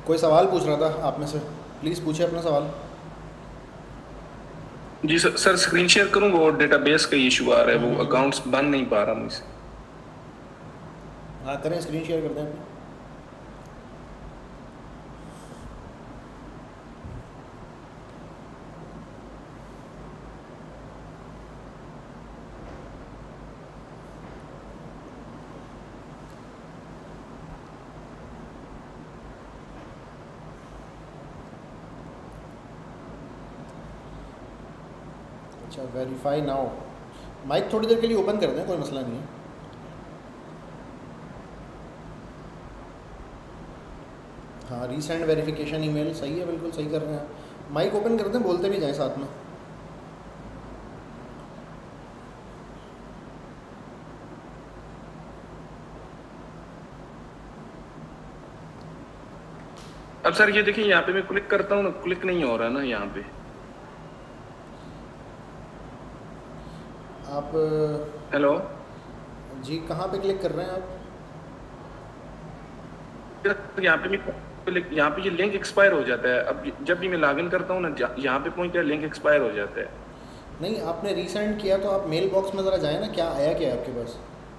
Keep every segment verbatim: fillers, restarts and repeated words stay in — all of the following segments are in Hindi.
कोई सवाल पूछ रहा था आप में से, प्लीज़ पूछे अपना सवाल। जी सर, सर स्क्रीन शेयर करूँ, वो डेटाबेस का इशू आ रहा है, वो अकाउंट्स बन नहीं पा रहा मुझसे। हाँ करें, स्क्रीन शेयर करते हैं अपनी। अच्छा वेरीफाई नाउ, माइक थोड़ी देर के लिए ओपन कर दें, कोई मसला नहीं है। हाँ रीसेंड वेरिफिकेशन ईमेल सही है, बिल्कुल सही कर रहे हैं। माइक ओपन कर दें, बोलते भी जाएं साथ में। अब सर ये देखिए, यहाँ पे मैं क्लिक करता हूँ ना, क्लिक नहीं हो रहा ना यहाँ पे। आप हेलो जी कहाँ पे क्लिक कर रहे हैं आप? यहाँ पे मैं, यहाँ पे ये लिंक एक्सपायर हो जाता है। अब जब भी मैं लॉगिन करता हूँ ना, यहाँ पे पहुँचता लिंक एक्सपायर हो जाता है। नहीं आपने रीसेंड किया तो आप मेल बॉक्स में ज़रा जाए ना, क्या आया क्या है आपके पास?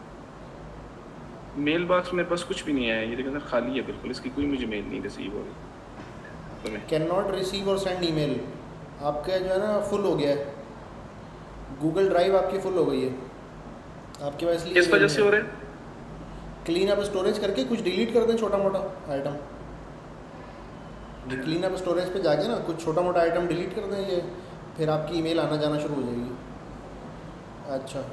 मेल बॉक्स मेरे पास कुछ भी नहीं आया, ये देखो सर खाली है बिल्कुल, इसकी कोई मुझे मेल नहीं रिसीव हो रही। तो मैं कैन नॉट रिसीव और सेंड ईमेल, आपका जो है ना फुल हो गया है, गूगल ड्राइव आपकी फुल हो गई है, आपके पास इसलिए किस मेल वजह नहीं से हो है। रहा है? क्लीन अप स्टोरेज करके कुछ डिलीट कर दें छोटा मोटा आइटम, ये क्लीन अप स्टोरेज पे जाके ना कुछ छोटा मोटा आइटम डिलीट कर दें, ये फिर आपकी ईमेल आना जाना शुरू हो जाएगी। अच्छा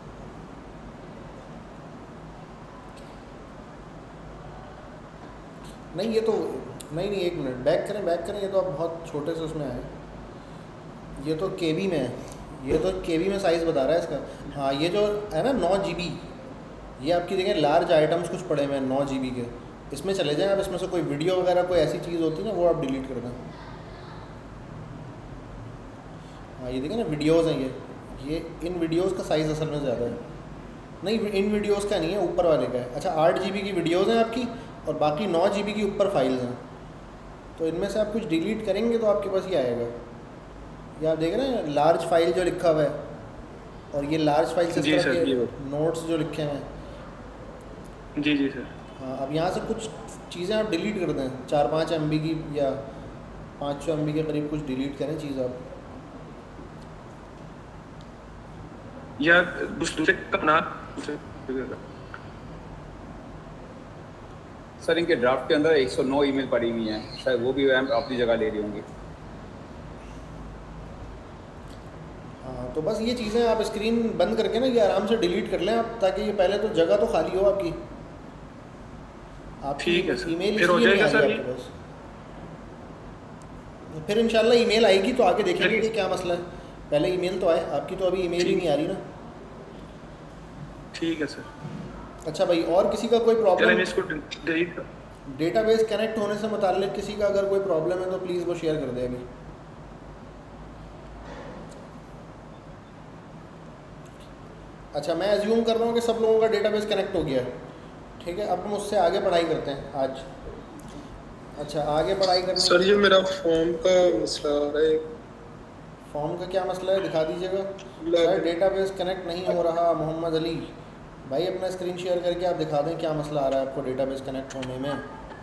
नहीं ये तो, नहीं नहीं एक मिनट बैक करें, बैक करें, ये तो आप बहुत छोटे से उसमें आए, ये तो केबी में है, ये तो केबी में साइज़ बता रहा है इसका। हाँ ये जो है ना नौ जी बी, ये आपकी देखें लार्ज आइटम्स कुछ पड़े हुए हैं नौ जी बी के, इसमें चले जाएं आप, इसमें से कोई वीडियो वगैरह कोई ऐसी चीज़ होती है ना वो आप डिलीट कर दें। हाँ ये देखें ना वीडियोज़ हैं, ये ये इन वीडियोज़ का साइज़ असल में ज़्यादा है। नहीं इन वीडियोज़ का नहीं है, ऊपर वाले का है। अच्छा आठ जी बी की वीडियोज़ हैं आपकी, और बाकी नौ जी बी की ऊपर फाइल्स हैं, तो इनमें से आप कुछ डिलीट करेंगे तो आपके पास ये आएगा। ये आप देख रहे हैं लार्ज फाइल जो लिखा हुआ है, और ये लार्ज फाइल से इस जी तरह सर, के ये नोट्स जो लिखे हुए हैं। जी जी सर। हाँ अब यहाँ से कुछ चीज़ें आप डिलीट कर दें, चार पाँच एम बी की या पाँच सौ एम बी के करीब कुछ डिलीट करें चीज़ आप। या दूसरे का अपना सर इनके ड्राफ्ट के अंदर एक सौ नौ ईमेल पड़ी हुई हैं, शायद वो भी रैम अपनी जगह ले रही होंगी। हाँ तो बस ये चीज़ें आप स्क्रीन बंद करके ना ये आराम से डिलीट कर लें आप, ताकि ये पहले तो जगह तो खाली हो आपकी, आपकी ठीक है सर, ईमेल फिर हो इसलिए नहीं जाएगा आ रही सर ये। आपके पास। फिर इंशाल्लाह ईमेल आएगी तो आगे देखेंगे कि चलिए क्या मसला है, पहले ईमेल तो आए, आपकी तो अभी ईमेल ही ठीक, नहीं आ रही ना। ठीक है सर। अच्छा भाई और किसी का कोई चलिए प्रॉब्लम, मैं इसको डिलीट कर। डेटाबेस कनेक्ट होने से मुताल्लिक किसी का अगर कोई प्रॉब्लम है तो प्लीज़ वो शेयर कर दे अभी। अच्छा मैं एज्यूम कर रहा हूँ कि सब लोगों का डेटाबेस कनेक्ट हो गया है, ठीक है। अब हम उससे आगे पढ़ाई करते हैं आज। अच्छा आगे पढ़ाई करने सर ये मेरा फॉर्म का मसला आ रहा है। फॉर्म का क्या मसला है दिखा दीजिएगा सर। लॉगिन डेटाबेस कनेक्ट नहीं हो रहा मोहम्मद अली भाई, अपना स्क्रीन शेयर करके आप दिखा दें क्या मसला आ रहा है आपको डेटाबेस कनेक्ट होने में।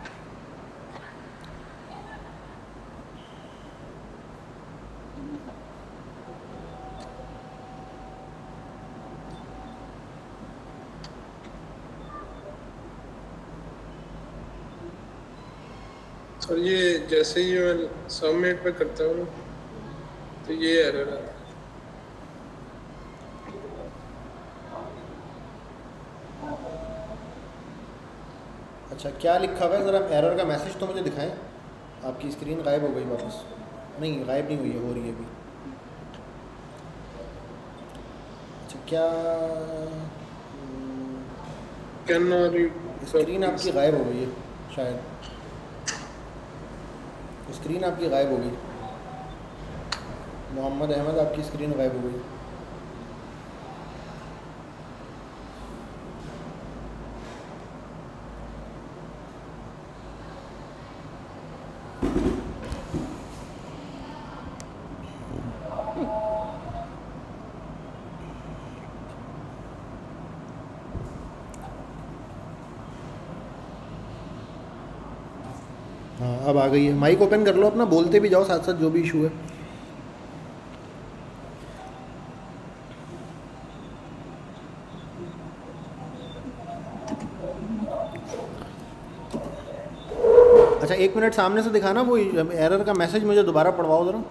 सर ये जैसे ही मैं सबमिट पे करता हूँ तो ये एरर आता है। अच्छा क्या लिखा हुआ है ज़रा एरर का मैसेज तो मुझे दिखाएं। आपकी स्क्रीन गायब हो गई वापस, नहीं गायब नहीं हुई है, हो रही है अभी। अच्छा क्या कैन नॉट स्क्रीन आपकी गायब हो गई है शायद, स्क्रीन आपकी गायब हो गई मोहम्मद अहमद, आपकी स्क्रीन गायब हो गई। हाँ अब आ गई है। माइक ओपन कर लो अपना, बोलते भी जाओ साथ साथ जो भी इशू है। अच्छा एक मिनट सामने से दिखाना वो एरर का मैसेज, मुझे दोबारा पढ़वाओ ज़रा।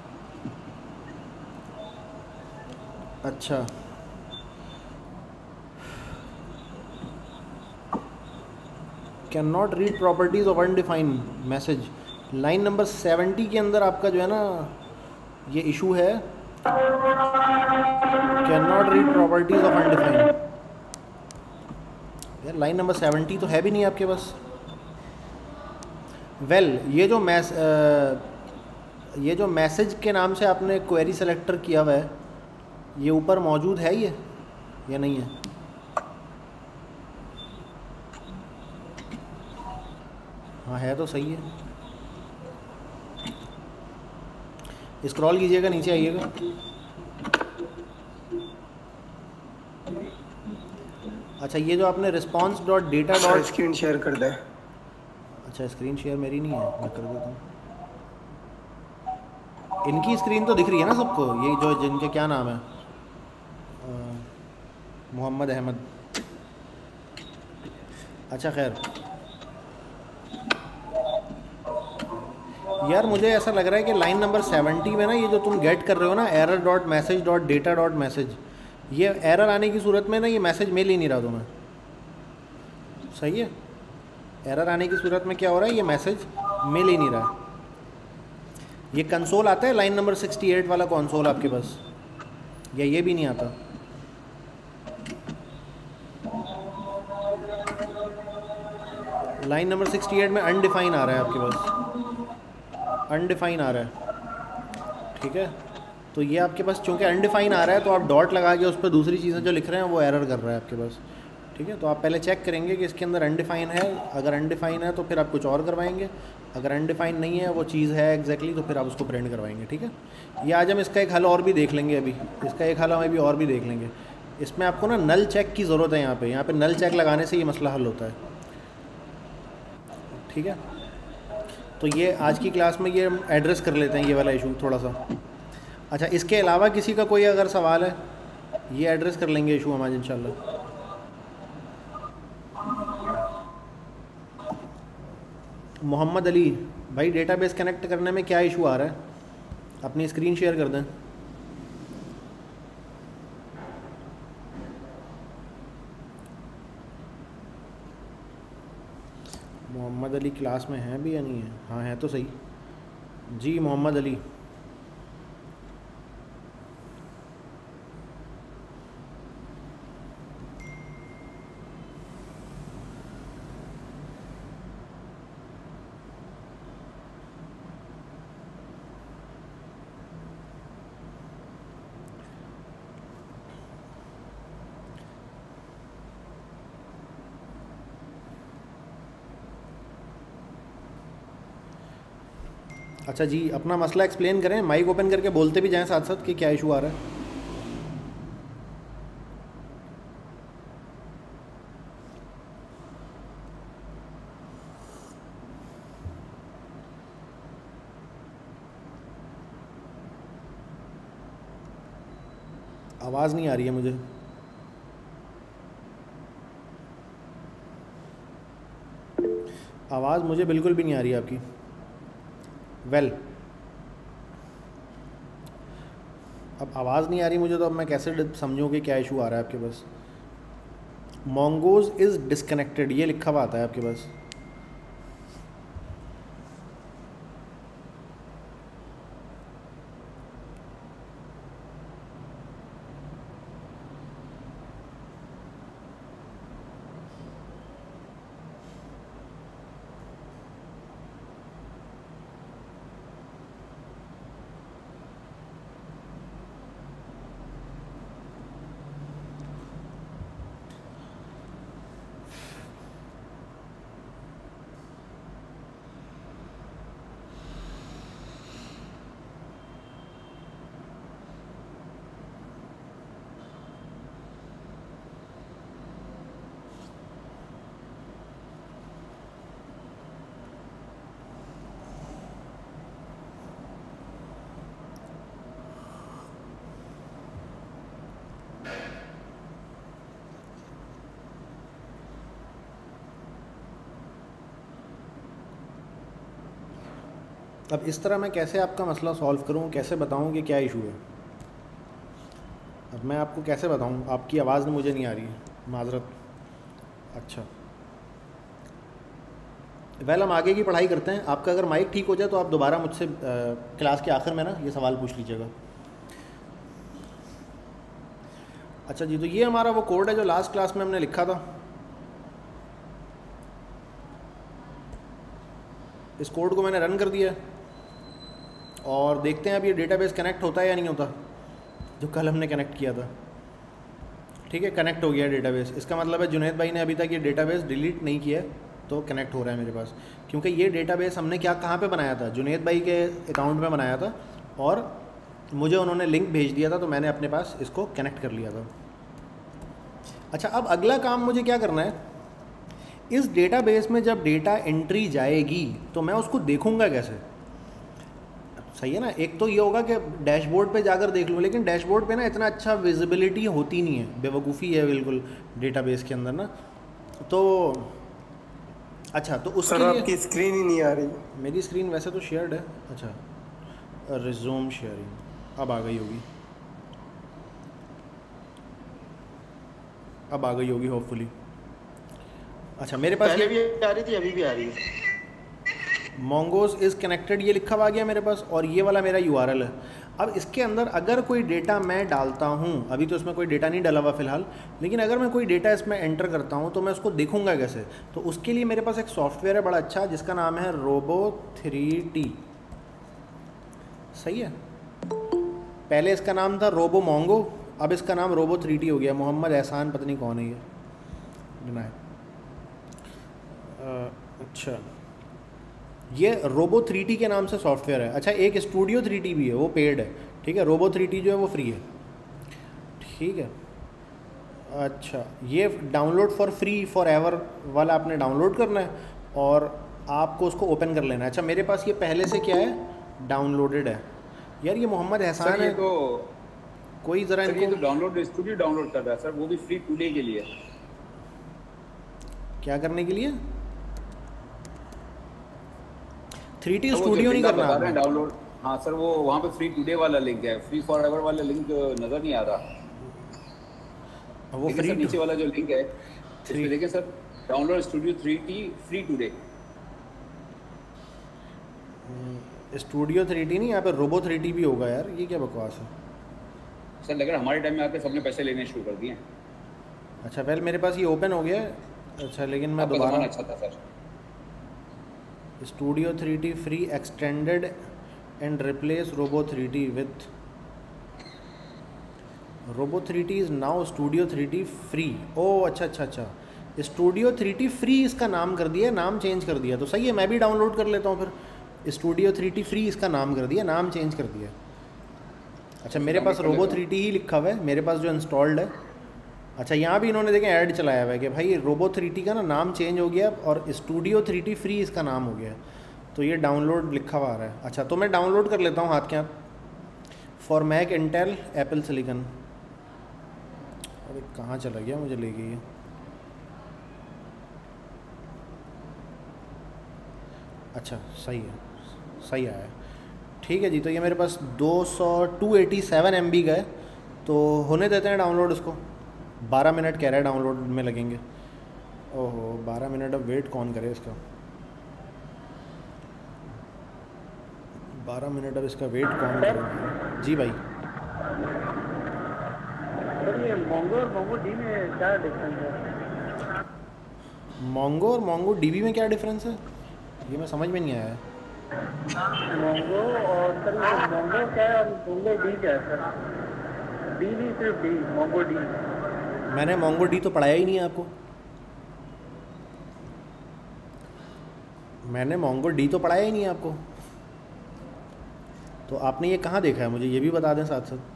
अच्छा can not read properties of undefined message, line number seventy के अंदर आपका जो है ना ये इशू है, can not read properties of undefined. यार लाइन नंबर सेवेंटी तो है भी नहीं आपके पास। वेल well, ये जो मैस ये जो मैसेज के नाम से आपने क्वेरी सेलेक्टर किया हुआ है, ये ऊपर मौजूद है ये या नहीं है? हाँ है तो सही है। स्क्रॉल कीजिएगा, नीचे आइएगा। अच्छा ये जो आपने response dot data dot screen share कर दे। अच्छा स्क्रीन शेयर मेरी नहीं है, मैं कर देता हूँ। इनकी स्क्रीन तो दिख रही है ना सबको, ये जो जिनके क्या नाम है, मोहम्मद अहमद। अच्छा खैर यार मुझे ऐसा लग रहा है कि लाइन नंबर सेवेंटी में ना ये जो तुम गेट कर रहे हो ना error dot message dot data dot message, ये एरर आने की सूरत में ना ये मैसेज मिल ही नहीं रहा तुम्हें। सही है, एरर आने की सूरत में क्या हो रहा है, ये मैसेज मिल ही नहीं रहा है। ये कंसोल आता है लाइन नंबर सिक्सटी एट वाला कंसोल आपके पास, या ये भी नहीं आता? लाइन नंबर सिक्सटी एट में अनडिफाइन आ रहा है आपके पास, अनडिफाइन आ रहा है। ठीक है, तो ये आपके पास चूँकि अनडिफाइन आ रहा है तो आप डॉट लगा के उस पर दूसरी चीज़ें जो लिख रहे हैं वो एरर कर रहा है आपके पास। ठीक है, तो आप पहले चेक करेंगे कि इसके अंदर अनडिफाइन है। अगर अनडिफाइन है तो फिर आप कुछ और करवाएंगे, अगर अनडिफाइन नहीं है वो चीज़ है एग्जैक्टली, तो फिर आप उसको प्रिंट करवाएंगे। ठीक है, ये आज हम इसका एक हल और भी देख लेंगे, अभी इसका एक हल हम अभी और भी देख लेंगे। इसमें आपको ना नल चेक की ज़रूरत है, यहाँ पे यहाँ पे नल चेक लगाने से ये मसला हल होता है। ठीक है, तो ये आज की क्लास में ये हम एड्रेस कर लेते हैं ये वाला इशू थोड़ा सा। अच्छा इसके अलावा किसी का कोई अगर सवाल है, ये एड्रेस कर लेंगे इशू हम आज इंशाल्लाह। मोहम्मद अली भाई, डेटाबेस कनेक्ट करने में क्या इशू आ रहा है? अपनी स्क्रीन शेयर कर दें। मोहम्मद अली क्लास में है भी या नहीं है? हाँ है तो सही जी। मोहम्मद अली अच्छा जी, अपना मसला एक्सप्लेन करें, माइक ओपन करके बोलते भी जाएं साथ साथ कि क्या इशू आ रहा है। आवाज़ नहीं आ रही है मुझे। आवाज़ मुझे बिल्कुल भी नहीं आ रही है आपकी। वेल well, अब आवाज़ नहीं आ रही मुझे, तो अब मैं कैसे समझूं कि क्या इशू आ रहा है आपके पास? मोंगोज इज़ डिस्कनेक्टेड ये लिखा हुआ आता है आपके पास। अब इस तरह मैं कैसे आपका मसला सॉल्व करूं, कैसे बताऊं कि क्या इशू है? अब मैं आपको कैसे बताऊं? आपकी आवाज़ मुझे नहीं आ रही है, माजरत। अच्छा वेल हम आगे की पढ़ाई करते हैं। आपका अगर माइक ठीक हो जाए तो आप दोबारा मुझसे क्लास के आखिर में ना ये सवाल पूछ लीजिएगा। अच्छा जी, तो ये हमारा वो कोड है जो लास्ट क्लास में हमने लिखा था। इस कोड को मैंने रन कर दिया और देखते हैं अब ये डेटाबेस कनेक्ट होता है या नहीं होता, जो कल हमने कनेक्ट किया था। ठीक है, कनेक्ट हो गया डेटाबेस। इसका मतलब है जुनैद भाई ने अभी तक ये डेटाबेस डिलीट नहीं किया है, तो कनेक्ट हो रहा है मेरे पास। क्योंकि ये डेटाबेस हमने क्या कहाँ पे बनाया था? जुनैद भाई के अकाउंट में बनाया था और मुझे उन्होंने लिंक भेज दिया था, तो मैंने अपने पास इसको कनेक्ट कर लिया था। अच्छा, अब अगला काम मुझे क्या करना है, इस डेटाबेस में जब डेटा एंट्री जाएगी तो मैं उसको देखूंगा कैसे? सही है ना। एक तो ये होगा कि डैशबोर्ड पे जाकर देख लूँ, लेकिन डैशबोर्ड पे ना इतना अच्छा विजिबिलिटी होती नहीं है, बेवकूफ़ी है बिल्कुल डेटाबेस के अंदर ना। तो अच्छा, तो उसके सर लिए आपकी स्क्रीन ही नहीं आ रही। मेरी स्क्रीन वैसे तो शेयर्ड है। अच्छा, रिज्यूम शेयरिंग अब आ गई होगी, अब आ गई होगी होपफुली। अच्छा, मेरे पास पहले ये भी आ रही थी, अभी भी आ रही है। मोंगोज इज़ कनेक्टेड ये लिखा हुआ आ गया मेरे पास, और ये वाला मेरा यू आर एल है। अब इसके अंदर अगर कोई डेटा मैं डालता हूँ, अभी तो इसमें कोई डेटा नहीं डाला हुआ फ़िलहाल, लेकिन अगर मैं कोई डेटा इसमें एंटर करता हूँ तो मैं उसको देखूँगा कैसे? तो उसके लिए मेरे पास एक सॉफ्टवेयर है बड़ा अच्छा, जिसका नाम है रोबो थ्री टी। सही है। पहले इसका नाम था रोबो मोंगो, अब इसका नाम रोबो थ्री टी हो गया। मोहम्मद एहसान पता नहीं कौन है ये, डिनाई। अच्छा, ये रोबो थ्री टी के नाम से सॉफ्टवेयर है। अच्छा, एक स्टूडियो थ्री टी भी है, वो पेड है। ठीक है, रोबो थ्री टी जो है वो फ्री है। ठीक है। अच्छा, ये download for free forever वाला आपने डाउनलोड करना है और आपको उसको ओपन कर लेना है। अच्छा, मेरे पास ये पहले से क्या है, डाउनलोडेड है। यार ये मोहम्मद एहसान है, तो कोई ज़रा सर ये इनको तो डाउनलोड स्टूडियो डाउनलोड कर रहा है सर, वो भी फ्री टुडे के लिए। क्या करने के लिए? थ्री टी तो वो स्टूडियो जो नहीं link आप करना बता रहे हैं आपने। डाउनलोड, हाँ सर वो वहाँ पे फ्री टुडे वाला लिंक है, फ्री फॉर एवर वाला लिंक नज़र नहीं आ रहा। वो देखिए फ्री सर नीचे वाला जो लिंक है थ्री इसमें देखिए sir, download studio three T free today. Studio three T नहीं, यहाँ पे रोबो थ्री टी भी होगा। यार ये क्या बकवास है? सर लग रहा है हमारे टाइम में आके सबने पैसे लेने शुरू कर दिए। अच्छा, पहले मेरे पास ये ओपन हो गया है। अच्छा, लेकिन मैं आपका ज़माना दोबारा अच्छा था sir. Studio three T free extended and replace Robo three T with Robo three T is now studio three T free. Oh अच्छा अच्छा अच्छा, स्टूडियो थ्री टी फ्री इसका नाम कर दिया, नाम चेंज कर दिया। तो सही है, मैं भी डाउनलोड कर लेता हूँ फिर। स्टूडियो थ्री टी फ्री इसका नाम कर दिया, नाम चेंज कर दिया। अच्छा, मेरे पास रोबो थ्री टी ही लिखा हुआ है मेरे पास जो इंस्टॉल्ड है। अच्छा, यहाँ भी इन्होंने देखें ऐड चलाया हुआ है कि भाई रोबो थ्री टी का ना नाम चेंज हो गया और स्टूडियो थ्री टी फ्री इसका नाम हो गया। तो ये डाउनलोड लिखा हुआ आ रहा है। अच्छा, तो मैं डाउनलोड कर लेता हूँ हाथ के हाथ। For Mac Intel Apple silicon. अरे कहाँ चला गया, मुझे ले गई है। अच्छा सही है, सही आया। ठीक है जी, तो ये मेरे पास दो सौ two eighty seven M B का है, तो होने देते हैं डाउनलोड इसको। बारह मिनट कह रहा है डाउनलोड में लगेंगे। ओहो, बारह मिनट, अब वेट कौन करे इसका? बारह मिनट अब इसका वेट कौन करे? जी भाई। सर ये मोंगो और मोंगो डी में क्या डिफरेंस है? मोंगो और मोंगो डीबी में क्या डिफरेंस है, ये मैं समझ में नहीं आया। मोंगो और सर ये मोंगो क्या है और मोंगो डी क्या है सर? डी नहीं, सिर्फ डी, मोंगो डी। मैंने मोंगो डी तो पढ़ाया ही नहीं है आपको। मैंने मोंगो डी तो पढ़ाया ही नहीं है आपको, तो आपने ये कहाँ देखा है, मुझे ये भी बता दें साथ साथ।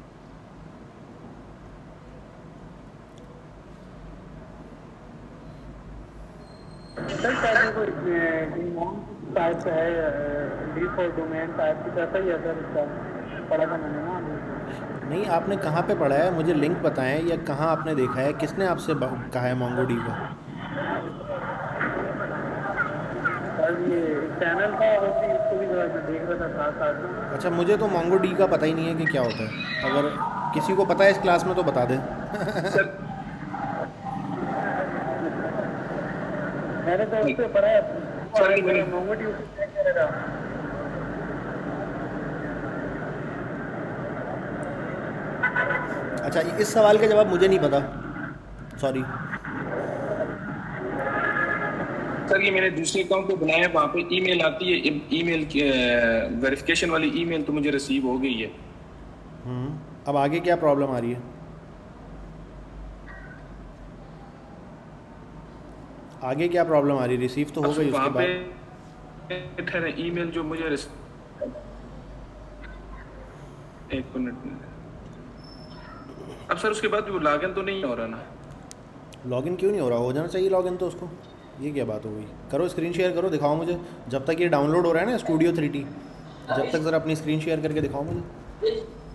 सर शायद कोई टाइप है, डी फॉर डोमेन टाइप की तरह ही है सर, इसका पढ़ा था मैंने ना। नहीं, आपने कहाँ पे पढ़ा है, मुझे लिंक बताएं, या कहाँ आपने देखा है, किसने आपसे कहा है मोंगो डी का? और ये चैनल था वो भी, उसको भी मैं देख रहा था साथ साथ में। अच्छा, मुझे तो मोंगो डी का पता ही नहीं है कि क्या होता है। अगर किसी को पता है इस क्लास में तो बता दें। सर मैंने तो उससे पढ़ा है सर, ये मैंने- मोंगो डी उससे क्या करेगा। अच्छा, इस सवाल का जवाब मुझे नहीं पता, सॉरी। सर ये मैंने दूसरे अकाउंट पे बनाया है, वहाँ पे ईमेल आती है, ईमेल की वेरिफिकेशन वाली ईमेल तो मुझे रिसीव हो गई है। हम्म अब आगे क्या प्रॉब्लम आ रही है? आगे क्या प्रॉब्लम आ रही है? रिसीव तो हो गई, उसके वहाँ बाद पे ठहरे ईमेल जो मुझे रिस... एक मिनट। अब सर उसके बाद वो लॉगिन तो नहीं हो रहा ना? लॉगिन क्यों नहीं हो रहा? हो जाना चाहिए लॉगिन तो उसको। ये क्या बात हो गई? करो, स्क्रीन शेयर करो, दिखाओ मुझे। जब तक ये डाउनलोड हो रहा है ना स्टूडियो थ्री डी, जब तक ज़रा अपनी स्क्रीन शेयर करके दिखाओ मुझे।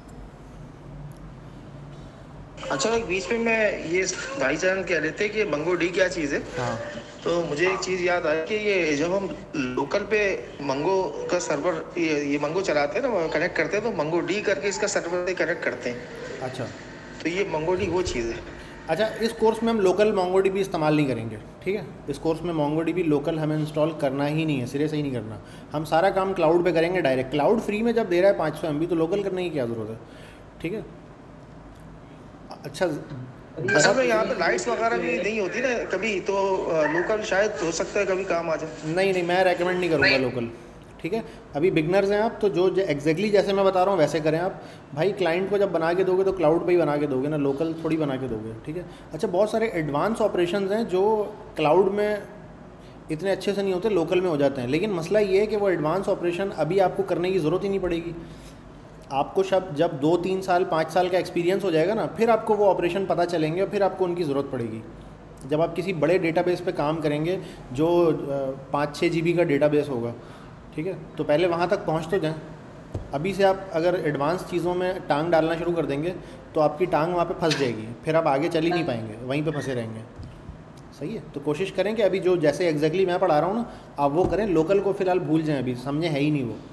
अच्छा, एक बीच में मैं ये भाईजान कह रहे थे कि मंगो डी क्या चीज़ है। हाँ, तो मुझे एक चीज़ याद आई कि ये जब हम लोकल पे मंगो का सर्वर ये, ये मंगो चलाते हैं ना, कनेक्ट करते हैं, तो मंगो डी करके इसका सर्वर से कनेक्ट करते हैं। अच्छा तो ये मंगो डी वो चीज़ है। अच्छा इस कोर्स में हम लोकल मोंगोडीबी इस्तेमाल नहीं करेंगे, ठीक है? इस कोर्स में मोंगोडीबी लोकल हमें इंस्टॉल करना ही नहीं है, सिरे से ही नहीं करना। हम सारा काम क्लाउड पे करेंगे डायरेक्ट। क्लाउड फ्री में जब दे रहा है पाँच सौ एम बी, तो लोकल करने की क्या ज़रूरत है, ठीक है? अच्छा, असल में यहाँ पे लाइट्स वगैरह भी नहीं होती ना कभी, तो लोकल शायद हो सकता है कभी काम आ जाए। नहीं नहीं, मैं रेकमेंड नहीं करूँगा लोकल, ठीक है? अभी बिगनर्स हैं आप, तो जो एग्जैक्टली जैसे मैं बता रहा हूँ वैसे करें आप। भाई क्लाइंट को जब बना के दोगे तो क्लाउड पे ही बना के दोगे ना, लोकल थोड़ी बना के दोगे, ठीक है? अच्छा, बहुत सारे एडवांस ऑपरेशंस हैं जो क्लाउड में इतने अच्छे से नहीं होते, लोकल में हो जाते हैं। लेकिन मसला ये है कि वो एडवांस ऑपरेशन अभी आपको करने की ज़रूरत ही नहीं पड़ेगी। आपको शब जब दो तीन साल पाँच साल का एक्सपीरियंस हो जाएगा ना, फिर आपको वो ऑपरेशन पता चलेंगे और फिर आपको उनकी ज़रूरत पड़ेगी। जब आप किसी बड़े डेटाबेस पे काम करेंगे जो पाँच छः जी बी का डेटाबेस होगा, ठीक है, तो पहले वहाँ तक पहुँच तो जाएं। अभी से आप अगर एडवांस चीज़ों में टांग डालना शुरू कर देंगे तो आपकी टांग वहाँ पे फंस जाएगी, फिर आप आगे चल ही नहीं पाएंगे, वहीं पे फंसे रहेंगे। सही है? तो कोशिश करें कि अभी जो जैसे एग्जैक्टली मैं पढ़ा रहा हूँ ना, आप वो करें। लोकल को फ़िलहाल भूल जाएँ, अभी समझे है ही नहीं वो।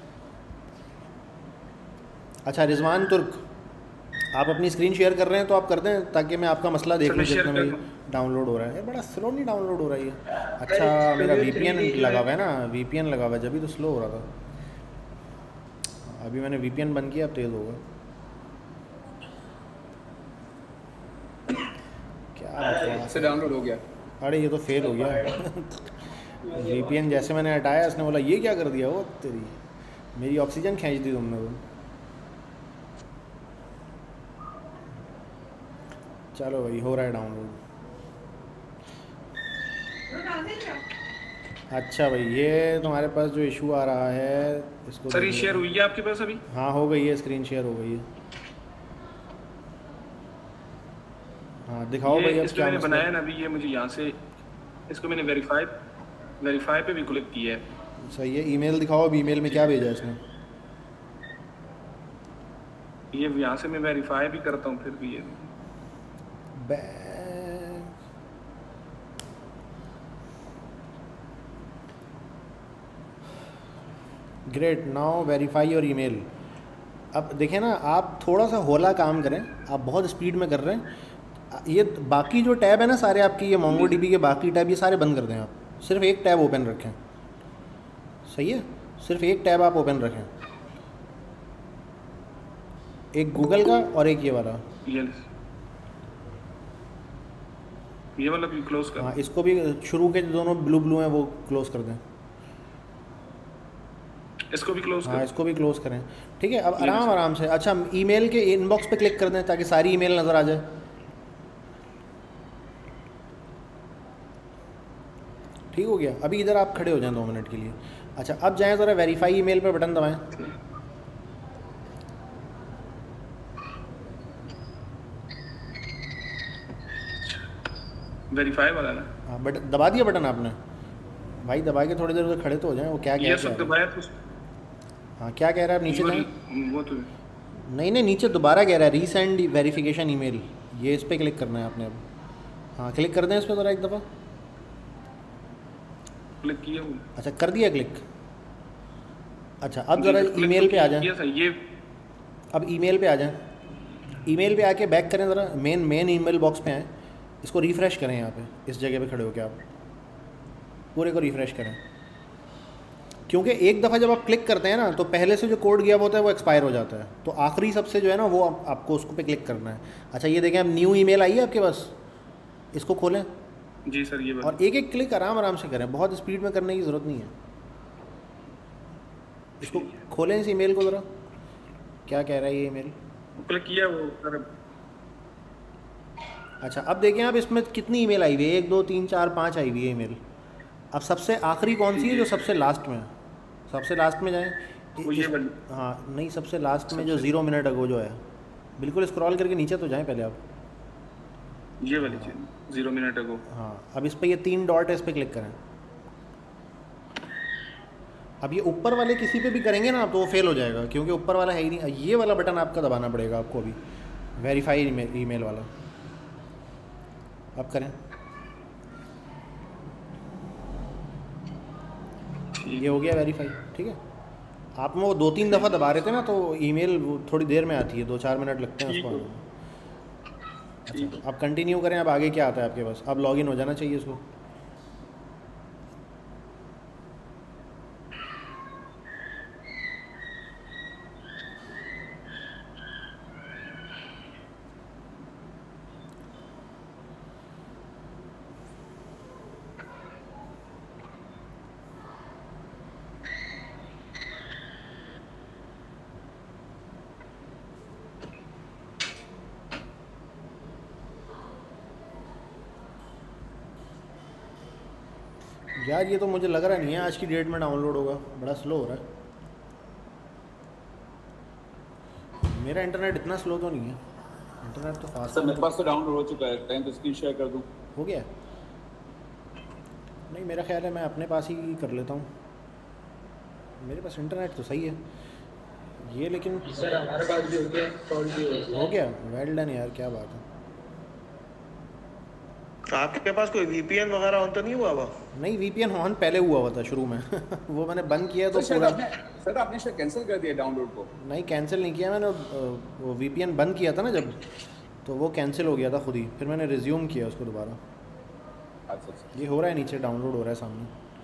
अच्छा, रिजवान तुर्क, आप अपनी स्क्रीन शेयर कर रहे हैं तो आप कर दें ताकि मैं आपका मसला देख लूँ जितना में डाउनलोड हो रहा है। बड़ा स्लो नहीं डाउनलोड हो रहा है ये। अच्छा, मेरा वीपीएन लगा हुआ है ना, वीपीएन लगा हुआ है, जब भी तो स्लो हो रहा था। अभी मैंने वीपीएन बंद किया, अब तेज़ होगा। क्या बकवास से डाउनलोड हो गया। अरे ये तो फेल हो गया। वीपीएन जैसे मैंने हटाया, इसने बोला ये क्या कर दिया? वो तेरी मेरी ऑक्सीजन खींच दी तुमने तो। चलो भाई, हो रहा है डाउनलोड। अच्छा भाई, ये तुम्हारे पास जो इशू आ रहा है इसको सर ये शेयर हुई है आपके पास अभी? हाँ हो गई है, स्क्रीन शेयर हो गई है। हाँ दिखाओ भाई, अब इसको क्या मैंने मसला बनाया है? ना अभी, ये मुझे यहाँ से इसको मैंने वेरीफाई वेरीफाई पे भी क्लिक किया है। सही है, ईमेल दिखाओ। अब ईमेल में क्या भेजा है इसने? ये यहाँ से मैं वेरीफाई भी करता हूँ फिर भी ये great, now verify your email. अब देखें ना, आप थोड़ा सा होला काम करें, आप बहुत स्पीड में कर रहे हैं। ये बाकी जो टैब है ना सारे आपकी, ये मोंगो डीबी के बाकी टैब, ये सारे बंद कर दें आप। सिर्फ एक टैब ओपन रखें। सही है? सिर्फ एक टैब आप ओपन रखें, एक गूगल का और एक ये वाला। ये ये वाला भी क्लोज कर। हाँ, इसको भी शुरू के दोनों ब्लू ब्लू हैं वो क्लोज कर दें। इसको भी क्लोज हाँ, कर। इसको भी क्लोज करें। ठीक है, अब आराम आराम से। अच्छा, ईमेल के इनबॉक्स पे क्लिक कर दें ताकि सारी ईमेल नज़र आ जाए। ठीक हो गया? अभी इधर आप खड़े हो जाएं दो मिनट के लिए। अच्छा, अब जाएं ज़रा वेरीफाई ईमेल पे बटन दबाएं। वेरीफाई वाला ना? हाँ, बटन दबा दिया बटन आपने? भाई दबा के थोड़ी देर उधर खड़े तो हो जाएं। वो क्या कह ये रहा सब है? दबाया तो हाँ, क्या कह रहा है? आप नीचे जाएं। वो तो नहीं नहीं, नीचे दोबारा कह रहा है रीसेंड वेरिफिकेशन ईमेल। ये इस पर क्लिक करना है आपने अब। हाँ, क्लिक कर दें इस पर ज़रा एक दफ़ा। क्लिक किया वो। अच्छा कर दिया क्लिक। अच्छा अब ज़रा ईमेल पे आ जाएं। ये अब ईमेल पे आ जाएं। ईमेल पे आके बैक करें ज़रा, मेन मेन ईमेल बॉक्स पे आएँ, इसको रिफ़्रेश करें यहाँ पे, इस जगह पे खड़े होकर आप पूरे को रिफ़्रेश करें, क्योंकि एक दफ़ा जब आप क्लिक करते हैं ना तो पहले से जो कोड गया होता है वो एक्सपायर हो जाता है, तो आखिरी सबसे जो है ना वो आप, आपको उसको पे क्लिक करना है। अच्छा ये देखें, अब न्यू ईमेल आई है आपके पास, इसको खोलें जी सर ये और एक एक क्लिक आराम आराम से करें, बहुत स्पीड में करने की ज़रूरत नहीं है। इसको खोलें इस ईमेल को ज़रा, क्या कह रहा है ये ईमेल। क्लिक किया वो सर। अच्छा अब देखें आप इसमें कितनी ईमेल आई हुई है, एक दो तीन चार पाँच आई हुई है ईमेल। अब सबसे आखिरी कौन सी है, जो सबसे लास्ट में है, सबसे लास्ट में जाएं। वो ये वाली। हाँ नहीं, सबसे लास्ट में जो ज़ीरो मिनट अगो जो है, बिल्कुल स्क्रॉल करके नीचे तो जाएं पहले आप, ये वाली चीज़ ज़ीरो मिनट अगो। हाँ अब इस पर ये तीन डॉट है, इस पर क्लिक करें। अब ये ऊपर वाले किसी पे भी करेंगे ना तो वो फेल हो जाएगा, क्योंकि ऊपर वाला है ही नहीं। ये वाला बटन आपका दबाना पड़ेगा आपको अभी, वेरीफाई ईमेल ईमेल वाला। अब करें, ये हो गया वेरीफाई, ठीक है। आप वो दो तीन दफ़ा दबा रहे थे ना तो ईमेल थोड़ी देर में आती है, दो चार मिनट लगते हैं उसको। अच्छा अब कंटिन्यू करें, अब आगे क्या आता है आपके पास, अब लॉगिन हो जाना चाहिए इसको। यार ये तो मुझे लग रहा नहीं है आज की डेट में डाउनलोड होगा, बड़ा स्लो हो रहा है। मेरा इंटरनेट इतना स्लो तो नहीं है, इंटरनेट तो फास्ट सर मेरे पास तो डाउनलोड हो चुका है, कहीं तो स्क्रीन शेयर कर दूं। हो गया? नहीं मेरा ख्याल है मैं अपने पास ही कर लेता हूँ, मेरे पास इंटरनेट तो सही है ये, लेकिन सर हमारे पास भी हो गया, कॉल भी हो गया। हो गया, वेल डन यार, क्या बात है। आपके पास कोई वीपीएन वगैरह ऑन तो नहीं हुआ हुआ? नहीं वीपीएन ऑन पहले हुआ हुआ था शुरू में वो मैंने बंद किया तो सर पूरा। आपने सर आपने शायद कैंसिल कर दिया डाउनलोड को। नहीं कैंसिल नहीं किया मैंने, वो वीपीएन बंद किया था ना जब, तो वो कैंसिल हो गया था खुद ही, फिर मैंने रिज्यूम किया उसको दोबारा। अच्छा अच्छा, ये हो रहा है नीचे, डाउनलोड हो रहा है सामने।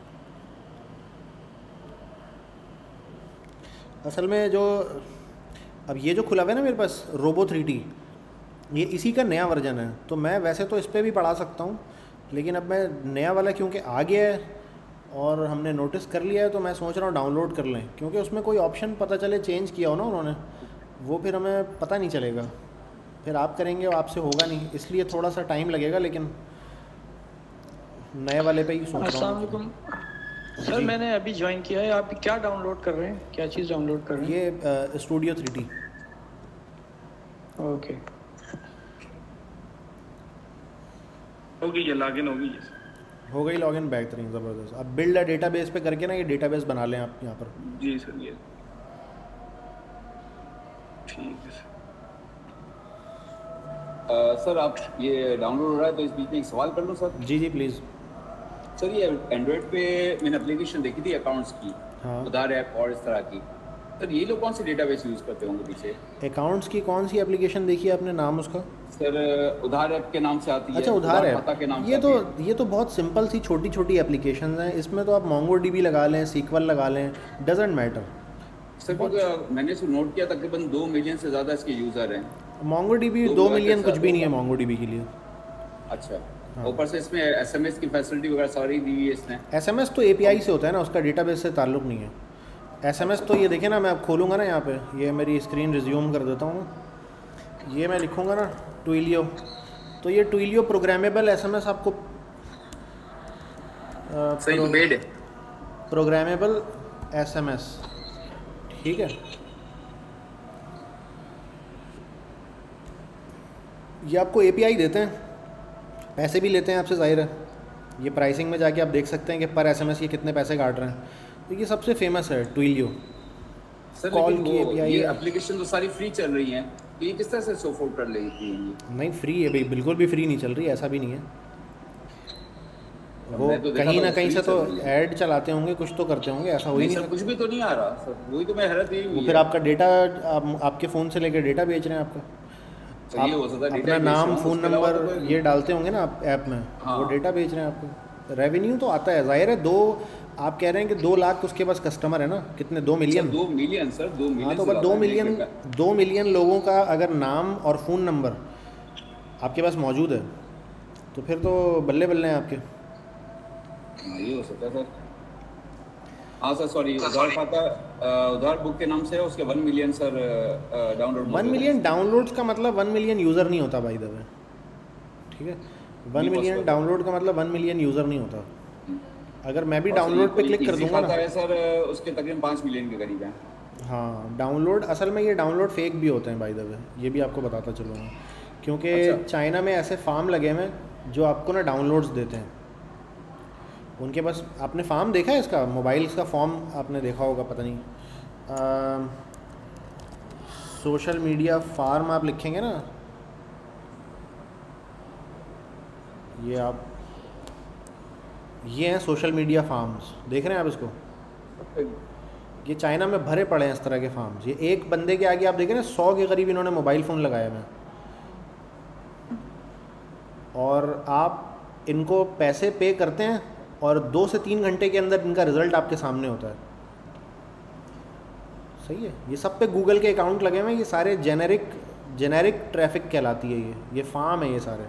असल में जो अब ये जो खुला हुआ है ना मेरे पास रोबो थ्री डी, ये इसी का नया वर्जन है, तो मैं वैसे तो इस पर भी पढ़ा सकता हूँ, लेकिन अब मैं नया वाला क्योंकि आ गया है और हमने नोटिस कर लिया है तो मैं सोच रहा हूँ डाउनलोड कर लें, क्योंकि उसमें कोई ऑप्शन पता चले चेंज किया हो ना उन्होंने, वो फिर हमें पता नहीं चलेगा, फिर आप करेंगे और आपसे होगा नहीं, इसलिए थोड़ा सा टाइम लगेगा, लेकिन नए वाले पे ही सोच रहा अस्सलाम हूँ। वालेकुम सर, मैंने अभी ज्वाइन किया है, आप क्या डाउनलोड कर रहे हैं, क्या चीज़ डाउनलोड कर रहे हैं? ये स्टूडियो थ्री डी। ओके हो गई है, लॉगिन हो गई है। हो गई लॉगिन, बेहतरीन, ज़बरदस्त। अब बिल्ड डेटाबेस पे करके ना ये डेटाबेस बना लें आप यहाँ पर। जी सर ये ठीक है सर। आ, सर आप ये डाउनलोड हो रहा है तो इस बीच में एक सवाल कर लूँ सर? जी जी प्लीज़। सर ये एंड्रॉइड पे मैंने एप्लीकेशन देखी थी अकाउंट्स की, हाँ। उधार ऐप और इस तरह की, सर ये लोग कौन सी डेटाबेस यूज़ करते होंगे पीछे? अकाउंट्स की कौन सी एप्लीकेशन देखी आपने, नाम उसका? सर उधार ऐप के नाम से आती है। अच्छा उधार खाता के नाम ऐप, से ये तो आती है। ये तो बहुत सिंपल सी छोटी छोटी एप्लीकेशन हैं, इसमें तो आप मोंगो डी बी लगा लें, सीक्वल लगा लें, डजेंट मैटर। सर क्योंकि मैंने इसको नोट किया तकरीबन दो मिलियन से ज़्यादा इसके यूज़र हैं। मोंगो डी बी दो दो मिलियन मिलियन के कुछ भी साथ नहीं है मोंगो डी बी के लिए। अच्छा, हाँ। ऊपर से इसमें एसएमएस की फैसिलिटी वगैरह सारी दी हुई है इसने। एसएमएस तो एपीआई से होता है ना, उसका डेटाबेस से ताल्लुक़ नहीं है। एसएमएस तो ये देखें ना, मैं अब खोलूँगा ना यहाँ पे, ये मेरी स्क्रीन रिज्यूम कर देता हूँ, ये मैं लिखूँगा ना ट्विलियो, तो ये ट्विलियो प्रोग्रामेबल एसएमएस आपको सही मेड है। प्रोग्रामेबल एसएमएस, ठीक है। ये आपको एपीआई देते हैं, पैसे भी लेते हैं आपसे, ज़ाहिर है। ये प्राइसिंग में जाके आप देख सकते हैं कि पर एसएमएस ये कितने पैसे काट रहे हैं, तो ये सबसे फेमस है ट्विलियो। सर कॉल लेकिन की वो एपीआई ये है। एप्लीकेशन तो सारी फ्री चल रही हैं, तो ये किस तरह से सपोर्ट कर लेगी? नहीं फ्री है भाई, बिल्कुल भी फ्री नहीं चल रही, ऐसा भी नहीं है। वो मैं तो देखा कहीं था ना वो कहीं से free तो चल रही है। ऐड चलाते होंगे, कुछ तो करते होंगे, ऐसा हो ही नहीं नहीं सर, सकता। कुछ भी तो नहीं आ रहा सर, वही तो मैं हैरत ही वो हुई फिर है। आपका डेटा आप, आपके फ़ोन से लेकर डेटा बेच रहे हैं आपका। सर ये आप हो सकता है डेटा अपना ही बेच नाम रहा हूँ, फ़ोन उसके अलावा नंबर तो कोई ये डालते होंगे ना आप ऐप में, हाँ। वो डेटा बेच रहे हैं आपको। रेवेन्यू तो आता है, जाहिर है। दो आप कह रहे हैं कि दो लाख उसके पास कस्टमर है ना, कितने, दो सर मिलियन? दो मिलियन सर, दो हाँ मिलियन तो से बस दो ज़्यादा है, मिलियन एक मिनट दो मिलियन लोगों का अगर नाम और फ़ोन नंबर आपके पास मौजूद है तो फिर तो बल्ले बल्ले हैं आपके। का। हाँ ये हो सकता है सर। हाँ सर सॉरी, उधार खाता अ, उधार बुक के नाम से है, उसके one million sir download one million downloads का मतलब वन मिलियन यूज़र नहीं होता बाय द वे, ठीक है। वन नहीं मिलियन possible। डाउनलोड का मतलब वन मिलियन यूज़र नहीं होता। अगर मैं भी और सर ये डाउनलोड पे कोई क्लिक कर इजी दूंगा खाता ना, है सर, उसके तकरीबन पाँच मिलियन के करीब है। हाँ डाउनलोड, असल में ये डाउनलोड फेक भी होते हैं बाय द वे, ये भी आपको बताता चलूँगा। क्योंकि अच्छा। चाइना में ऐसे फार्म लगे हुए हैं जो आपको ना डाउनलोड्स देते हैं। उनके पास, आपने फार्म देखा है इसका, मोबाइल्स का फॉर्म आपने देखा होगा, पता नहीं, सोशल मीडिया फार्म आप लिखेंगे ना, ये आप, ये हैं सोशल मीडिया फार्म्स, देख रहे हैं आप इसको? ये चाइना में भरे पड़े हैं इस तरह के फार्म्स। ये एक बंदे के आगे आप देखें ना, सौ के करीब इन्होंने मोबाइल फ़ोन लगाए हुए हैं, और आप इनको पैसे पे करते हैं और दो से तीन घंटे के अंदर इनका रिज़ल्ट आपके सामने होता है। सही है। ये सब पे गूगल के अकाउंट लगे हुए हैं, ये सारे जेनेरिक जेनेरिक ट्रैफिक कहलाती है, ये ये फार्म है ये सारे।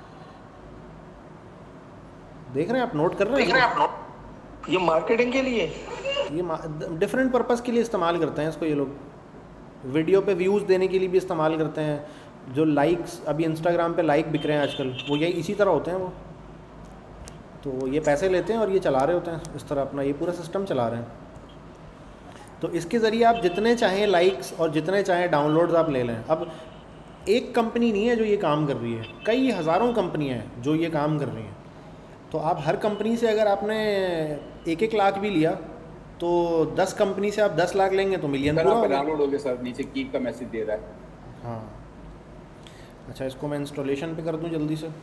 देख रहे हैं आप, नोट कर रहे हैं? देख रहे हैं आप नोट? ये मार्केटिंग के लिए, ये डिफरेंट पर्पस के लिए इस्तेमाल करते हैं इसको ये लोग। वीडियो पे व्यूज़ देने के लिए भी इस्तेमाल करते हैं। जो लाइक्स अभी इंस्टाग्राम पे लाइक बिक रहे हैं आजकल, वो यही इसी तरह होते हैं वो। तो ये पैसे लेते हैं और ये चला रहे होते हैं इस तरह, अपना ये पूरा सिस्टम चला रहे हैं। तो इसके ज़रिए आप जितने चाहें लाइक्स और जितने चाहें डाउनलोड्स आप ले लें। अब एक कंपनी नहीं है जो ये काम कर रही है, कई हज़ारों कंपनियाँ हैं जो ये काम कर रही हैं। तो आप हर कंपनी से अगर आपने एक एक लाख भी लिया तो दस कंपनी से आप दस लाख लेंगे तो मिलियन पूरा होगा। डाउनलोड हो गया सर, नीचे कीप का मैसेज दे रहा है। हाँ अच्छा, इसको मैं इंस्टॉलेशन पे कर दूं जल्दी से।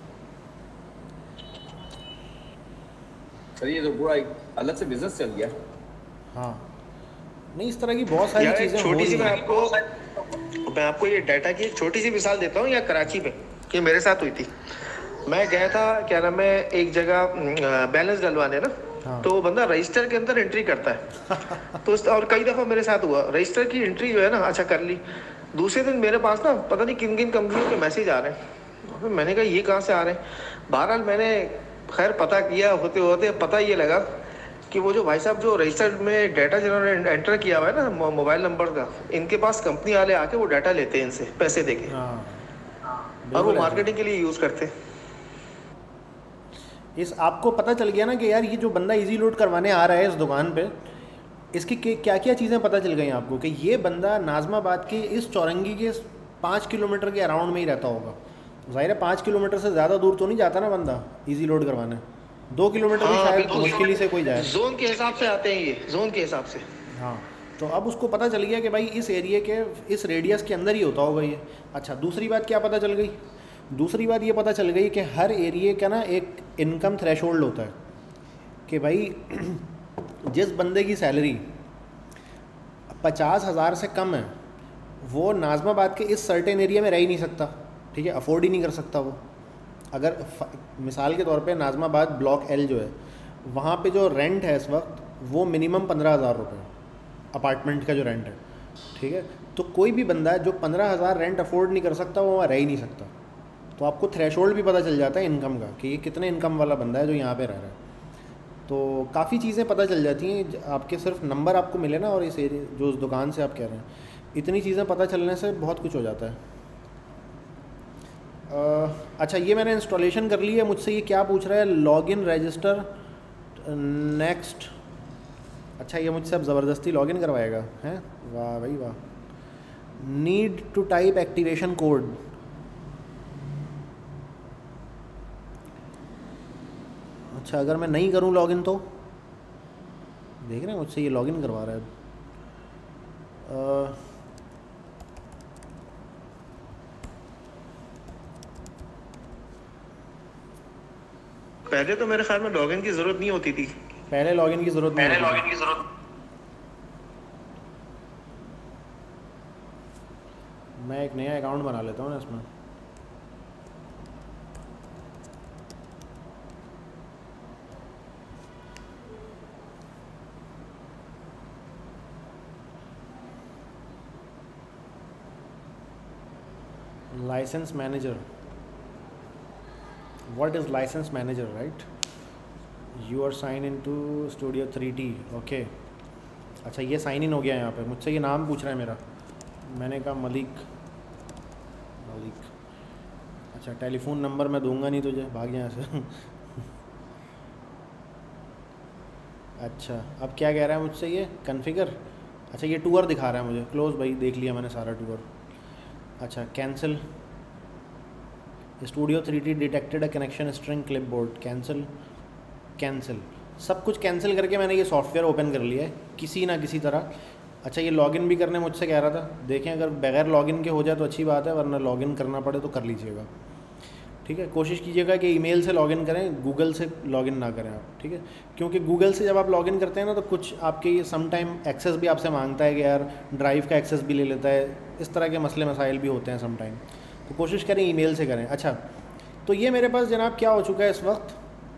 सर ये तो पूरा एक अलग से बिजनेस चल गया। हाँ नहीं, इस तरह की बहुत सारी यार एक चीज़ें हो छोटी सी रही मैं हैं। आपको मैं आपको ये डाटा की एक छोटी सी मिसाल देता हूँ। या कराची में ये मेरे साथ हुई थी। मैं गया था, क्या नाम है, एक जगह बैलेंस डलवाने ना, हाँ। तो वो बंदा रजिस्टर के अंदर एंट्री करता है। तो और कई दफ़ा मेरे साथ हुआ, रजिस्टर की एंट्री जो है ना, अच्छा कर ली, दूसरे दिन मेरे पास ना पता नहीं किन किन कंपनियों के मैसेज आ रहे हैं। मैंने कहा ये कहाँ से आ रहे हैं। बहरहाल मैंने खैर पता किया, होते होते पता ये लगा कि वो जो भाई साहब जो रजिस्टर में डाटा जिन्होंने एंटर किया हुआ है ना मोबाइल नंबर का, इनके पास कंपनी वाले आके वो डाटा लेते हैं इनसे पैसे देके, हाँ और वो बिल्कुल ऐसा। मार्केटिंग के लिए यूज़ करते हैं। इस आपको पता चल गया ना कि यार ये जो बंदा इजी लोड करवाने आ रहा है इस दुकान पे, इसकी क्या क्या चीज़ें पता चल गई आपको कि ये बंदा नाज़माबाद के इस चौरंगी के पाँच किलोमीटर के अराउंड में ही रहता होगा। ज़ाहिर है पाँच किलोमीटर से ज़्यादा दूर तो नहीं जाता ना बंदा इजी लोड करवाने। दो किलोमीटर भी हाँ, शायद बिल्कुल। मुश्किल ही से कोई जाए। जोन के हिसाब से आते हैं ये, जोन के हिसाब से। हाँ तो अब उसको पता चल गया कि भाई इस एरिया के इस रेडियस के अंदर ही होता होगा ये। अच्छा दूसरी बात क्या पता चल गई? दूसरी बात ये पता चल गई कि हर एरिया का ना एक इनकम थ्रेशोल्ड होता है कि भाई जिस बंदे की सैलरी पचास हज़ार से कम है वो नाज़माबाद के इस सर्टेन एरिया में रह ही नहीं सकता, ठीक है, अफोर्ड ही नहीं कर सकता वो। अगर मिसाल के तौर पे नाज़माबाद ब्लॉक एल जो है, वहाँ पे जो रेंट है इस वक्त वो मिनिमम पंद्रह हज़ार रुपये अपार्टमेंट का जो रेंट है, ठीक है। तो कोई भी बंदा जो पंद्रह हज़ार रेंट अफोर्ड नहीं कर सकता वो वहाँ रह ही नहीं सकता। तो आपको थ्रेशोल्ड भी पता चल जाता है इनकम का कि ये कितने इनकम वाला बंदा है जो यहाँ पे रह रहा है। तो काफ़ी चीज़ें पता चल जाती हैं आपके, सिर्फ नंबर आपको मिले ना और इस एरिया जो उस दुकान से आप कह रहे हैं, इतनी चीज़ें पता चलने से बहुत कुछ हो जाता है। आ, अच्छा ये मैंने इंस्टॉलेशन कर ली है। मुझसे ये क्या पूछ रहा है, लॉगिन रजिस्टर नेक्स्ट। अच्छा ये मुझसे अब ज़बरदस्ती लॉगिन करवाएगा, हैं? वाह भाई वाह। Need to type activation code. अच्छा अगर मैं नहीं करूं लॉगिन तो देख रहे हैं मुझसे ये लॉगिन करवा रहा है। आ, पहले तो मेरे ख्याल में लॉगिन की जरूरत नहीं होती थी। पहले लॉगिन की जरूरत नहीं पहले होती। लॉगिन की जरूरत मैं एक नया अकाउंट बना लेता हूँ ना इसमें। Licence manager, what is licence manager, right? You are sign in to studio three T, okay. अच्छा ये साइन इन हो गया यहाँ पे, मुझसे ये नाम पूछ रहा है मेरा, मैंने कहा मलिक, मलिक। अच्छा टेलीफोन नंबर मैं दूंगा नहीं तुझे, भाग यहाँ से। अच्छा अब क्या कह रहा है मुझसे ये, कन्फिगर। अच्छा ये टूर दिखा रहा है मुझे, क्लोज भाई देख लिया मैंने सारा टूर। अच्छा cancel, studio three T detected a connection string clipboard, cancel, cancel. सब कुछ कैंसिल करके मैंने ये सॉफ्टवेयर ओपन कर लिया है किसी ना किसी तरह। अच्छा ये लॉगिन भी करने मुझसे कह रहा था, देखें अगर बगैर लॉगिन के हो जाए तो अच्छी बात है, वरना लॉगिन करना पड़े तो कर लीजिएगा, ठीक है। कोशिश कीजिएगा कि ईमेल से लॉगिन करें, गूगल से लॉगिन ना करें आप, ठीक है। क्योंकि गूगल से जब आप लॉगिन करते हैं ना तो कुछ आपके ये सम टाइम एक्सेस भी आपसे मांगता है कि यार ड्राइव का एक्सेस भी ले लेता है, इस तरह के मसले मसाइल भी होते हैं सम टाइम, तो कोशिश करें ईमेल से करें। अच्छा तो ये मेरे पास जनाब क्या हो चुका है इस वक्त,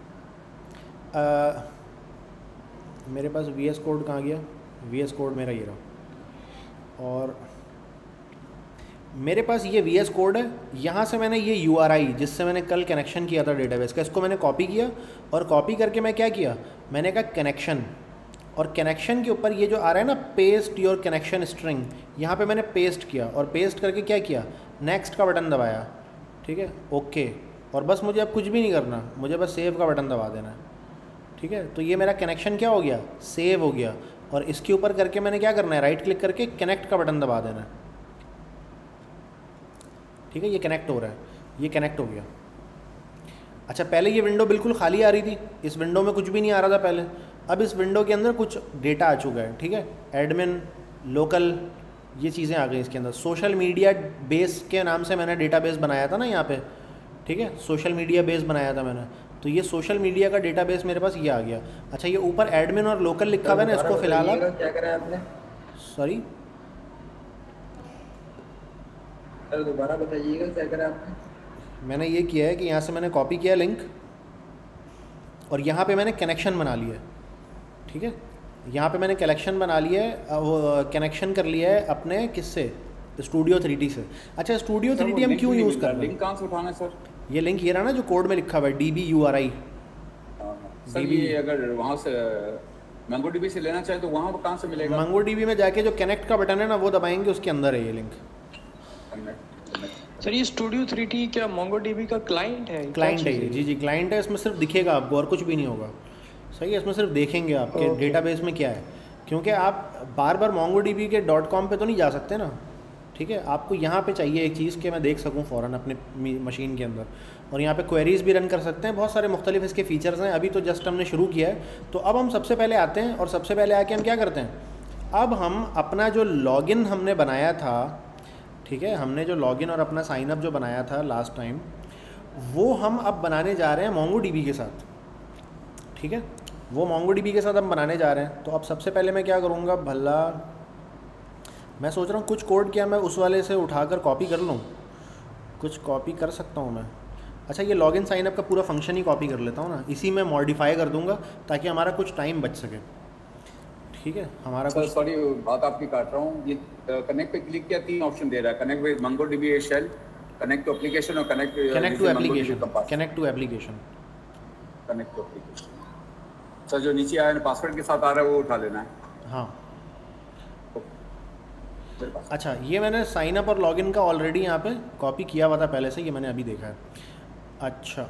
आ, मेरे पास वी एस कोड कहाँ गया, वी एस कोड मेरा ये रहा, और मेरे पास ये वी एस कोड है। यहाँ से मैंने ये यू आर आई जिससे मैंने कल कनेक्शन किया था डेटाबेस का, इसको मैंने कॉपी किया, और कॉपी करके मैं क्या किया, मैंने कहा कनेक्शन, और कनेक्शन के ऊपर ये जो आ रहा है ना पेस्ट योर कनेक्शन स्ट्रिंग, यहाँ पे मैंने पेस्ट किया, और पेस्ट करके क्या किया, नेक्स्ट का बटन दबाया, ठीक है, ओके। और बस मुझे अब कुछ भी नहीं करना, मुझे बस सेव का बटन दबा देना है, ठीक है। तो ये मेरा कनेक्शन क्या हो गया, सेव हो गया। और इसके ऊपर करके मैंने क्या करना है, राइट क्लिक करके कनेक्ट का बटन दबा देना है, ठीक है। ये कनेक्ट हो रहा है, ये कनेक्ट हो गया। अच्छा पहले ये विंडो बिल्कुल खाली आ रही थी, इस विंडो में कुछ भी नहीं आ रहा था पहले, अब इस विंडो के अंदर कुछ डेटा आ चुका है, ठीक है। एडमिन, लोकल, ये चीज़ें आ गई इसके अंदर। सोशल मीडिया बेस के नाम से मैंने डेटाबेस बनाया था ना यहाँ पे, ठीक है, सोशल मीडिया बेस बनाया था मैंने, तो ये सोशल मीडिया का डेटाबेस मेरे पास ये आ गया। अच्छा ये ऊपर एडमिन और लोकल लिखा हुआ है ना, इसको फिलहाल आप, क्या करा आपने, सॉरी सर दोबारा बताइएगा क्या करा आपने। मैंने ये किया है कि यहाँ से मैंने कॉपी किया लिंक, और यहाँ पे मैंने कनेक्शन बना लिया है, ठीक है। यहाँ पे मैंने कनेक्शन बना लिया है, वो कनेक्शन कर लिया है अपने किससे, स्टूडियो थ्री टी से। अच्छा स्टूडियो थ्री टी हम क्यों यूज़ कर रहे हैं, लिंक कहाँ से उठाना है सर? ये लिंक ये रहा ना जो कोड में लिखा हुआ है, D B U R I. सर ये अगर वहाँ से मंगो डीबी से लेना चाहे तो वहाँ कहाँ से मिलेगा? मंगो डीबी में जाके जो कनेक्ट का बटन है ना वो दबाएंगे, उसके अंदर है ये लिंक। सर ये स्टूडियो थ्री टी क्या मोंगो डीबी का क्लाइंट है? क्लाइंट है ये, जी जी क्लाइंट है, इसमें सिर्फ दिखेगा आपको और कुछ भी नहीं होगा, सही है। इसमें सिर्फ देखेंगे आपके डेटाबेस में क्या है, क्योंकि आप बार बार मोंगो डीबी के डॉट कॉम पर तो नहीं जा सकते ना, ठीक है। आपको यहाँ पे चाहिए एक चीज़ कि मैं देख सकूँ फ़ौरन अपने मशीन के अंदर, और यहाँ पे क्वेरीज़ भी रन कर सकते हैं, बहुत सारे मुख्तलिफ इसके फ़ीचर्स हैं। अभी तो जस्ट हमने शुरू किया है, तो अब हम सबसे पहले आते हैं, और सबसे पहले आके हम क्या करते हैं, अब हम अपना जो लॉगिन हमने बनाया था, ठीक है, हमने जो लॉगिन और अपना साइनअप जो बनाया था लास्ट टाइम, वो हम अब बनाने जा रहे हैं मोंगो डीबी के साथ, ठीक है। वो मोंगो डीबी के साथ हम बनाने जा रहे हैं। तो अब सबसे पहले मैं क्या करूँगा, भला मैं सोच रहा हूँ कुछ कोड क्या मैं उस वाले से उठाकर कॉपी कर लूँ, कुछ कॉपी कर सकता हूँ मैं। अच्छा ये लॉगिन साइनअप का पूरा फंक्शन ही कॉपी कर लेता हूँ ना, इसी में मॉडिफाई कर दूँगा ताकि हमारा कुछ टाइम बच सके, ठीक है। हमारा सर सॉरी बात आपकी काट रहा हूँ, ये कनेक्ट पे क्लिक किया, तीन ऑप्शन दे रहा है, connect with Mongo DB shell, connect to application और connect connect to application, connect to application, connect to application. Sir जो नीचे आया पासवर्ड के साथ आ रहा है वो उठा लेना है। हाँ अच्छा ये मैंने साइन अप और लॉगिन का ऑलरेडी यहाँ पे कॉपी किया हुआ था पहले से, ये मैंने अभी देखा है। अच्छा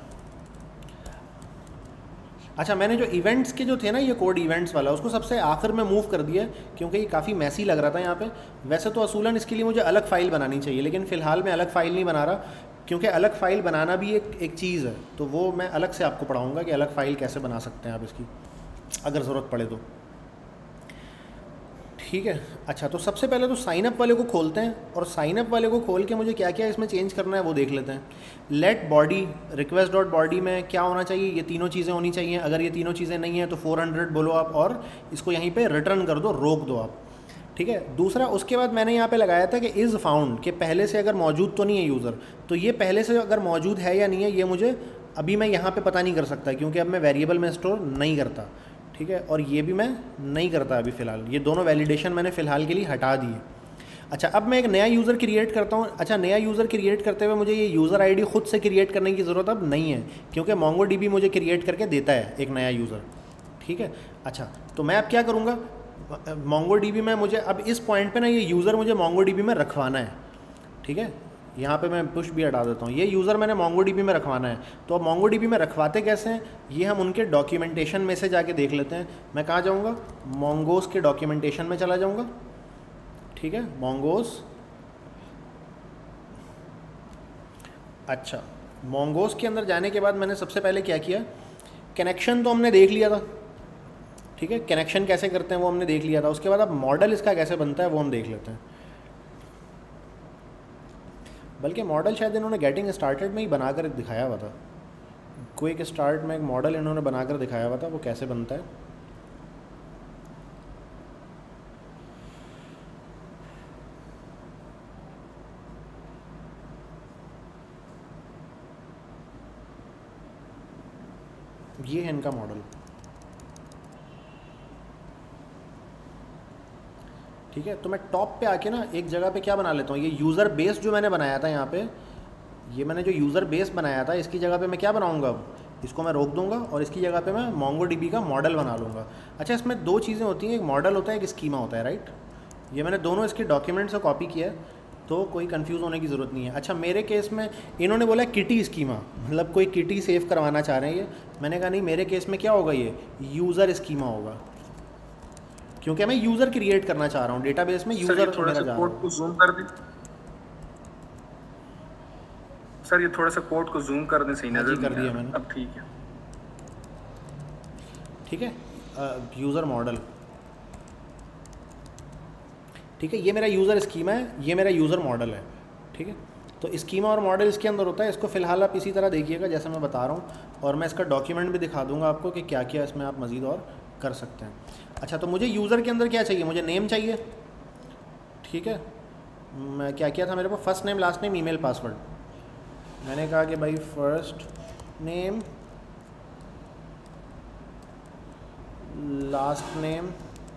अच्छा मैंने जो इवेंट्स के जो थे ना, ये कोड इवेंट्स वाला, उसको सबसे आखिर में मूव कर दिया क्योंकि ये काफ़ी मैसी लग रहा था यहाँ पे। वैसे तो असूलन इसके लिए मुझे अलग फ़ाइल बनानी चाहिए, लेकिन फ़िलहाल मैं अलग फ़ाइल नहीं बना रहा, क्योंकि अलग फ़ाइल बनाना भी एक एक चीज़ है, तो वो मैं अलग से आपको पढ़ाऊँगा कि अलग फ़ाइल कैसे बना सकते हैं आप इसकी, अगर ज़रूरत पड़े तो। ठीक है। अच्छा, तो सबसे पहले तो साइन अप वाले को खोलते हैं, और साइन अप वाले को खोल के मुझे क्या क्या इसमें चेंज करना है वो देख लेते हैं। Let body request dot body में क्या होना चाहिए, ये तीनों चीज़ें होनी चाहिए। अगर ये तीनों चीज़ें नहीं हैं तो फोर हंड्रेड बोलो आप, और इसको यहीं पे रिटर्न कर दो, रोक दो आप, ठीक है। दूसरा, उसके बाद मैंने यहाँ पे लगाया था कि इज़ फाउंड, कि पहले से अगर मौजूद तो नहीं है यूज़र, तो ये पहले से अगर मौजूद है या नहीं है ये मुझे अभी मैं यहाँ पे पता नहीं कर सकता, क्योंकि अब मैं वेरिएबल में स्टोर नहीं करता, ठीक है। और ये भी मैं नहीं करता अभी फ़िलहाल, ये दोनों वैलिडेशन मैंने फ़िलहाल के लिए हटा दिए। अच्छा, अब मैं एक नया यूज़र क्रिएट करता हूँ। अच्छा, नया यूज़र क्रिएट करते हुए मुझे ये यूज़र आईडी खुद से क्रिएट करने की ज़रूरत अब नहीं है, क्योंकि मोंगोडीबी मुझे क्रिएट करके देता है एक नया यूज़र, ठीक है। अच्छा, तो मैं अब क्या करूँगा, मोंगोडीबी में मुझे अब इस पॉइंट पे ना ये यूज़र मुझे मोंगोडीबी में रखवाना है, ठीक है। यहाँ पे मैं पुश भी हटा देता हूँ, ये यूज़र मैंने मोंगोडीबी में रखवाना है। तो अब मोंगोडीबी में रखवाते कैसे हैं, ये हम उनके डॉक्यूमेंटेशन में से जाके देख लेते हैं। मैं कहाँ जाऊँगा, मोंगोस के डॉक्यूमेंटेशन में चला जाऊँगा, ठीक है, मोंगोस। अच्छा, मोंगोस के अंदर जाने के बाद मैंने सबसे पहले क्या किया, कनेक्शन तो हमने देख लिया था, ठीक है, कनेक्शन कैसे करते हैं वो हमने देख लिया था। उसके बाद अब मॉडल इसका कैसे बनता है वो हम देख लेते हैं। बल्कि मॉडल शायद इन्होंने गेटिंग स्टार्टेड में ही बनाकर दिखाया हुआ था, क्विक स्टार्ट में एक मॉडल इन्होंने बनाकर दिखाया हुआ था, वो कैसे बनता है। ये है इनका मॉडल, ठीक है। तो मैं टॉप पे आके ना एक जगह पे क्या बना लेता हूँ, ये यूज़र बेस जो मैंने बनाया था यहाँ पे, ये मैंने जो यूज़र बेस बनाया था इसकी जगह पे मैं क्या बनाऊँगा, अब इसको मैं रोक दूँगा और इसकी जगह पे मैं मोंगोडीबी का मॉडल बना लूँगा। अच्छा, इसमें दो चीज़ें होती हैं, एक मॉडल होता है, एक स्कीमा होता है, राइट। ये मैंने दोनों इसके डॉक्यूमेंट से कॉपी किया है, तो कोई कन्फ्यूज़ होने की ज़रूरत नहीं है। अच्छा, मेरे केस में इन्होंने बोला किटी स्कीमा, मतलब कोई किटी सेव करवाना चाह रहे हैं ये। मैंने कहा नहीं, मेरे केस में क्या होगा, ये यूज़र स्कीमा होगा, क्योंकि मैं यूज़र क्रिएट करना चाह रहा हूँ डेटाबेस में। यूज़र थोड़ा सा कोड को जूम कर दें सर, ये थोड़ा सा कोड को जूम कर दें, सही नजर कर दिया मैंने, अब ठीक है, ठीक है। यूज़र मॉडल, ठीक है, ये मेरा यूज़र स्कीमा है, ये मेरा यूज़र मॉडल है, ठीक है। तो स्कीमा और मॉडल इसके अंदर होता है। इसको फ़िलहाल आप इसी तरह देखिएगा जैसे मैं बता रहा हूँ, और मैं इसका डॉक्यूमेंट भी दिखा दूँगा आपको कि क्या क्या इसमें आप मज़ीद और कर सकते हैं। अच्छा, तो मुझे यूज़र के अंदर क्या चाहिए, मुझे नेम चाहिए, ठीक है। मैं क्या किया था, मेरे पास first name, last name, email, password. मैंने कहा कि भाई first name, last name,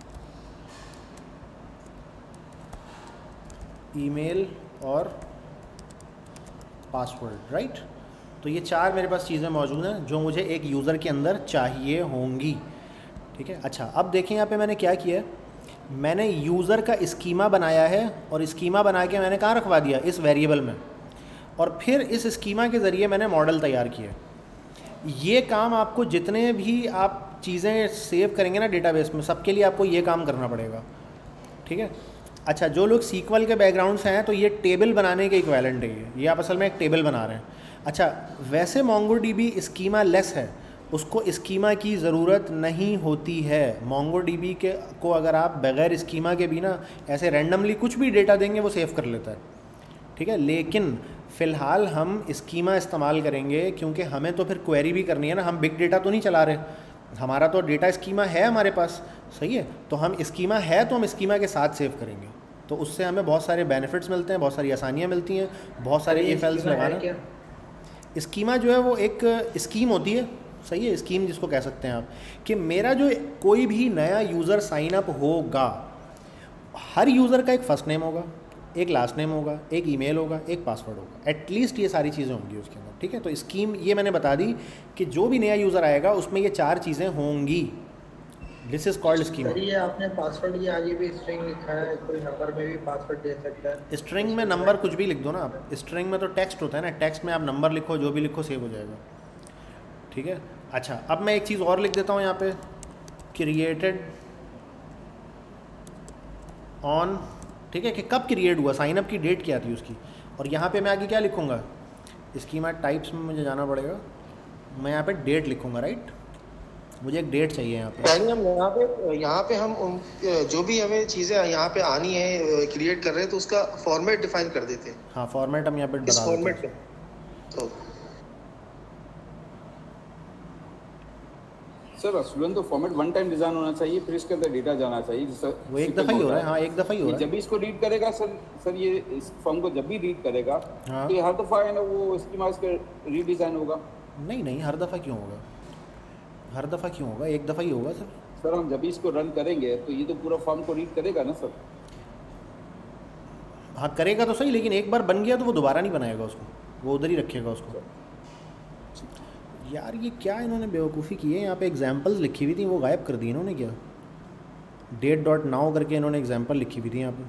email और पासवर्ड, राइट। तो ये चार मेरे पास चीज़ें मौजूद हैं जो मुझे एक यूज़र के अंदर चाहिए होंगी, ठीक है। अच्छा, अब देखें यहाँ पे मैंने क्या किया है, मैंने यूज़र का स्कीमा बनाया है, और स्कीमा बना के मैंने कहाँ रखवा दिया, इस वेरिएबल में, और फिर इस स्कीमा के ज़रिए मैंने मॉडल तैयार किया। ये काम आपको जितने भी आप चीज़ें सेव करेंगे ना डेटाबेस में, सबके लिए आपको ये काम करना पड़ेगा, ठीक है। अच्छा, जो लोग सीक्वल के बैकग्राउंड से हैं तो ये टेबल बनाने के इक्विवेलेंट है, ये ये आप असल में एक टेबल बना रहे हैं। अच्छा, वैसे मोंगोडीबी स्कीमा लेस है, उसको स्कीमा की ज़रूरत नहीं होती है। मोंगोडीबी के को अगर आप बग़ैर स्कीमा के भी ना ऐसे रैंडमली कुछ भी डेटा देंगे वो सेव कर लेता है, ठीक है। लेकिन फ़िलहाल हम स्कीमा इस्तेमाल करेंगे, क्योंकि हमें तो फिर क्वेरी भी करनी है ना, हम बिग डेटा तो नहीं चला रहे, हमारा तो डेटा स्कीमा है हमारे पास, सही है। तो हम स्कीमा है तो हम स्कीमा के साथ सेव करेंगे, तो उससे हमें बहुत सारे बेनिफिट्स मिलते हैं, बहुत सारी आसानियाँ मिलती हैं, बहुत सारे इफ एल्स लगाना। स्कीमा जो है वो एक स्कीम होती है, सही है, स्कीम जिसको कह सकते हैं आप, कि मेरा जो कोई भी नया यूज़र साइन अप होगा, हर यूज़र का एक फ़र्स्ट नेम होगा, एक लास्ट नेम होगा, एक ईमेल होगा, एक पासवर्ड होगा, एटलीस्ट ये सारी चीज़ें होंगी उसके अंदर, ठीक है। तो स्कीम ये मैंने बता दी कि जो भी नया यूज़र आएगा उसमें ये चार चीज़ें होंगी, दिस इज़ कॉल्ड स्कीम। ये आपने पासवर्ड के आगे भी स्ट्रिंग लिखा है, कोई नंबर में भी पासवर्ड दे सकता है। स्ट्रिंग में नंबर कुछ भी लिख दो ना आप, स्ट्रिंग में तो टेक्स्ट होता है ना, टेक्स्ट में आप नंबर लिखो, जो भी लिखो सेव हो जाएगा, ठीक है। अच्छा, अब मैं एक चीज़ और लिख देता हूँ यहाँ पे, क्रिएटेड ऑन, ठीक है, कि कब क्रिएट हुआ, साइन अप की डेट क्या थी उसकी, और यहाँ पे मैं आगे क्या लिखूँगा, स्कीमा टाइप्स में मुझे जाना पड़ेगा, मैं यहाँ पे डेट लिखूँगा, राइट। मुझे एक डेट चाहिए यहाँ पे। यानी हम यहाँ पे यहाँ पे हम उन जो भी हमें चीज़ें यहाँ पे आनी है क्रिएट कर रहे हैं तो उसका फॉर्मेट डिफाइन कर देते हैं। हाँ फॉर्मेट हम यहाँ पे इस बता फॉर्मेट देते में हैं। तो सर स्टूडेंट तो फॉर्मेट वन टाइम डिजाइन होना चाहिए, फिर इसके अंदर डेटा जाना चाहिए। जैसे वो एक दफ़ा ही हो रहा है। हाँ एक दफ़ा ही हो रहा है। जब भी इसको रीड करेगा सर सर ये इस फॉर्म को जब भी रीड करेगा हाँ। तो ये हर दफ़ा है ना वो स्कीमा इसका रीडिज़ाइन होगा। नहीं नहीं हर दफ़ा क्यों होगा, हर दफ़ा क्यों होगा, एक दफ़ा ही होगा सर। सर हम जब भी इसको रन करेंगे तो ये तो पूरा फॉर्म को रीड करेगा ना सर। हाँ करेगा तो सही, लेकिन एक बार बन गया तो वो दोबारा नहीं बनाएगा उसको, वो उधर ही रखेगा उसको। यार ये क्या इन्होंने बेवकूफ़ी की है, यहाँ पे एग्जाम्पल्स लिखी हुई थी वो गायब कर दी इन्होंने। क्या डेट डॉट नाउ करके इन्होंने एग्जाम्पल लिखी हुई थी यहाँ पे।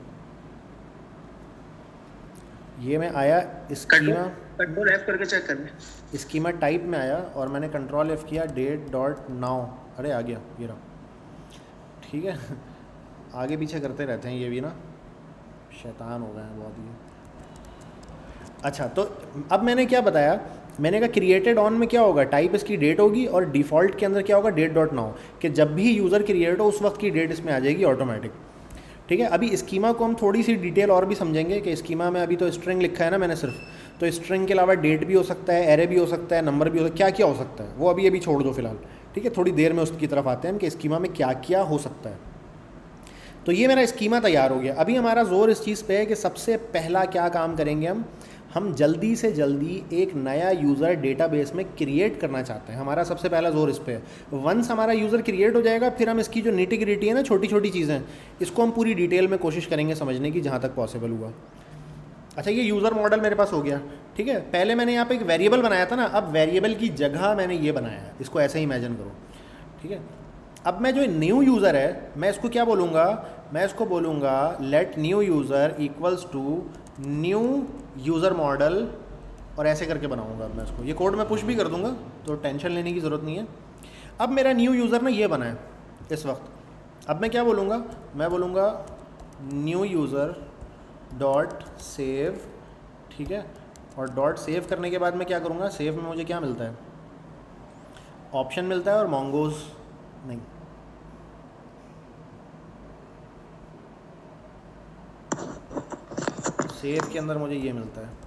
ये मैं आया स्कीमा कंट्रोल एफ करके चेक करने, स्कीमा टाइप में आया और मैंने कंट्रोल एफ किया डेट डॉट नाउ, अरे आ गया ये रहा। ठीक है आगे पीछे करते रहते हैं ये भी ना, शैतान हो गए हैं बहुत ही। अच्छा तो अब मैंने क्या बताया, मैंने कहा क्रिएटेड ऑन में क्या होगा, टाइप इसकी डेट होगी और डिफ़ॉल्ट के अंदर क्या होगा डेट डॉट नाउ, कि जब भी यूज़र क्रिएट हो उस वक्त की डेट इसमें आ जाएगी ऑटोमेटिक। ठीक है अभी स्कीमा को हम थोड़ी सी डिटेल और भी समझेंगे कि स्कीमा में अभी तो स्ट्रिंग लिखा है ना मैंने सिर्फ, तो स्ट्रिंग के अलावा डेट भी हो सकता है, एरे भी हो सकता है, नंबर भी हो सकता है, क्या क्या हो सकता है वो अभी अभी छोड़ दो फिलहाल। ठीक है थोड़ी देर में उसकी तरफ आते हैं हम कि स्कीमा में क्या क्या हो सकता है। तो ये मेरा स्कीमा तैयार हो गया। अभी हमारा जोर इस चीज़ पे है कि सबसे पहला क्या काम करेंगे हम हम जल्दी से जल्दी एक नया यूज़र डेटाबेस में क्रिएट करना चाहते हैं। हमारा सबसे पहला जोर इस पे है। वंस हमारा यूज़र क्रिएट हो जाएगा फिर हम इसकी जो निटी ग्रिटी है ना, छोटी छोटी चीज़ें, इसको हम पूरी डिटेल में कोशिश करेंगे समझने की जहाँ तक पॉसिबल हुआ। अच्छा ये यूज़र मॉडल मेरे पास हो गया। ठीक है पहले मैंने यहाँ पे एक वेरिएबल बनाया था ना, अब वेरिएबल की जगह मैंने ये बनाया है, इसको ऐसे ही इमेजिन करो। ठीक है अब मैं जो न्यू यूज़र है मैं इसको क्या बोलूँगा, मैं इसको बोलूँगा let new user equals to new user model, और ऐसे करके बनाऊँगा अब मैं इसको। ये कोड मैं पुश भी कर दूँगा तो टेंशन लेने की ज़रूरत नहीं है। अब मेरा न्यू यूज़र ना ये बना है इस वक्त। अब मैं क्या बोलूँगा, मैं बोलूँगा न्यू यूज़र डॉट सेव। ठीक है और डॉट सेव करने के बाद मैं क्या करूँगा, सेव में मुझे क्या मिलता है, ऑप्शन मिलता है और मोंगोज नहीं। सेव के अंदर मुझे ये मिलता है।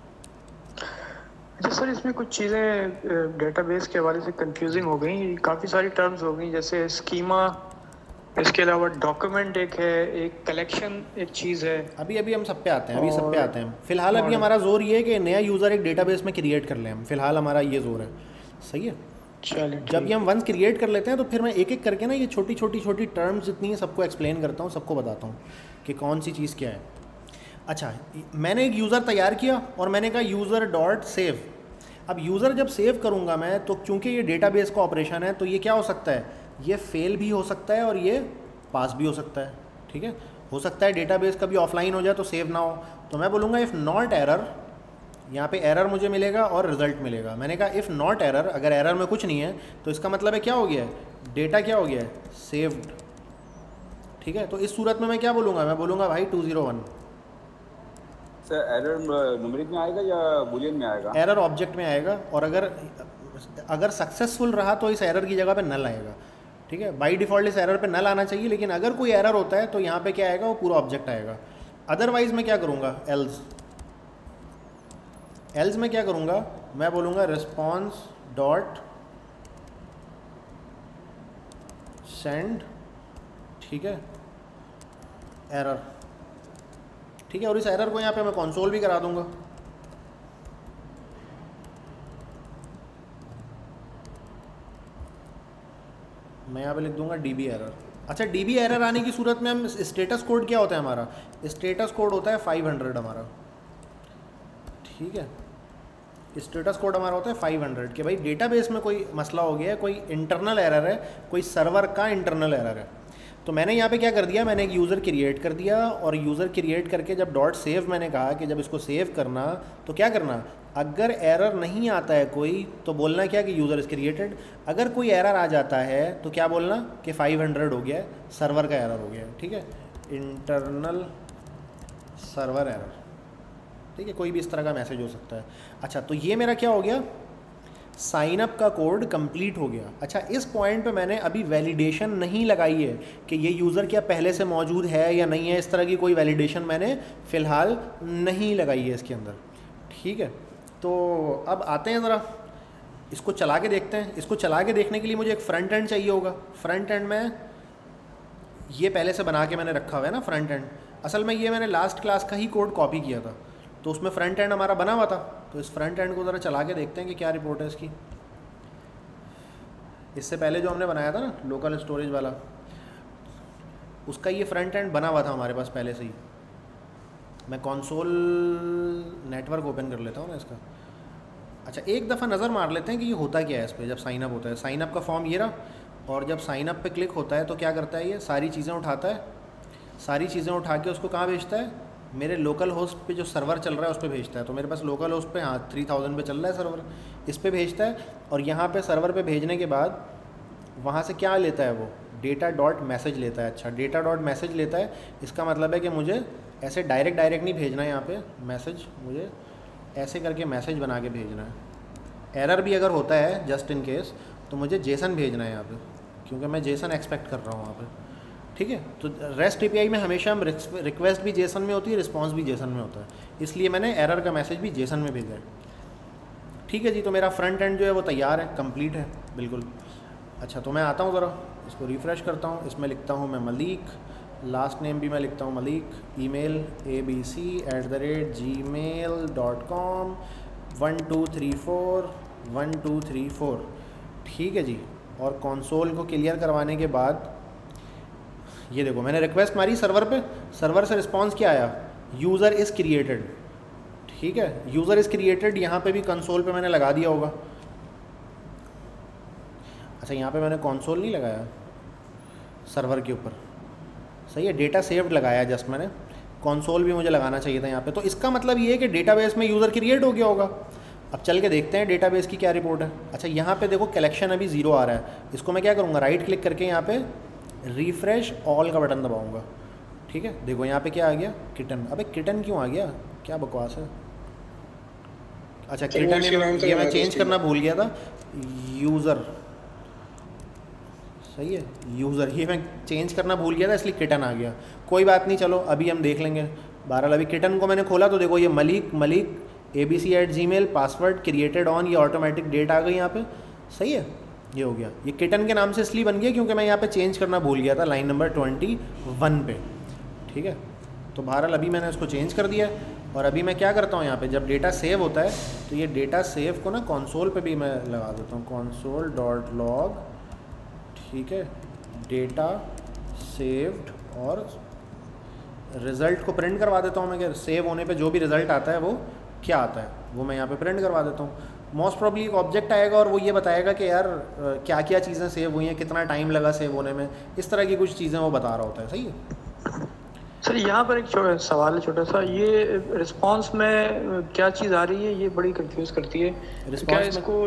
अच्छा सर इसमें कुछ चीज़ें डेटाबेस के हवाले से कंफ्यूजिंग हो गई, काफ़ी सारी टर्म्स हो गई, जैसे स्कीमा, इसके अलावा डॉक्यूमेंट एक है, एक कलेक्शन एक चीज़ है। अभी अभी हम सब पे आते हैं, अभी सब पे आते हैं। फिलहाल अभी हमारा जोर ये है कि नया यूज़र एक डेटाबेस में क्रिएट कर लें हम, फिलहाल हमारा ये जोर है। सही है चलिए जब ये हम वंस क्रिएट कर लेते हैं तो फिर मैं एक एक करके ना ये छोटी छोटी छोटी टर्म्स जितनी हैं सबको एक्सप्लेन करता हूँ, सबको बताता हूँ कि कौन सी चीज़ क्या है। अच्छा मैंने एक यूज़र तैयार किया और मैंने कहा यूज़र डॉट सेव। अब यूज़र जब सेव करूँगा मैं तो क्योंकि ये डेटाबेस का ऑपरेशन है तो ये क्या हो सकता है, ये फेल भी हो सकता है और ये पास भी हो सकता है। ठीक है हो सकता है डेटाबेस कभी ऑफलाइन हो जाए तो सेव ना हो, तो मैं बोलूँगा इफ़ नॉट एरर, यहाँ पे एरर मुझे मिलेगा और रिज़ल्ट मिलेगा। मैंने कहा इफ़ नॉट एरर, अगर एरर में कुछ नहीं है तो इसका मतलब है क्या हो गया है, डेटा क्या हो गया है, सेव्ड। ठीक है तो इस सूरत में मैं क्या बोलूँगा, मैं बोलूँगा भाई two zero one. Sir error numeric में आएगा या बूलियन में आएगा? एरर ऑब्जेक्ट में आएगा और अगर अगर सक्सेसफुल रहा तो इस एरर की जगह पे नल आएगा। ठीक है बाय डिफ़ॉल्ट इस एरर पे नल आना चाहिए, लेकिन अगर कोई एरर होता है तो यहाँ पे क्या आएगा, वो पूरा ऑब्जेक्ट आएगा। अदरवाइज मैं क्या करूँगा, एल्स एल्स में क्या करूँगा, मैं बोलूँगा रिस्पॉन्स डॉट सेंड। ठीक है एरर। ठीक है और इस एरर को यहाँ पे मैं कंसोल भी करा दूंगा। मैं यहाँ पे लिख दूंगा डीबी एरर। अच्छा डीबी एरर आने की सूरत में हम स्टेटस कोड क्या होता है हमारा, स्टेटस कोड होता है फाइव हंड्रेड हमारा। ठीक है स्टेटस कोड हमारा होता है फाइव हंड्रेड कि भाई डेटाबेस में कोई मसला हो गया है, कोई इंटरनल एरर है, कोई सर्वर का इंटरनल एरर है। तो मैंने यहाँ पे क्या कर दिया, मैंने एक यूज़र क्रिएट कर दिया और यूज़र क्रिएट करके जब डॉट सेव मैंने कहा कि जब इसको सेव करना तो क्या करना, अगर एरर नहीं आता है कोई तो बोलना क्या कि यूज़र इज़ क्रिएटेड। अगर कोई एरर आ जाता है तो क्या बोलना कि फाइव हंड्रेड हो गया है, सर्वर का एरर हो गया है। ठीक है इंटरनल सर्वर एरर। ठीक है कोई भी इस तरह का मैसेज हो सकता है। अच्छा तो ये मेरा क्या हो गया, साइन अप का कोड कंप्लीट हो गया। अच्छा, इस पॉइंट पे मैंने अभी वैलिडेशन नहीं लगाई है कि ये यूज़र क्या पहले से मौजूद है या नहीं है, इस तरह की कोई वैलिडेशन मैंने फ़िलहाल नहीं लगाई है इसके अंदर। ठीक है, तो अब आते हैं ज़रा इसको चला के देखते हैं। इसको चला के देखने के लिए मुझे एक फ्रंट एंड चाहिए होगा। फ्रंट एंड में ये पहले से बना के मैंने रखा हुआ है ना फ्रंट एंड। असल में ये मैंने लास्ट क्लास का ही कोड कॉपी किया था, तो उसमें फ्रंट एंड हमारा बना हुआ था। तो इस फ्रंट एंड को ज़रा चला के देखते हैं कि क्या रिपोर्ट है इसकी। इससे पहले जो हमने बनाया था ना लोकल स्टोरेज वाला, उसका ये फ्रंट एंड बना हुआ था हमारे पास पहले से ही। मैं कंसोल नेटवर्क ओपन कर लेता हूँ ना इसका। अच्छा, एक दफ़ा नज़र मार लेते हैं कि ये होता क्या है इस पर जब साइन अप होता है। साइन अप का फॉर्म ये रहा, और जब साइन अप पे क्लिक होता है तो क्या करता है, ये सारी चीज़ें उठाता है। सारी चीज़ें उठा के उसको कहाँ भेजता है, मेरे लोकल होस्ट पे जो सर्वर चल रहा है उस पर भेजता है। तो मेरे पास लोकल होस्ट पे हाँ थ्री थाउजेंड पे चल रहा है सर्वर, इस पे भेजता है। और यहाँ पे सर्वर पे भेजने के बाद वहाँ से क्या लेता है वो, डेटा डॉट मैसेज लेता है। अच्छा, डेटा डॉट मैसेज लेता है, इसका मतलब है कि मुझे ऐसे डायरेक्ट डायरेक्ट नहीं भेजना है यहाँ पे मैसेज, मुझे ऐसे करके मैसेज बना के भेजना है। एरर भी अगर होता है जस्ट इन केस तो मुझे जेसन भेजना है यहाँ पे, क्योंकि मैं जेसन एक्सपेक्ट कर रहा हूँ वहाँ पे। ठीक है, तो रेस्ट एपीआई में हमेशा हम रिक्वेस्ट भी जेसन में होती है, रिस्पांस भी जेसन में होता है, इसलिए मैंने एरर का मैसेज भी जेसन में भेजा है। ठीक है जी, तो मेरा फ्रंट एंड जो है वो तैयार है, कंप्लीट है बिल्कुल। अच्छा, तो मैं आता हूँ ज़रा इसको रिफ़्रेश करता हूँ। इसमें लिखता हूँ मैं मलिक, लास्ट नेम भी मैं लिखता हूँ Malik, email A B C at the rate Gmail dot com, one two three four one two three four. ठीक है जी, और कंसोल को क्लियर करवाने के बाद ये देखो मैंने रिक्वेस्ट मारी सर्वर पे, सर्वर से रिस्पांस क्या आया, यूज़र इज़ क्रिएटेड। ठीक है, यूज़र इज़ क्रिएटेड यहाँ पे भी कंसोल पे मैंने लगा दिया होगा। अच्छा, यहाँ पे मैंने कंसोल नहीं लगाया सर्वर के ऊपर, सही है, डेटा सेव्ड लगाया जस्ट मैंने। कंसोल भी मुझे लगाना चाहिए था यहाँ पे। तो इसका मतलब ये है कि डेटाबेस में यूज़र क्रिएट हो गया होगा। अब चल के देखते हैं डेटाबेस की क्या रिपोर्ट है। अच्छा, यहाँ पे देखो कलेक्शन अभी ज़ीरो आ रहा है, इसको मैं क्या करूँगा, राइट क्लिक करके यहाँ पे रिफ्रेश ऑल का बटन दबाऊंगा। ठीक है, देखो यहाँ पे क्या आ गया, किटन। अबे किटन क्यों आ गया, क्या बकवास है। अच्छा, किटन ये मैं चेंज करना भूल गया था, यूज़र, सही है, यूज़र ये मैं चेंज करना भूल गया था इसलिए किटन आ गया। कोई बात नहीं, चलो अभी हम देख लेंगे। बहरहाल अभी किटन को मैंने खोला तो देखो ये Malik Malik A B C at Gmail password created on, ये ऑटोमेटिक डेट आ गई यहाँ पे। सही है, ये हो गया। ये किटन के नाम से इसलिए बन गया क्योंकि मैं यहाँ पे चेंज करना भूल गया था लाइन नंबर ट्वेंटी वन पे। ठीक है, तो बहरहाल अभी मैंने इसको चेंज कर दिया। और अभी मैं क्या करता हूँ यहाँ पे, जब डेटा सेव होता है तो ये डेटा सेव को ना कंसोल पे भी मैं लगा देता हूँ, कंसोल डॉट लॉग। ठीक है, डेटा सेव्ड, और रिज़ल्ट को प्रिंट करवा देता हूँ मैं कि सेव होने पे जो भी रिज़ल्ट आता है वो क्या आता है, वो मैं यहाँ पे प्रिंट करवा देता हूँ। मोस्ट प्रॉब्ली एक ऑब्जेक्ट आएगा और वो ये बताएगा कि यार क्या क्या चीज़ें सेव हुई हैं, कितना टाइम लगा सेव होने में, इस तरह की कुछ चीज़ें वो बता रहा होता है। सही है सर, यहाँ पर एक सवाल है छोटा सा, ये रिस्पांस में क्या चीज़ आ रही है, ये बड़ी कंफ्यूज करती है। क्या इसको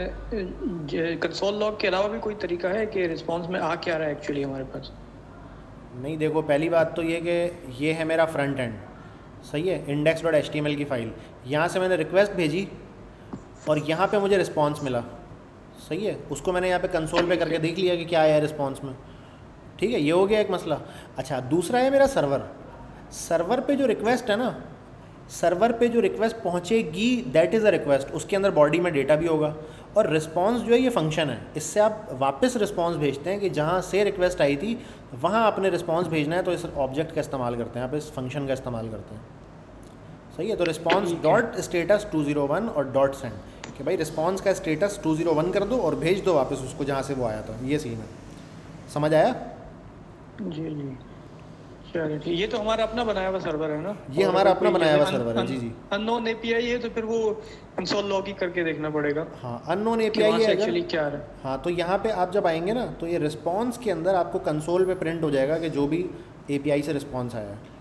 कंसोल लॉग के अलावा भी कोई तरीका है कि रिस्पांस में आ क्या रहा है एक्चुअली हमारे पास? नहीं, देखो पहली बात तो ये कि ये है मेरा फ्रंट एंड, सही है, index dot H T M L की फ़ाइल। यहाँ से मैंने रिक्वेस्ट भेजी और यहाँ पे मुझे रिस्पांस मिला। सही है, उसको मैंने यहाँ पे कंसोल पे करके देख लिया कि क्या आया है रिस्पांस में। ठीक है, ये हो गया एक मसला। अच्छा, दूसरा है मेरा सर्वर। सर्वर पे जो रिक्वेस्ट है ना, सर्वर पे जो रिक्वेस्ट पहुँचेगी दैट इज़ अ रिक्वेस्ट, उसके अंदर बॉडी में डेटा भी होगा। और रिस्पांस जो है ये फंक्शन है, इससे आप वापस रिस्पांस भेजते हैं कि जहाँ से रिक्वेस्ट आई थी वहाँ आपने रिस्पांस भेजना है, तो इस ऑब्जेक्ट का इस्तेमाल करते हैं, आप इस फंक्शन का इस्तेमाल करते हैं। सही है, तो response dot status two zero one और डॉट सेंड, कि भाई रिस्पांस का स्टेटस टू ज़ीरो वन कर दो और भेज दो वापस उसको जहाँ से वो आया था। ये सीन है, समझ आया? जी जी, चलिए ठीक। ये तो हमारा अपना बनाया हुआ सर्वर है ना? ये हमारा अपना बनाया हुआ सर्वर है। जी जी, अननोन एपीआई है तो फिर वो कंसोल लॉग ही करके देखना पड़ेगा। हाँ, अननोन एपीआई है एक्चुअली क्या है। हाँ, तो यहाँ पे आप जब आएंगे ना तो ये रिस्पांस के अंदर आपको कंसोल पे प्रिंट हो जाएगा कि जो भी एपीआई से रिस्पांस आया है।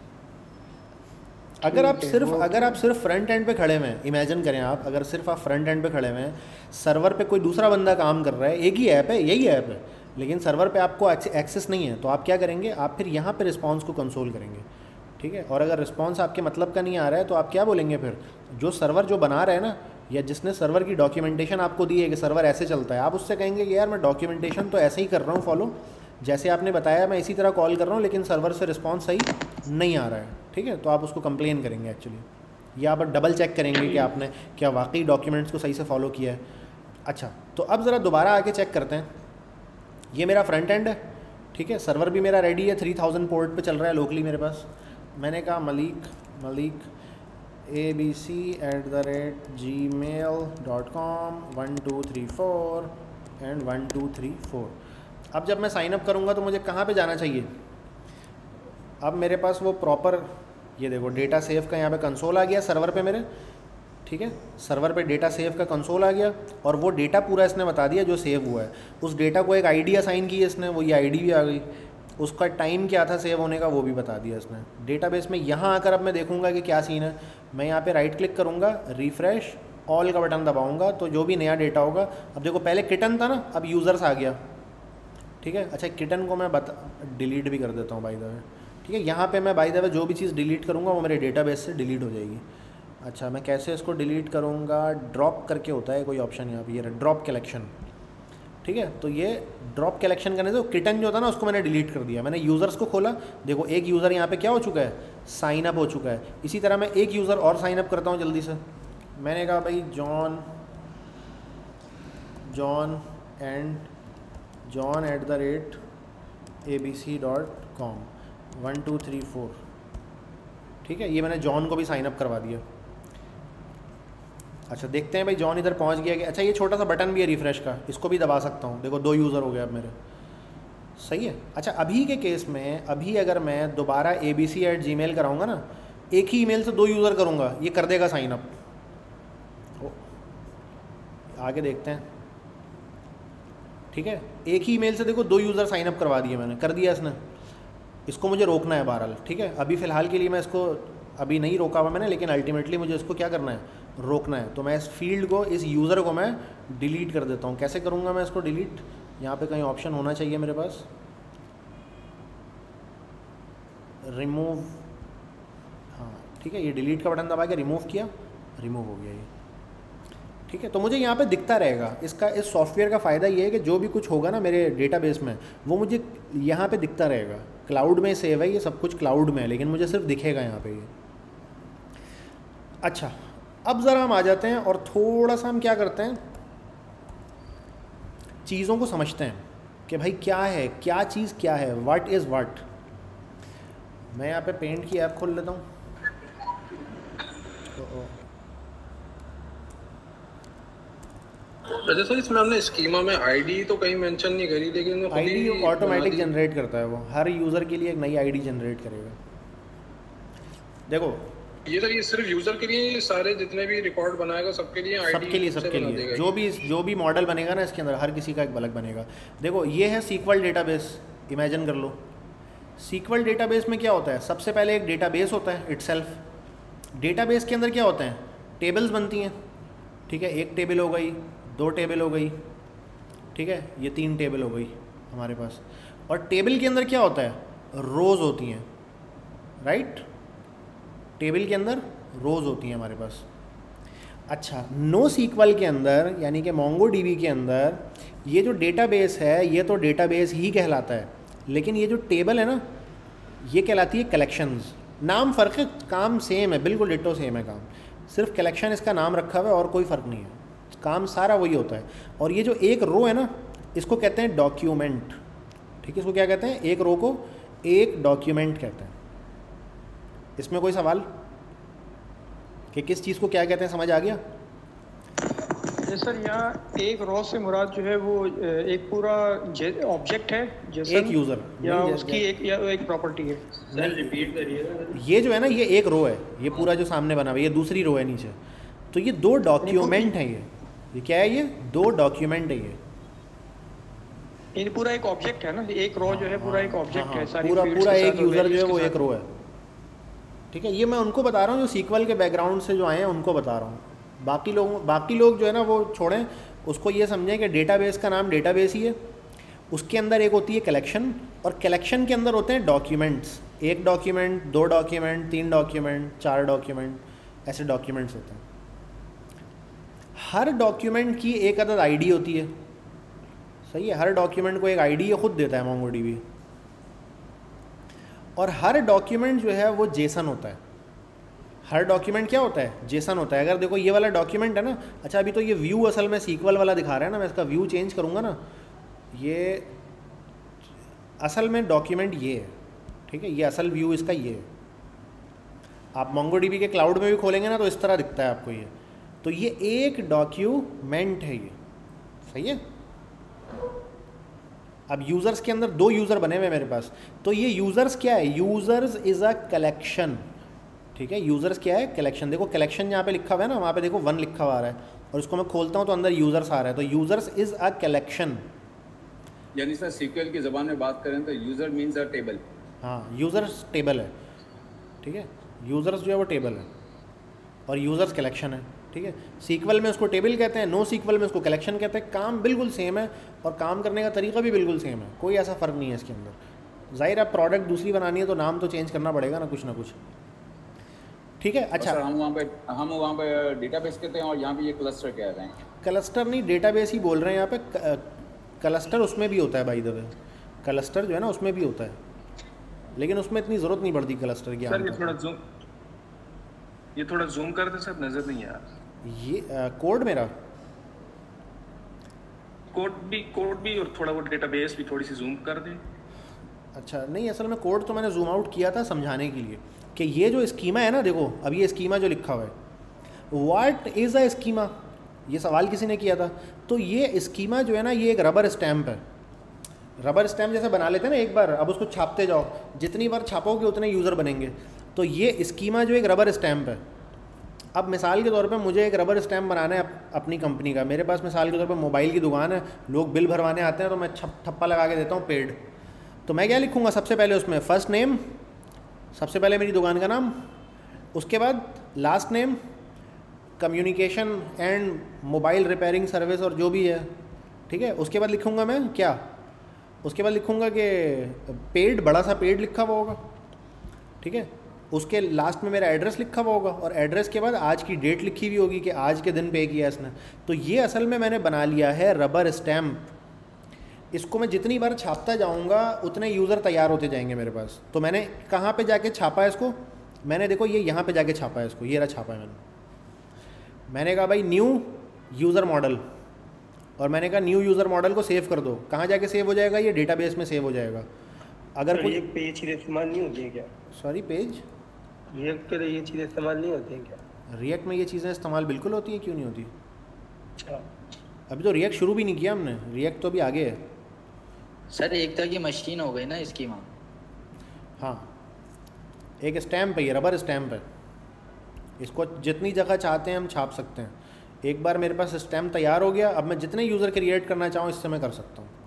अगर आप सिर्फ अगर आप सिर्फ फ्रंट एंड पे खड़े हुए हैं, इमेजिन करें आप, अगर सिर्फ आप फ्रंट एंड पे खड़े हुए हैं, सर्वर पे कोई दूसरा बंदा काम कर रहा है, एक ही ऐप है, यही ऐप है, लेकिन सर्वर पे आपको एक्सेस नहीं है, तो आप क्या करेंगे, आप फिर यहाँ पे रिस्पांस को कंसोल करेंगे। ठीक है, और अगर रिस्पांस आपके मतलब का नहीं आ रहा है तो आप क्या बोलेंगे, फिर जो सर्वर जो बना रहा है ना, या जिसने सर्वर की डॉक्यूमेंटेशन आपको दी है कि सर्वर ऐसे चलता है, आप उससे कहेंगे कि यार मैं डॉक्यूमेंटेशन तो ऐसे ही कर रहा हूँ फॉलो, जैसे आपने बताया मैं इसी तरह कॉल कर रहा हूँ, लेकिन सर्वर से रिस्पॉन्स सही नहीं आ रहा है, ठीक है, तो आप उसको कंप्लेन करेंगे एक्चुअली, या आप डबल चेक करेंगे कि आपने क्या वाकई डॉक्यूमेंट्स को सही से फॉलो किया है। अच्छा, तो अब ज़रा दोबारा आके चेक करते हैं। ये मेरा फ्रंट एंड है, ठीक है, सर्वर भी मेरा रेडी है, थ्री थाउजेंड पोर्ट पे चल रहा है लोकली मेरे पास। मैंने कहा Malik Malik A B C at the rate Gmail dot com one two three four and one two three four. अब जब मैं साइन अप करूँगा तो मुझे कहाँ पे जाना चाहिए? अब मेरे पास वो प्रॉपर, ये देखो डेटा सेव का यहाँ पे कंसोल आ गया सर्वर पे मेरे, ठीक है, सर्वर पे डेटा सेव का कंसोल आ गया और वो डेटा पूरा इसने बता दिया जो सेव हुआ है। उस डेटा को एक आईडी असाइन की है इसने, वो ये आईडी भी आ गई, उसका टाइम क्या था सेव होने का वो भी बता दिया इसने डेटाबेस में। यहाँ आकर अब मैं देखूँगा कि क्या सीन है, मैं यहाँ पे राइट क्लिक करूँगा, रिफ़्रेश ऑल का बटन दबाऊँगा तो जो भी नया डेटा होगा, अब देखो पहले किटन था ना, अब यूज़र्स आ गया, ठीक है। अच्छा, किटन को मैं बता डिलीट भी कर देता हूँ बाय द वे, ठीक है। यहाँ पे मैं बाय द वे जो भी चीज़ डिलीट करूँगा वो मेरे डेटाबेस से डिलीट हो जाएगी। अच्छा, मैं कैसे इसको डिलीट करूँगा? ड्रॉप करके होता है कोई ऑप्शन यहाँ पे, ये ड्रॉप कलेक्शन, ठीक है। तो ये ड्रॉप कलेक्शन करने से किटन जो था ना उसको मैंने डिलीट कर दिया। मैंने यूज़र्स को खोला, देखो एक यूज़र यहाँ पे क्या हो चुका है, साइन अप हो चुका है। इसी तरह मैं एक यूज़र और साइन अप करता हूँ जल्दी से। मैंने कहा भाई John John and John at the rate A B C dot com one two three four, ठीक है। ये मैंने जॉन को भी साइन अप करवा दिया। अच्छा, देखते हैं भाई जॉन इधर पहुंच गया कि अच्छा ये छोटा सा बटन भी है रिफ़्रेश का, इसको भी दबा सकता हूँ। देखो दो यूज़र हो गए अब मेरे, सही है। अच्छा, अभी के केस में अभी अगर मैं दोबारा A B C at Gmail कराऊँगा ना, एक ही ईमेल से दो यूज़र करूँगा, ये कर देगा साइन अप। आगे देखते हैं, ठीक है। एक ही ईमेल से देखो दो यूज़र साइन अप करवा दिए मैंने, कर दिया इसने। इसको मुझे रोकना है बहरहाल, ठीक है। अभी फ़िलहाल के लिए मैं इसको अभी नहीं रोका हुआ मैंने, लेकिन अल्टीमेटली मुझे इसको क्या करना है, रोकना है। तो मैं इस फील्ड को, इस यूज़र को मैं डिलीट कर देता हूँ। कैसे करूँगा मैं इसको डिलीट? यहाँ पे कहीं ऑप्शन होना चाहिए मेरे पास, रिमूव, हाँ ठीक है, ये डिलीट का बटन दबा के रिमूव किया, रिमूव हो गया ये, ठीक है। तो मुझे यहाँ पे दिखता रहेगा। इसका, इस सॉफ्टवेयर का फ़ायदा ये है कि जो भी कुछ होगा ना मेरे डेटाबेस में वो मुझे यहाँ पे दिखता रहेगा। क्लाउड में सेव है, ये सब कुछ क्लाउड में है, लेकिन मुझे सिर्फ दिखेगा यहाँ पे ये। अच्छा, अब ज़रा हम आ जाते हैं और थोड़ा सा हम क्या करते हैं, चीज़ों को समझते हैं कि भाई क्या है, क्या चीज़ क्या है, व्हाट इज़ व्हाट। मैं यहाँ पे पेंट की ऐप खोल लेता हूँ। अच्छा सर, इसमें हमने स्कीमा में आईडी तो कहीं मेंशन नहीं करी, लेकिन आईडी ऑटोमेटिक जनरेट करता है वो, हर यूज़र के लिए एक नई आईडी जनरेट करेगा। देखो ये सर, ये सिर्फ यूजर के लिए, ये सारे जितने भी रिकॉर्ड बनाएगा सबके लिए आईडी, सबके लिए सबके लिए जो भी जो भी मॉडल बनेगा ना इसके अंदर, हर किसी का एक अलग बनेगा। देखो ये है सीक्वल डेटाबेस, इमेजिन कर लो। सीक्वल डेटाबेस में क्या होता है, सबसे पहले एक डेटाबेस होता है इटसेल्फ। डेटाबेस के अंदर क्या होते हैं, टेबल्स बनती हैं, ठीक है। एक टेबल हो गई, दो टेबल हो गई, ठीक है, ये तीन टेबल हो गई हमारे पास। और टेबल के अंदर क्या होता है, रोज़ होती हैं, राइट। टेबल के अंदर रोज़ होती हैं हमारे पास। अच्छा, नो सीक्वल के अंदर यानी कि मोंगो डीबी के अंदर ये जो डेटाबेस है ये तो डेटाबेस ही कहलाता है, लेकिन ये जो टेबल है ना ये कहलाती है कलेक्शंस। नाम फ़र्क है, काम सेम है, बिल्कुल डिटो सेम है काम, सिर्फ कलेक्शन इसका नाम रखा हुआ है और कोई फ़र्क नहीं है, काम सारा वही होता है। और ये जो एक रो है ना इसको कहते हैं डॉक्यूमेंट, ठीक है। इसको क्या कहते हैं, एक रो को एक डॉक्यूमेंट कहते हैं। इसमें कोई सवाल कि किस चीज़ को क्या कहते हैं, समझ आ गया? जी सर, यहाँ एक रो से मुराद जो है वो एक पूरा ऑब्जेक्ट है, जैसे एक यूज़र या उसकी एक या एक प्रॉपर्टी है। सर रिपीट करिएगा। ये जो है ना ये एक रो है, ये पूरा जो सामने बना हुआ है, ये दूसरी रो है नीचे। तो ये दो डॉक्यूमेंट हैं, ये ये क्या है, ये दो डॉक्यूमेंट है। ये ये पूरा एक ऑब्जेक्ट है ना, एक रो जो है पूरा एक ऑब्जेक्ट है, सारी पूरा fields पूरा के एक साथ यूज़र और जो है वो values एक के रो है, ठीक है। ये मैं उनको बता रहा हूँ जो सीक्वल के बैकग्राउंड से जो आए हैं उनको बता रहा हूँ। बाकी लोग बाकी लोग जो है ना वो छोड़ें, उसको ये समझें कि डेटाबेस का नाम डेटाबेस ही है, उसके अंदर एक होती है कलेक्शन, और कलेक्शन के अंदर होते हैं डॉक्यूमेंट्स। एक डॉक्यूमेंट, दो डॉक्यूमेंट, तीन डॉक्यूमेंट, चार डॉक्यूमेंट, ऐसे डॉक्यूमेंट्स होते हैं। हर डॉक्यूमेंट की एक अदद आईडी होती है, सही है, हर डॉक्यूमेंट को एक आईडी ये खुद देता है मोंगोडीबी, और हर डॉक्यूमेंट जो है वो जेसन होता है। हर डॉक्यूमेंट क्या होता है? जेसन होता है। अगर देखो ये वाला डॉक्यूमेंट है ना, अच्छा अभी तो ये व्यू असल में सीक्वल वाला दिखा रहा है ना, मैं इसका व्यू चेंज करूँगा ना, ये असल में डॉक्यूमेंट ये है, ठीक है, ये असल व्यू इसका ये है। आप मोंगोडीबी के क्लाउड में भी खोलेंगे ना तो इस तरह दिखता है आपको ये, तो ये एक डॉक्यूमेंट है ये, सही है। अब यूज़र्स के अंदर दो यूज़र बने हुए हैं मेरे पास, तो ये यूज़र्स क्या है? यूज़र्स इज़ अ कलेक्शन, ठीक है, यूज़र्स क्या है? कलेक्शन। देखो कलेक्शन यहाँ पे लिखा हुआ है ना, वहाँ पे देखो वन लिखा हुआ आ रहा है, और इसको मैं खोलता हूँ तो अंदर यूज़र्स आ रहा है, तो यूज़र्स इज़ अ कलेक्शन। यानी सर सीक्वल की ज़बान में बात करें तो यूज़र मीन्स अ टेबल। हाँ, यूज़र्स टेबल है, ठीक है, यूज़र्स जो है वो टेबल है और यूज़र्स कलेक्शन है, ठीक है। सीक्वल में उसको टेबल कहते हैं, नो सीक्वल में उसको कलेक्शन कहते हैं। काम बिल्कुल सेम है और काम करने का तरीका भी बिल्कुल सेम है, कोई ऐसा फ़र्क नहीं है इसके अंदर। ज़ाहिर है प्रोडक्ट दूसरी बनानी है तो नाम तो चेंज करना पड़ेगा ना कुछ ना कुछ, ठीक है। अच्छा सर हम वहाँ पे हम वहाँ पे डेटाबेस कहते हैं और यहाँ पे ये क्लस्टर कह रहे हैं। क्लस्टर नहीं, डेटाबेस ही बोल रहे हैं यहाँ पे। क्लस्टर उसमें भी होता है बाय द वे, क्लस्टर जो है ना उसमें भी होता है, लेकिन उसमें इतनी ज़रूरत नहीं पड़ती क्लस्टर की। सर ये थोड़ा जूम ये थोड़ा जूम कर दे सर, नज़र नहीं आ रहा ये आ, कोड मेरा कोड भी कोड भी और थोड़ा वो डेटाबेस भी थोड़ी सी जूम कर दे। अच्छा नहीं, असल में कोड तो मैंने जूम आउट किया था समझाने के लिए कि ये जो स्कीमा है ना, देखो अब ये स्कीमा जो लिखा हुआ है, व्हाट इज़ अ स्कीमा, ये सवाल किसी ने किया था। तो ये स्कीमा जो है ना, ये एक रबर स्टैम्प है। रबर स्टैम्प जैसे बना लेते हैं ना एक बार, अब उसको छापते जाओ, जितनी बार छापोगे उतने यूज़र बनेंगे। तो ये स्कीमा जो एक रबर स्टैम्प है। अब मिसाल के तौर पे मुझे एक रबर स्टैम्प बनाना है अप, अपनी कंपनी का। मेरे पास मिसाल के तौर पे मोबाइल की दुकान है, लोग बिल भरवाने आते हैं, तो मैं छप ठप्पा लगा के देता हूँ पेड। तो मैं क्या लिखूँगा? सबसे पहले उसमें फ़र्स्ट नेम, सबसे पहले मेरी दुकान का नाम, उसके बाद last name, communication and mobile repairing service और जो भी है, ठीक है। उसके बाद लिखूँगा मैं क्या, उसके बाद लिखूँगा कि पेड, बड़ा सा पेड लिखा हुआ होगा, ठीक है। उसके लास्ट में मेरा एड्रेस लिखा हुआ होगा और एड्रेस के बाद आज की डेट लिखी हुई होगी कि आज के दिन पे किया इसने। तो ये असल में मैंने बना लिया है रबर स्टैम्प। इसको मैं जितनी बार छापता जाऊंगा उतने यूज़र तैयार होते जाएंगे मेरे पास। तो मैंने कहाँ पे जाके छापा है इसको? मैंने देखो ये यहाँ पे जाके छापा है इसको, ये रहा छापा है मैंने। मैंने कहा भाई न्यू यूज़र मॉडल, और मैंने कहा न्यू यूज़र मॉडल को सेव कर दो। कहाँ जाके सेव हो जाएगा? ये डेटाबेस में सेव हो जाएगा। अगर कोई पेज की इस्तेमाल नहीं होती है क्या? सॉरी पेज रिएक्ट के लिए ये चीज़ें इस्तेमाल नहीं होती हैं क्या? रिएक्ट में ये चीज़ें इस्तेमाल बिल्कुल होती हैं, क्यों नहीं होती? अच्छा, अभी तो रिएक्ट शुरू भी नहीं किया हमने, रिएक्ट तो अभी आगे है। सर एक तरह की मशीन हो गई ना इसकी माँ। हाँ, एक स्टैम्प है, ये रबर स्टैम्प है। इसको जितनी जगह चाहते हैं हम छाप सकते हैं। एक बार मेरे पास स्टैम्प तैयार हो गया, अब मैं जितने यूज़र क्रिएट करना चाहूँ इससे मैं कर सकता हूँ,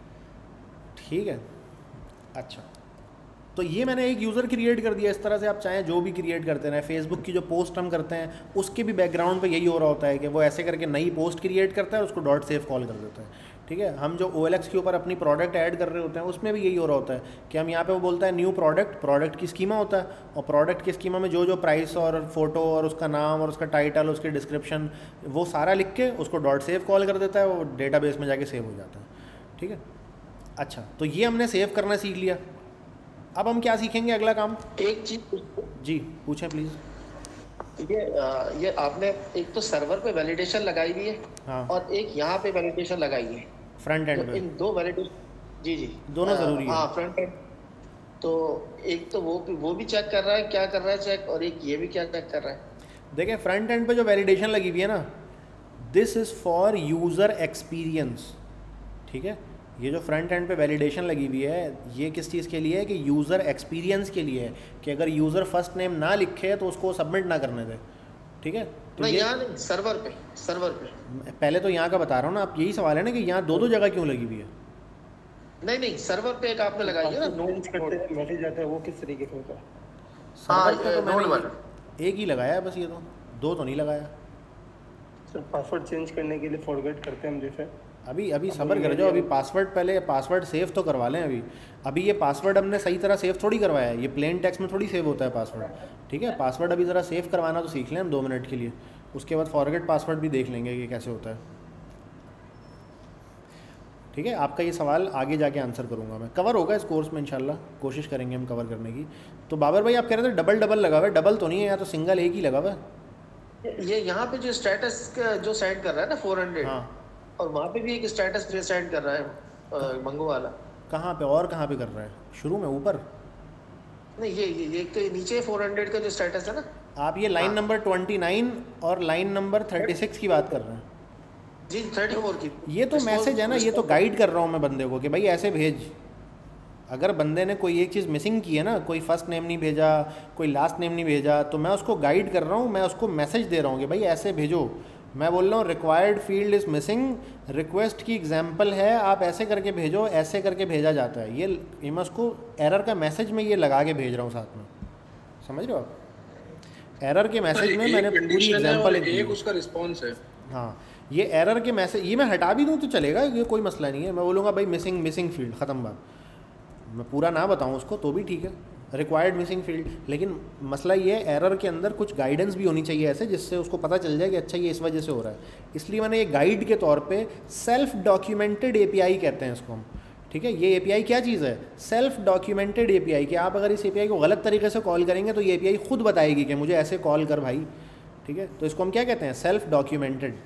ठीक है। अच्छा, तो ये मैंने एक यूज़र क्रिएट कर दिया। इस तरह से आप चाहें जो भी क्रिएट करते रहें। फेसबुक की जो पोस्ट हम करते हैं उसके भी बैकग्राउंड पे यही हो रहा होता है कि वो ऐसे करके नई पोस्ट क्रिएट करता है और उसको डॉट सेव कॉल कर देता है, ठीक है। हम जो ओ एल एक्स के ऊपर अपनी प्रोडक्ट ऐड कर रहे होते हैं उसमें भी यही हो रहा होता है कि हम यहाँ पे वो बोलता है न्यू प्रोडक्ट, प्रोडक्ट की स्कीमा होता है, और प्रोडक्ट की स्कीमा में जो जो प्राइस और फ़ोटो और उसका नाम और उसका टाइटल, उसकी डिस्क्रिप्शन, वो सारा लिख के उसको डॉट सेव कॉल कर देता है, वो डेटाबेस में जाके सेव हो जाता है, ठीक है। अच्छा, तो ये हमने सेव करना सीख लिया। अब हम क्या सीखेंगे अगला काम? एक चीज जी पूछें प्लीज़। ये आ, ये आपने एक तो सर्वर पे वैलिडेशन लगाई हुई है, हाँ, और एक यहाँ पे वैलिडेशन लगाई है फ्रंट एंड तो पे। इन दो वैलिडेशन, जी जी दोनों ज़रूरी है। हाँ फ्रंट एंड। तो एक तो वो भी वो भी चेक कर रहा है, क्या कर रहा है चेक, और एक ये भी क्या चेक कर रहा है। देखें फ्रंट एंड पे जो वैलिडेशन लगी हुई है ना, this is for user experience, ठीक है। ये जो फ्रंट एंड पे वैलिडेशन लगी हुई है ये किस चीज़ के लिए है? कि यूज़र एक्सपीरियंस के लिए है, कि अगर यूज़र फर्स्ट नेम ना लिखे तो उसको सबमिट ना करने दे, ठीक है। तो नहीं, ये यहाँ नहीं, सर्वर पे, सर्वर पे। पहले तो यहाँ का बता रहा हूँ ना, आप यही सवाल है ना कि यहाँ दो दो जगह क्यों लगी हुई है? नहीं नहीं, सर्वर पे एक आपने लगाई है ना, नोट करते हैं मैसेज आता है, वो किस तरीके से होता है? हाँ, सर्वर पे तो नोड मैंने वाला एक ही लगाया है बस, ये तो दो तो नहीं लगाया। सर पासवर्ड चेंज करने के लिए फॉरगेट करते हैं हम जैसे। अभी अभी सब्र कर जाओ, अभी पासवर्ड पहले पासवर्ड सेव तो करवा लें। अभी अभी ये पासवर्ड हमने सही तरह सेव थोड़ी करवाया है, ये प्लेन टेक्स्ट में थोड़ी सेव होता है पासवर्ड, ठीक है। पासवर्ड अभी ज़रा सेव करवाना तो सीख लें हम दो मिनट के लिए, उसके बाद फॉरगेट पासवर्ड भी देख लेंगे कि कैसे होता है। ठीक है, आपका ये सवाल आगे जाके आंसर करूँगा मैं, कवर होगा इस कोर्स में इंशाल्लाह, कोशिश करेंगे हम कवर करने की। तो बाबर भाई आप कह रहे थे डबल डबल लगा हुआ है, डबल तो नहीं है, या तो सिंगल एक ही लगा हुआ है। ये यहाँ पे जो स्टेटस जो सेंड कर रहा है ना फोर हंड्रेड, हाँ, और वहाँ पे भी एक स्टेटस सेंड कर रहा है मंगो वाला। कहाँ पे और कहाँ पे कर रहा है? शुरू में ऊपर नहीं, ये ये एक तो नीचे फोर हंड्रेड का जो स्टेटस है ना, आप ये लाइन नंबर ट्वेंटी नाइन और लाइन नंबर थर्टी सिक्स की बात कर रहे हैं जी, थर्टी फोर की। ये तो मैसेज है ना, ये तो गाइड कर रहा हूँ मैं बंदे को कि भाई ऐसे भेज। अगर बंदे ने कोई एक चीज़ मिसिंग की है ना, कोई फर्स्ट नेम नहीं भेजा, कोई लास्ट नेम नहीं भेजा, तो मैं उसको गाइड कर रहा हूँ, मैं उसको मैसेज दे रहा हूँ कि भाई ऐसे भेजो। मैं बोल रहा हूँ required field is missing, request की एग्जांपल है, आप ऐसे करके भेजो, ऐसे करके भेजा जाता है। ये ये मैं उसको एरर का मैसेज में ये लगा के भेज रहा हूँ साथ में, समझ रहे हो आप? एरर के मैसेज में मैंने पूरी एग्जांपल एक उसका रिस्पॉन्स है। हाँ, ये एरर के मैसेज ये मैं हटा भी दूँ तो चलेगा, ये कोई मसला नहीं है। मैं बोलूँगा भाई मिसिंग मिसिंग फील्ड, ख़त्म बात। मैं पूरा ना बताऊँ उसको तो भी ठीक है, रिक्वायर्ड मिसिंग फील्ड। लेकिन मसला ये है एरर के अंदर कुछ गाइडेंस भी होनी चाहिए ऐसे, जिससे उसको पता चल जाए कि अच्छा ये इस वजह से हो रहा है। इसलिए मैंने ये गाइड के तौर पे सेल्फ डॉक्यूमेंटेड एपीआई कहते हैं इसको हम। ठीक है, ये एपीआई क्या चीज़ है? Self documented API. कि आप अगर इस एपीआई को गलत तरीके से कॉल करेंगे तो ये एपीआई खुद बताएगी कि मुझे ऐसे कॉल कर भाई। ठीक है, तो इसको हम क्या कहते हैं? Self documented.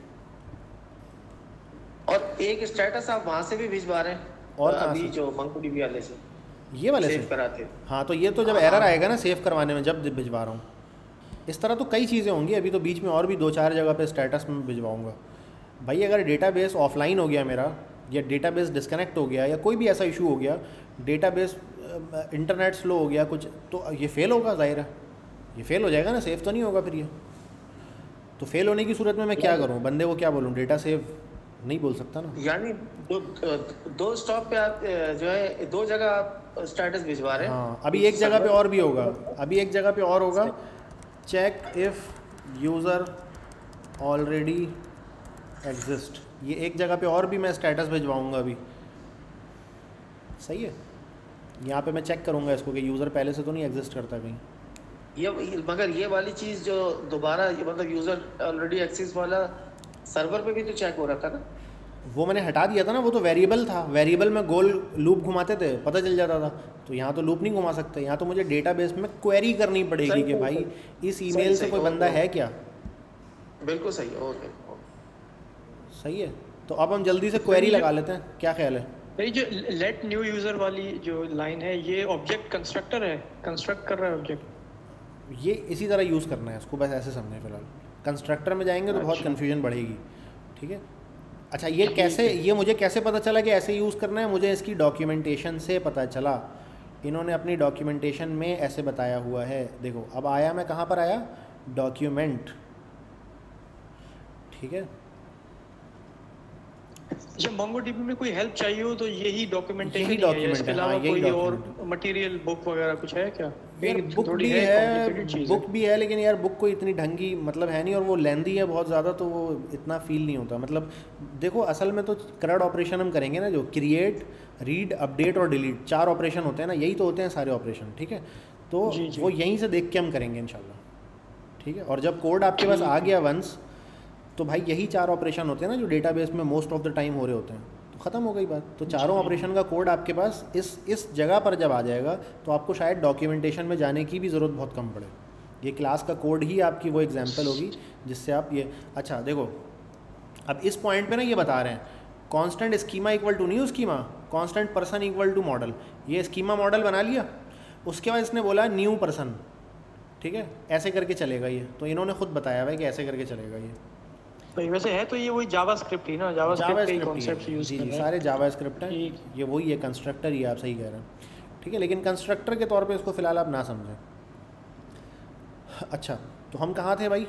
और एक स्टेटस आप वहाँ से भी भिजवा रहे हैं, और अभी जो मंगोडीबी वाले से, ये वाले सेव से कराते। हाँ, तो ये तो जब एरर आएगा ना सेव करवाने में, जब भिजवा रहा हूँ। इस तरह तो कई चीज़ें होंगी, अभी तो बीच में और भी दो चार जगह पे स्टेटस में भिजवाऊँगा। भाई अगर डेटाबेस ऑफलाइन हो गया मेरा, या डेटाबेस डिस्कनेक्ट हो गया, या कोई भी ऐसा इशू हो गया, डेटाबेस इंटरनेट स्लो हो गया कुछ, तो ये फेल होगा, ज़ाहिर है ये फेल हो जाएगा ना, सेव तो नहीं होगा फिर ये। तो फेल होने की सूरत में मैं क्या करूँ? बंदे को क्या बोलूँ? डेटा सेव नहीं बोल सकता ना। यानी दो दो स्टॉप पे आप जो है दो जगह आप स्टेटस भिजवा रहे हैं। हाँ, अभी एक जगह पे और भी होगा, अभी एक जगह पे और होगा, check if user already exist. ये एक जगह पे और भी मैं स्टेटस भिजवाऊंगा अभी, सही है। यहाँ पे मैं चेक करूँगा इसको कि यूज़र पहले से तो नहीं एग्जिस्ट करता कहीं। ये मगर ये वाली चीज़ जो दोबारा ये मतलब यूज़र ऑलरेडी एक्सेस वाला सर्वर पे भी तो चेक हो रहा था ना, वो मैंने हटा दिया था ना, वो तो वेरिएबल था। वेरिएबल में गोल लूप घुमाते थे, पता चल जाता था। तो यहाँ तो लूप नहीं घुमा सकते, यहाँ तो मुझे डेटाबेस में क्वेरी करनी पड़ेगी कि भाई इस ईमेल से कोई बंदा है क्या। बिल्कुल सही, ओके सही है। तो अब हम जल्दी से क्वेरी लगा लेते हैं, क्या ख्याल है? भाई जो लेट न्यू यूज़र वाली जो लाइन है, ये ऑब्जेक्ट कंस्ट्रक्टर है, कंस्ट्रक्ट कर रहा है ऑब्जेक्ट। ये इसी तरह यूज़ करना है इसको, बस ऐसे समझें फिलहाल। कंस्ट्रक्टर में जाएंगे तो बहुत कन्फ्यूजन बढ़ेगी। ठीक है, अच्छा ये कैसे, ये मुझे कैसे पता चला कि ऐसे यूज़ करना है? मुझे इसकी डॉक्यूमेंटेशन से पता चला। इन्होंने अपनी डॉक्यूमेंटेशन में ऐसे बताया हुआ है। देखो अब आया, मैं कहाँ पर आया? डॉक्यूमेंट। ठीक है, जब मोंगोडीबी में कोई हेल्प चाहिए हो तो यही डॉक्यूमेंटेशन यही है, document इसके है, अलावा हाँ, यही कोई और document मटेरियल बुक वगैरह कुछ है क्या? यार एक बुक थोड़ी भी है, है, complicated चीज़ बुक भी है, लेकिन यार बुक कोई इतनी ढंगी मतलब है नहीं, और वो लेंदी है बहुत ज़्यादा, तो वो इतना फील नहीं होता। मतलब देखो असल में तो क्रड ऑपरेशन हम करेंगे ना, जो क्रिएट, रीड, अपडेट और डिलीट, चार ऑपरेशन होते हैं ना, यही तो होते हैं सारे ऑपरेशन। ठीक है, तो जी, जी। वो यहीं से देख के हम करेंगे इंशाल्लाह। ठीक है, और जब कोड आपके पास आ गया वंस, तो भाई यही चार ऑपरेशन होते हैं ना जो डेटाबेस में मोस्ट ऑफ द टाइम हो रहे होते हैं, तो ख़त्म हो गई बात। तो चारों ऑपरेशन का कोड आपके पास इस इस जगह पर जब आ जाएगा तो आपको शायद डॉक्यूमेंटेशन में जाने की भी ज़रूरत बहुत कम पड़े। ये क्लास का कोड ही आपकी वो एग्जांपल होगी जिससे आप ये, अच्छा देखो अब इस पॉइंट पे ना ये बता रहे हैं constant schema equal to new schema, constant person equal to model. ये स्कीमा मॉडल बना लिया, उसके बाद इसने बोला न्यू पर्सन। ठीक है, ऐसे करके चलेगा ये, तो इन्होंने खुद बताया हुआ है कि ऐसे करके चलेगा ये। भाई वैसे है तो ये वही जावास्क्रिप्ट ही ना, जावास्क्रिप्ट के कॉन्सेप्ट्स यूज जी कर जी रहे हैं। सारे जावास्क्रिप्ट हैं, ठीक। ये वही है कंस्ट्रक्टर ही, आप सही कह रहे हैं। ठीक है, लेकिन कंस्ट्रक्टर के तौर पे इसको फ़िलहाल आप ना समझें। अच्छा तो हम कहाँ थे भाई?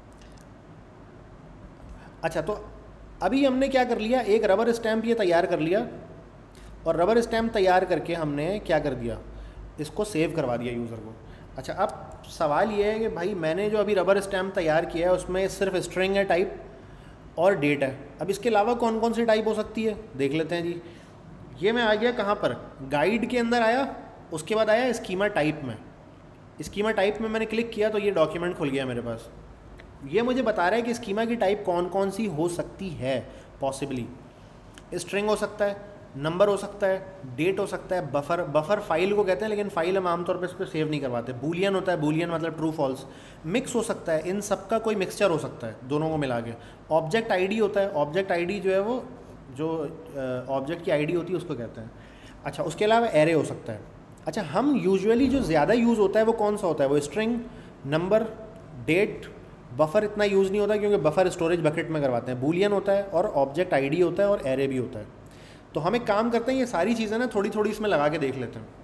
अच्छा तो अभी हमने क्या कर लिया, एक रबर स्टैम्प ये तैयार कर लिया, और रबर स्टैम्प तैयार करके हमने क्या कर दिया, इसको सेव करवा दिया यूज़र को। अच्छा अब सवाल ये है कि भाई मैंने जो अभी रबर स्टैम्प तैयार किया है उसमें सिर्फ स्ट्रिंग है टाइप और डेट है। अब इसके अलावा कौन कौन सी टाइप हो सकती है देख लेते हैं जी। ये मैं आ गया कहाँ पर, गाइड के अंदर आया, उसके बाद आया स्कीमा टाइप में। स्कीमा टाइप में मैंने क्लिक किया तो ये डॉक्यूमेंट खुल गया मेरे पास। ये मुझे बता रहा है कि स्कीमा की टाइप कौन कौन सी हो सकती है पॉसिबली। स्ट्रिंग हो सकता है, नंबर हो सकता है, डेट हो सकता है, बफर बफर फाइल को कहते हैं लेकिन फाइल हम आमतौर पर इस पर सेव नहीं करवाते। बूलियन होता है, बूलियन मतलब ट्रू फॉल्स। मिक्स हो सकता है, इन सब का कोई मिक्सचर हो सकता है दोनों को मिला के। ऑब्जेक्ट आईडी होता है, ऑब्जेक्ट आईडी जो है वो जो ऑब्जेक्ट की आईडी होती है उसको कहते हैं। अच्छा, उसके अलावा एरे हो सकता है। अच्छा, हम यूजुअली जो ज़्यादा यूज़ होता है वो कौन सा होता है? वो स्ट्रिंग, नंबर, डेट। बफर इतना यूज़ नहीं होता क्योंकि बफर स्टोरेज बकेट में करवाते हैं। बूलियन होता है और ऑब्जेक्ट आईडी होता है और एरे भी होता है। तो हम एक काम करते हैं, ये सारी चीज़ें ना थोड़ी थोड़ी इसमें लगा के देख लेते हैं,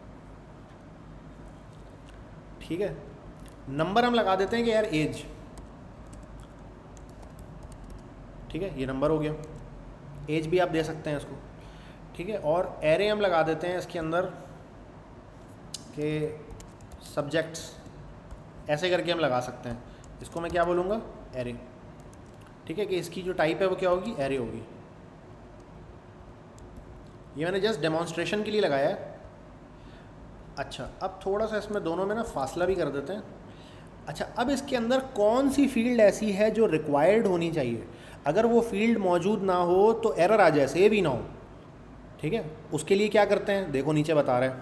ठीक है। नंबर हम लगा देते हैं कि यार एज, ठीक है, ये नंबर हो गया। एज भी आप दे सकते हैं इसको, ठीक है। और एरे हम लगा देते हैं इसके अंदर के सब्जेक्ट्स, ऐसे करके हम लगा सकते हैं। इसको मैं क्या बोलूँगा? एरे, ठीक है, कि इसकी जो टाइप है वो क्या होगी? एरे होगी। ये मैंने जस्ट डेमोन्स्ट्रेशन के लिए लगाया है। अच्छा, अब थोड़ा सा इसमें दोनों में ना फासला भी कर देते हैं। अच्छा, अब इसके अंदर कौन सी फील्ड ऐसी है जो रिक्वायर्ड होनी चाहिए? अगर वो फील्ड मौजूद ना हो तो एरर आ जाए, सेव ही ना हो, ठीक है। उसके लिए क्या करते हैं? देखो नीचे बता रहे हैं,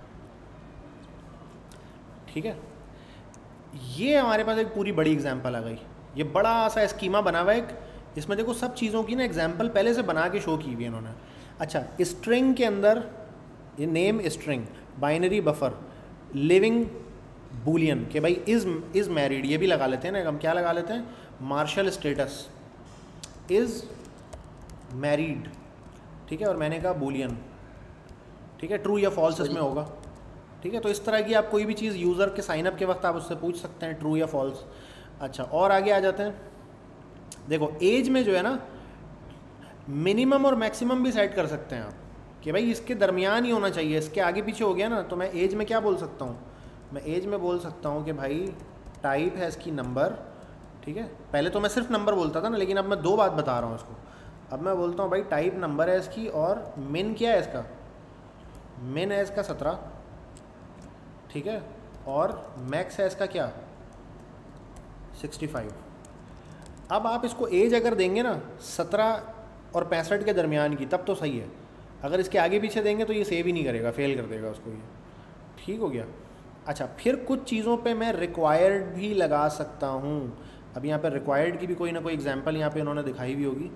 ठीक है। ये हमारे पास एक पूरी बड़ी एग्जांपल आ गई। ये बड़ा सा स्कीमा बना हुआ है एक, इसमें देखो सब चीज़ों की ना एग्जांपल पहले से बना के शो की हुई है इन्होंने। अच्छा, स्ट्रिंग के अंदर ये name string, binary buffer, living boolean कि भाई इज़ इज़ मैरिड, ये भी लगा लेते हैं ना हम। क्या लगा लेते हैं? मार्शल स्टेटस, इज़ मैरिड, ठीक है। और मैंने कहा बूलियन, ठीक है, ट्रू या फॉल्स इसमें होगा, ठीक है। तो इस तरह की आप कोई भी चीज़ यूज़र के साइनअप के वक्त आप उससे पूछ सकते हैं, ट्रू या फॉल्स। अच्छा, और आगे आ जाते हैं। देखो एज में जो है ना मिनिमम और मैक्सिमम भी सेट कर सकते हैं आप कि भाई इसके दरमियान ही होना चाहिए। इसके आगे पीछे हो गया ना, तो मैं एज में क्या बोल सकता हूँ? मैं एज में बोल सकता हूँ कि भाई टाइप है इसकी नंबर, ठीक है। पहले तो मैं सिर्फ नंबर बोलता था ना, लेकिन अब मैं दो बात बता रहा हूँ इसको। अब मैं बोलता हूँ भाई टाइप नंबर है इसकी, और मिन क्या है इसका? मिन है इसका सत्रह, ठीक है। और मैक्स है इसका क्या? Sixty five. अब आप इसको एज अगर देंगे ना सत्रह और पैंसठ के दरमियान की, तब तो सही है। अगर इसके आगे पीछे देंगे तो ये सेव ही नहीं करेगा, फेल कर देगा उसको ये, ठीक हो गया। अच्छा, फिर कुछ चीज़ों पे मैं रिक्वायर्ड भी लगा सकता हूँ। अब यहाँ पे रिक्वायर्ड की भी कोई ना कोई एग्जांपल यहाँ पे उन्होंने दिखाई भी होगी।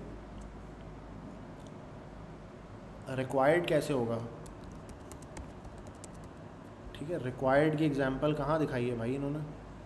रिक्वायर्ड कैसे होगा? ठीक है, रिक्वायर्ड की एग्जांपल कहाँ दिखाई है भाई इन्होंने?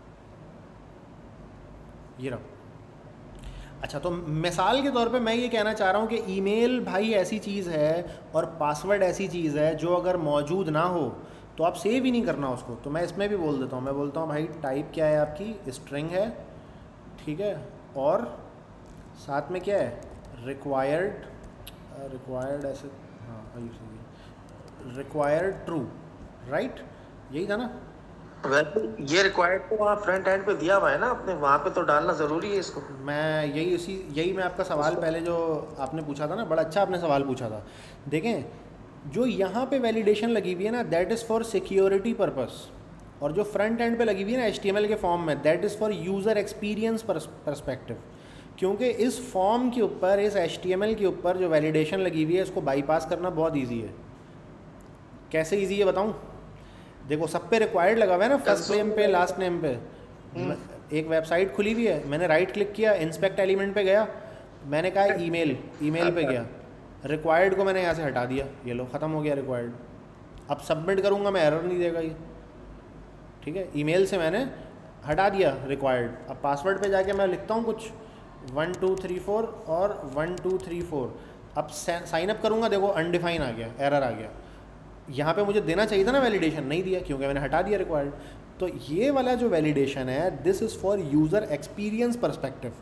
ये रहा। अच्छा, तो मिसाल के तौर पे मैं ये कहना चाह रहा हूँ कि ईमेल भाई ऐसी चीज़ है और पासवर्ड ऐसी चीज़ है जो अगर मौजूद ना हो तो आप सेव ही नहीं करना उसको। तो मैं इसमें भी बोल देता हूँ, मैं बोलता हूँ भाई टाइप क्या है आपकी? स्ट्रिंग है, ठीक है। और साथ में क्या है? रिक्वायर्ड, रिक्वायर्ड ऐसे, हाँ रिक्वायर्ड ट्रू, राइट, यही था ना? वैसे ये रिक्वायर्ड तो वहाँ फ्रंट एंड पे दिया हुआ है ना अपने, वहाँ पे तो डालना ज़रूरी है इसको। मैं यही इसी यही मैं आपका सवाल पहले जो आपने पूछा था ना, बड़ा अच्छा आपने सवाल पूछा था। देखें जो यहाँ पे वैलिडेशन लगी हुई है ना, that is for security purpose, और जो फ्रंट एंड पे लगी हुई है ना एच टी एम एल के फॉर्म में, that is for user experience perspective. क्योंकि इस फॉर्म के ऊपर, इस एच टी एम एल के ऊपर जो वैलिडेशन लगी हुई है, इसको बाईपास करना बहुत ईजी है। कैसे ईजी है बताऊँ? देखो सब पे रिक्वायर्ड लगा हुआ है ना, फर्स्ट नेम पे, लास्ट नेम पे। एक वेबसाइट खुली हुई है, मैंने राइट क्लिक किया, इंस्पेक्ट एलिमेंट पे गया, मैंने कहा ईमेल, ईमेल पे गया, रिक्वायर्ड को मैंने यहाँ से हटा दिया, ये लो ख़त्म हो गया रिक्वायर्ड। अब सबमिट करूँगा मैं, एरर नहीं देगा ये, ठीक है। ईमेल से मैंने हटा दिया रिक्वायर्ड। अब पासवर्ड पे जाके मैं लिखता हूँ कुछ वन टू थ्री फोर और वन टू थ्री फोर। अब साइन अप करूँगा, देखो अनडिफाइन आ गया, एरर आ गया। यहाँ पे मुझे देना चाहिए था ना वैलिडेशन, नहीं दिया क्योंकि मैंने हटा दिया रिक्वायर्ड। तो ये वाला जो वैलिडेशन है, this is for user experience perspective,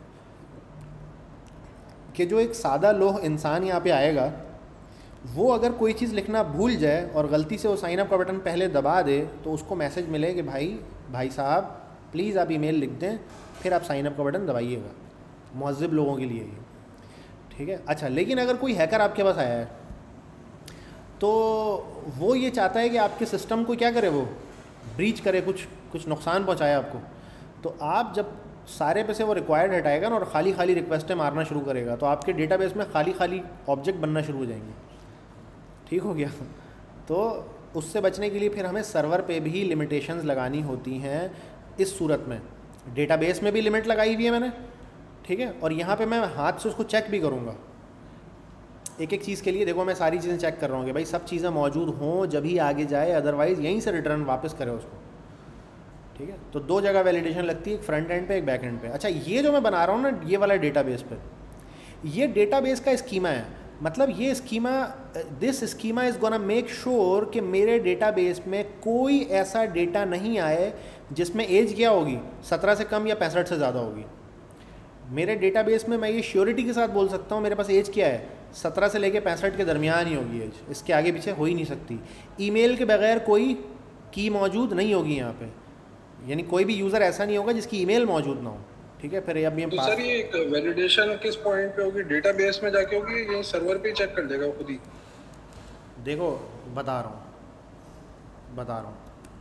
कि जो एक सादा लोह इंसान यहाँ पे आएगा, वो अगर कोई चीज़ लिखना भूल जाए और गलती से वो साइन अप का बटन पहले दबा दे, तो उसको मैसेज मिले कि भाई भाई साहब प्लीज़ आप ईमेल लिख दें, फिर आप साइन अप का बटन दबाइएगा। मुअज़्ज़िब लोगों के लिए ये, ठीक है। अच्छा, लेकिन अगर कोई हैकर आपके पास आया है तो वो ये चाहता है कि आपके सिस्टम को क्या करे, वो ब्रीच करे, कुछ कुछ नुकसान पहुंचाए आपको। तो आप जब सारे पे से वो रिक्वायर्ड हटाएगा ना और खाली खाली रिक्वेस्टें मारना शुरू करेगा, तो आपके डेटाबेस में खाली खाली ऑब्जेक्ट बनना शुरू हो जाएंगे। ठीक हो गया। तो उससे बचने के लिए फिर हमें सर्वर पे भी लिमिटेशंस लगानी होती हैं। इस सूरत में डेटाबेस में भी लिमिट लगाई हुई है मैंने, ठीक है, और यहाँ पे मैं हाथ से उसको चेक भी करूँगा एक एक चीज़ के लिए। देखो मैं सारी चीज़ें चेक कर रहा हूँ कि भाई सब चीज़ें मौजूद हों जब ही आगे जाए, अदरवाइज़ यहीं से रिटर्न वापस करे उसको। ठीक है, तो दो जगह वैलिडेशन लगती है, एक फ्रंट एंड पे एक बैक एंड पे। अच्छा, ये जो मैं बना रहा हूँ ना ये वाला डेटाबेस पे, ये डेटाबेस का स्कीमा है। मतलब ये schema, this schema is gonna make sure कि मेरे डेटाबेस में कोई ऐसा डेटा नहीं आए जिसमें एज क्या होगी सत्रह से कम या पैंसठ से ज़्यादा होगी। मेरे डेटाबेस में मैं ये श्योरिटी के साथ बोल सकता हूँ मेरे पास एज क्या है, सत्रह से लेके पैंसठ के दरमियान ही होगी एज, इसके आगे पीछे हो ही नहीं सकती। ईमेल के बगैर कोई की मौजूद नहीं होगी यहाँ पे, यानी कोई भी यूज़र ऐसा नहीं होगा जिसकी ईमेल मौजूद ना हो। ठीक है, फिर अब ये तो सर ये एक वैलिडेशन किस पॉइंट पे होगी, डेटाबेस में जाके होगी या सर्वर पे चेक कर देगा खुद ही? देखो बता रहा हूँ बता रहा हूँ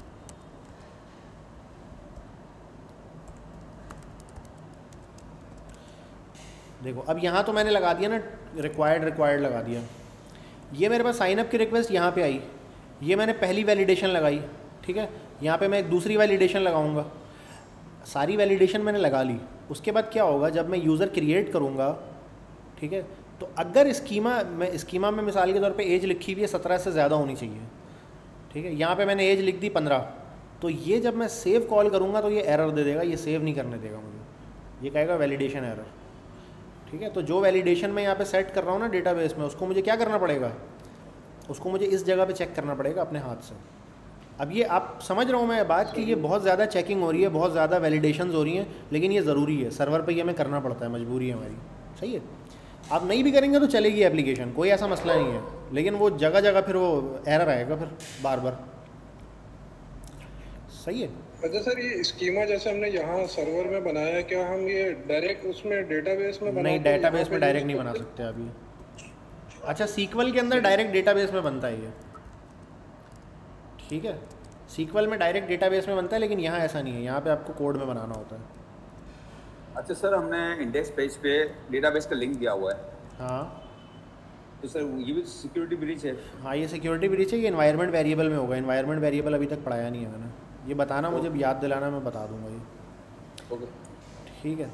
देखो अब यहाँ तो मैंने लगा दिया ना रिक्वायर्ड रिक्वायर्ड लगा दिया। ये मेरे पास साइनअप की रिक्वेस्ट यहाँ पे आई, ये मैंने पहली वैलिडेशन लगाई। ठीक है, यहाँ पे मैं एक दूसरी वैलिडेशन लगाऊंगा, सारी वैलिडेशन मैंने लगा ली। उसके बाद क्या होगा, जब मैं यूज़र क्रिएट करूँगा, ठीक है, तो अगर स्कीमा में स्कीमा में मिसाल के तौर पे एज लिखी हुई है सत्रह से ज़्यादा होनी चाहिए। ठीक है, यहाँ पे मैंने एज लिख दी पंद्रह, तो ये जब मैं सेव कॉल करूँगा तो ये एरर दे देगा, ये सेव नहीं करने देगा मुझे, ये कहेगा वैलिडेशन एरर। ठीक है, तो जो वैलिडेशन मैं यहाँ पे सेट कर रहा हूँ ना डेटाबेस में, उसको मुझे क्या करना पड़ेगा, उसको मुझे इस जगह पे चेक करना पड़ेगा अपने हाथ से। अब ये आप समझ रहा हूँ मैं बात कि ये बहुत ज़्यादा चेकिंग हो रही है, बहुत ज़्यादा वैलिडेशंस हो रही हैं, लेकिन ये ज़रूरी है, सर्वर पे ये हमें करना पड़ता है, मजबूरी है हमारी। सही है, आप नहीं भी करेंगे तो चलेगी एप्लीकेशन, कोई ऐसा मसला नहीं है, लेकिन वो जगह जगह फिर वो एरर आएगा फिर बार बार। सही है। अच्छा सर, ये स्कीमा जैसे हमने यहाँ सर्वर में बनाया, क्या हम ये डायरेक्ट उसमें डेटाबेस में बना? नहीं, डेटाबेस में डायरेक्ट नहीं बना सकते अभी। अच्छा, सीक्वल के अंदर डायरेक्ट डेटाबेस में बनता है ये। ठीक है, सीक्वल में डायरेक्ट डेटाबेस में बनता है, लेकिन यहाँ ऐसा नहीं है, यहाँ पे आपको कोड में बनाना होता है। अच्छा सर, हमने इंडेक्स पेज पे डेटाबेस का लिंक दिया हुआ है। हाँ, तो सर ये भी सिक्योरिटी ब्रीच है? हाँ, ये सिक्योरिटी ब्रीच है, ये एनवायरनमेंट वेरिएबल में होगा। एनवायरनमेंट वेरिएबल अभी तक पढ़ाया नहीं है मैंने, ये बताना मुझे याद दिलाना, मैं बता दूंगा ये। ओके, ठीक है।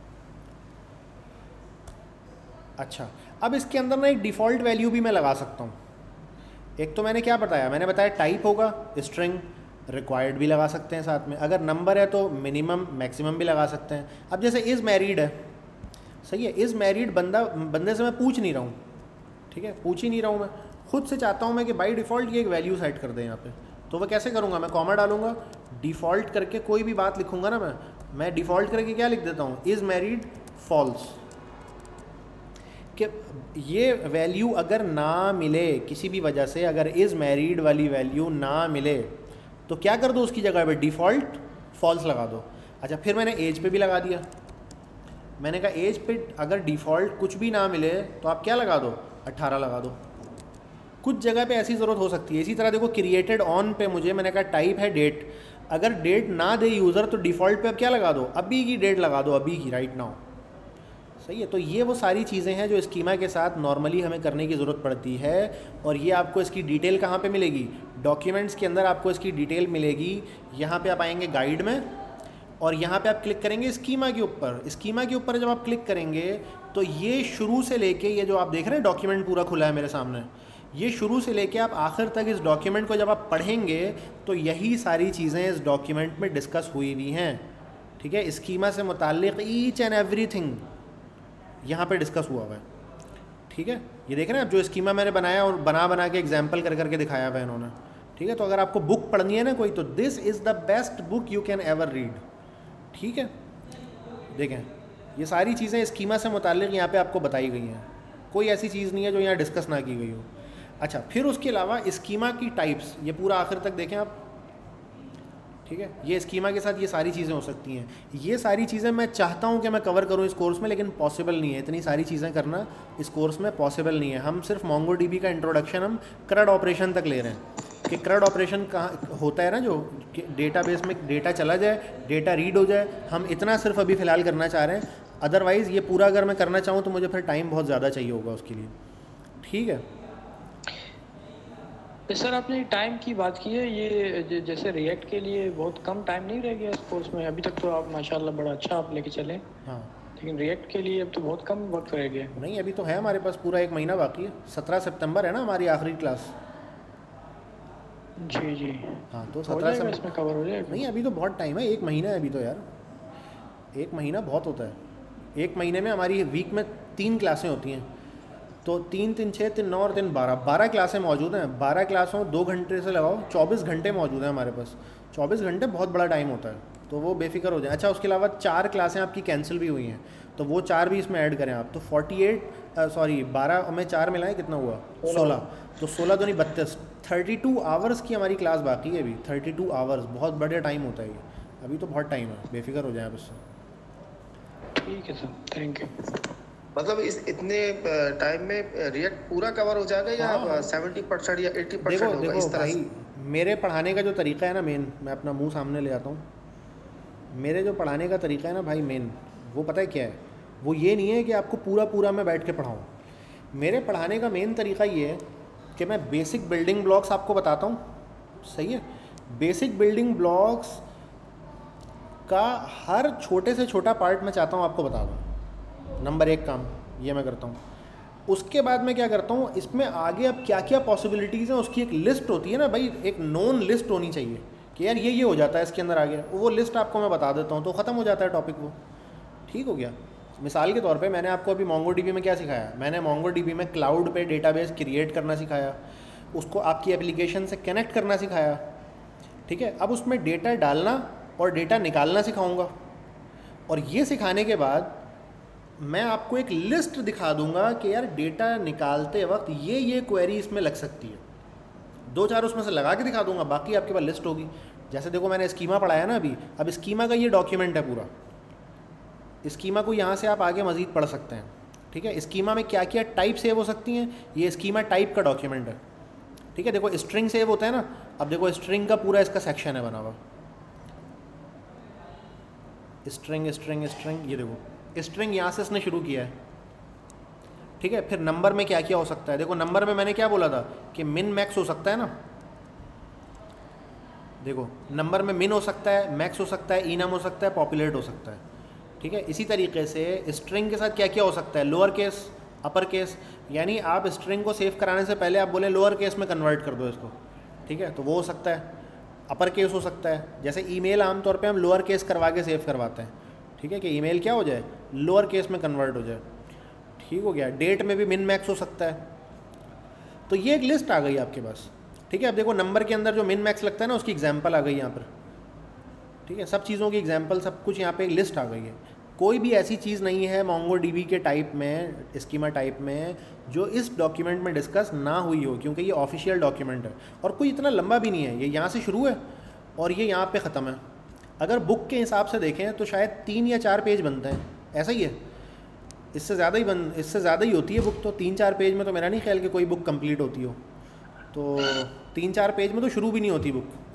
अच्छा, अब इसके अंदर ना एक डिफ़ॉल्ट वैल्यू भी मैं लगा सकता हूँ। एक तो मैंने क्या बताया, मैंने बताया टाइप होगा स्ट्रिंग, रिक्वायर्ड भी लगा सकते हैं साथ में, अगर नंबर है तो मिनिमम मैक्सिमम भी लगा सकते हैं। अब जैसे इज़ मैरिड है, सही है, इज़ मैरिड बंदा बंदे से मैं पूछ नहीं रहा हूँ, ठीक है, पूछ ही नहीं रहा हूँ, मैं खुद से चाहता हूँ मैं कि बाई डिफ़ॉल्ट ये एक वैल्यू सेट कर दें यहाँ पे। तो वह कैसे करूँगा, मैं कॉमा डालूंगा, डिफ़ॉल्ट करके कोई भी बात लिखूँगा ना मैं मैं डिफ़ॉल्ट करके क्या लिख देता हूँ, इज़ मैरिड फॉल्स, कि ये वैल्यू अगर ना मिले किसी भी वजह से, अगर इज़ मैरिड वाली वैल्यू ना मिले तो क्या कर दो, उसकी जगह पे डिफ़ॉल्ट फॉल्स लगा दो। अच्छा, फिर मैंने एज पे भी लगा दिया, मैंने कहा एज पे अगर डिफ़ॉल्ट कुछ भी ना मिले तो आप क्या लगा दो, अट्ठारह लगा दो। कुछ जगह पे ऐसी ज़रूरत हो सकती है। इसी तरह देखो क्रिएटेड ऑन पे मुझे मैंने कहा टाइप है डेट, अगर डेट ना दे यूज़र तो डिफ़ॉल्ट पे अब क्या लगा दो, अभी की डेट लगा दो, अभी की, राइट नाउ। सही है, तो ये वो सारी चीज़ें हैं जो स्कीमा के साथ नॉर्मली हमें करने की ज़रूरत पड़ती है, और ये आपको इसकी डिटेल कहाँ पे मिलेगी, डॉक्यूमेंट्स के अंदर आपको इसकी डिटेल मिलेगी। यहाँ पे आप आएंगे गाइड में, और यहाँ पे आप क्लिक करेंगे स्कीमा के ऊपर। स्कीमा के ऊपर जब आप क्लिक करेंगे तो ये शुरू से लेके, ये जो आप देख रहे हैं डॉक्यूमेंट पूरा खुला है मेरे सामने, ये शुरू से लेके आप आखिर तक इस डॉक्यूमेंट को जब आप पढ़ेंगे तो यही सारी चीज़ें इस डॉक्यूमेंट में डिस्कस हुई हुई हैं। ठीक है, स्कीमा से मुताल्लिक़ ईच एंड एवरीथिंग यहाँ पे डिस्कस हुआ हुआ है। ठीक है, ये देख रहे हैं आप, जो स्कीमा मैंने बनाया और बना बना के एग्जाम्पल कर करके दिखाया हुआ है इन्होंने। ठीक है, तो अगर आपको बुक पढ़नी है ना कोई, तो this is the best book you can ever read. ठीक है, देखें ये सारी चीज़ें स्कीमा से मुताल्लिक़ यहाँ पे आपको बताई गई हैं, कोई ऐसी चीज़ नहीं है जो यहाँ डिस्कस ना की गई हो। अच्छा, फिर उसके अलावा स्कीमा की टाइप्स, ये पूरा आखिर तक देखें आप। ठीक है, ये स्कीमा के साथ ये सारी चीज़ें हो सकती हैं। ये सारी चीज़ें मैं चाहता हूँ कि मैं कवर करूँ इस कोर्स में, लेकिन पॉसिबल नहीं है, इतनी सारी चीज़ें करना इस कोर्स में पॉसिबल नहीं है। हम सिर्फ मोंगो डीबी का इंट्रोडक्शन हम क्रड ऑपरेशन तक ले रहे हैं। कि क्रड ऑपरेशन कहाँ होता है ना, जो डेटाबेस में डेटा चला जाए, डेटा रीड हो जाए, हम इतना सिर्फ अभी फ़िलहाल करना चाह रहे हैं। अदरवाइज़ ये पूरा अगर मैं करना चाहूँ तो मुझे फिर टाइम बहुत ज़्यादा चाहिए होगा उसके लिए। ठीक है सर, आपने टाइम की बात की है, ये जैसे रिएक्ट के लिए बहुत कम टाइम नहीं रह गया इस कोर्स में? अभी तक तो आप माशाल्लाह बड़ा अच्छा आप लेके चले। हाँ, लेकिन रिएक्ट के लिए अब तो बहुत कम वक्त रह गया। नहीं अभी तो है हमारे पास पूरा एक महीना बाकी है। सत्रह सितंबर है ना हमारी आखिरी क्लास। जी जी हाँ, तो हो जाएगा, इसमें कवर हो जाएगा। नहीं अभी तो बहुत टाइम है, एक महीना है अभी तो यार, एक महीना बहुत होता है। एक महीने में हमारी वीक में तीन क्लासें होती हैं, तो तीन तीन छः तीन नौ और तीन बारह बारह क्लासें मौजूद हैं। बारह क्लासों दो घंटे से लगाओ चौबीस घंटे मौजूद हैं हमारे पास। चौबीस घंटे बहुत बड़ा टाइम होता है, तो वो बेफिक्र हो जाए। अच्छा, उसके अलावा चार क्लासें आपकी कैंसिल भी हुई हैं, तो वो चार भी इसमें ऐड करें आप, तो फोर्टी एट सॉरी बारह में चार मिलाएं कितना हुआ, सोलह। तो सोलह तो नहीं बत्तीस, थर्टी टू आवर्स की हमारी क्लास बाकी है अभी। थर्टी टू आवर्स बहुत बड़े टाइम होता है ये, अभी तो बहुत टाइम है, बेफिक्र हो जाए आप इससे। ठीक है सर, थैंक यू। मतलब इस इतने टाइम में रिएक्ट पूरा कवर हो जाएगा या सेवेंटी परसेंट या एट्टी परसेंट देखो होगा? देखो इस तरह भाई, से मेरे पढ़ाने का जो तरीका है ना मेन, मैं अपना मुंह सामने ले आता हूँ। मेरे जो पढ़ाने का तरीका है ना भाई मेन, वो पता है क्या है? वो ये नहीं है कि आपको पूरा पूरा मैं बैठ के पढ़ाऊँ। मेरे पढ़ाने का मेन तरीका ये है कि मैं बेसिक बिल्डिंग ब्लॉक्स आपको बताता हूँ, सही है? बेसिक बिल्डिंग ब्लॉक्स का हर छोटे से छोटा पार्ट मैं चाहता हूँ आपको बता दूँ। नंबर एक काम ये मैं करता हूँ। उसके बाद मैं क्या करता हूँ, इसमें आगे अब क्या क्या पॉसिबिलिटीज़ हैं उसकी एक लिस्ट होती है ना भाई, एक नोन लिस्ट होनी चाहिए कि यार ये ये हो जाता है इसके अंदर आगे, वो लिस्ट आपको मैं बता देता हूँ तो ख़त्म हो जाता है टॉपिक। वो ठीक हो गया। मिसाल के तौर पे मैंने आपको अभी मोंगोडीबी में क्या सिखाया? मैंने मोंगोडीबी में क्लाउड पे डेटाबेस क्रिएट करना सिखाया, उसको आपकी एप्लीकेशन से कनेक्ट करना सिखाया। ठीक है, अब उसमें डेटा डालना और डेटा निकालना सिखाऊंगा, और ये सिखाने के बाद मैं आपको एक लिस्ट दिखा दूंगा कि यार डेटा निकालते वक्त ये ये क्वेरी इसमें लग सकती है। दो चार उसमें से लगा के दिखा दूंगा, बाकी आपके पास लिस्ट होगी। जैसे देखो मैंने स्कीमा पढ़ाया ना अभी, अब स्कीमा का ये डॉक्यूमेंट है पूरा। स्कीमा को यहाँ से आप आगे मज़ीद पढ़ सकते हैं। ठीक है, स्कीमा में क्या क्या टाइप सेव हो सकती हैं, ये स्कीमा टाइप का डॉक्यूमेंट है। ठीक है, देखो स्ट्रिंग सेव होता है ना, अब देखो स्ट्रिंग का पूरा इसका सेक्शन है बना हुआ, स्ट्रिंग स्ट्रिंग स्ट्रिंग। ये देखो स्ट्रिंग यहाँ से इसने शुरू किया है। ठीक है, फिर नंबर में क्या क्या हो सकता है? देखो नंबर में मैंने क्या बोला था कि मिन मैक्स हो सकता है ना। देखो नंबर में मिन हो सकता है, मैक्स हो सकता है, इनम हो सकता है, पॉपुलेट हो सकता है। ठीक है, इसी तरीके से स्ट्रिंग के साथ क्या क्या हो सकता है? Lower case, upper case. यानी आप स्ट्रिंग को सेव कराने से पहले आप बोले लोअर केस में कन्वर्ट कर दो इसको। ठीक है, तो वो हो सकता है। अपर केस हो सकता है, जैसे ईमेल आमतौर पे हम लोअर केस करवा के सेव करवाते हैं। ठीक है, कि ईमेल क्या हो जाए, लोअर केस में कन्वर्ट हो जाए। ठीक हो गया। डेट में भी मिन मैक्स हो सकता है। तो ये एक लिस्ट आ गई आपके पास। ठीक है, अब देखो नंबर के अंदर जो मिन मैक्स लगता है ना, उसकी एग्जांपल आ गई यहाँ पर। ठीक है, सब चीज़ों की एग्जांपल, सब कुछ यहाँ पे एक लिस्ट आ गई है। कोई भी ऐसी चीज़ नहीं है मोंगोडीबी के टाइप में, स्कीमा टाइप में, जो इस डॉक्यूमेंट में डिस्कस ना हुई हो, क्योंकि ये ऑफिशियल डॉक्यूमेंट है और कोई इतना लंबा भी नहीं है। ये यहाँ से शुरू है और ये यहाँ पे ख़त्म है। अगर बुक के हिसाब से देखें तो शायद तीन या चार पेज बनते हैं, ऐसा ही है। इससे ज़्यादा ही बन इससे ज़्यादा ही होती है बुक। तो तीन चार पेज में तो मेरा नहीं ख्याल कि कोई बुक कंप्लीट होती हो। तो तीन चार पेज में तो शुरू भी नहीं होती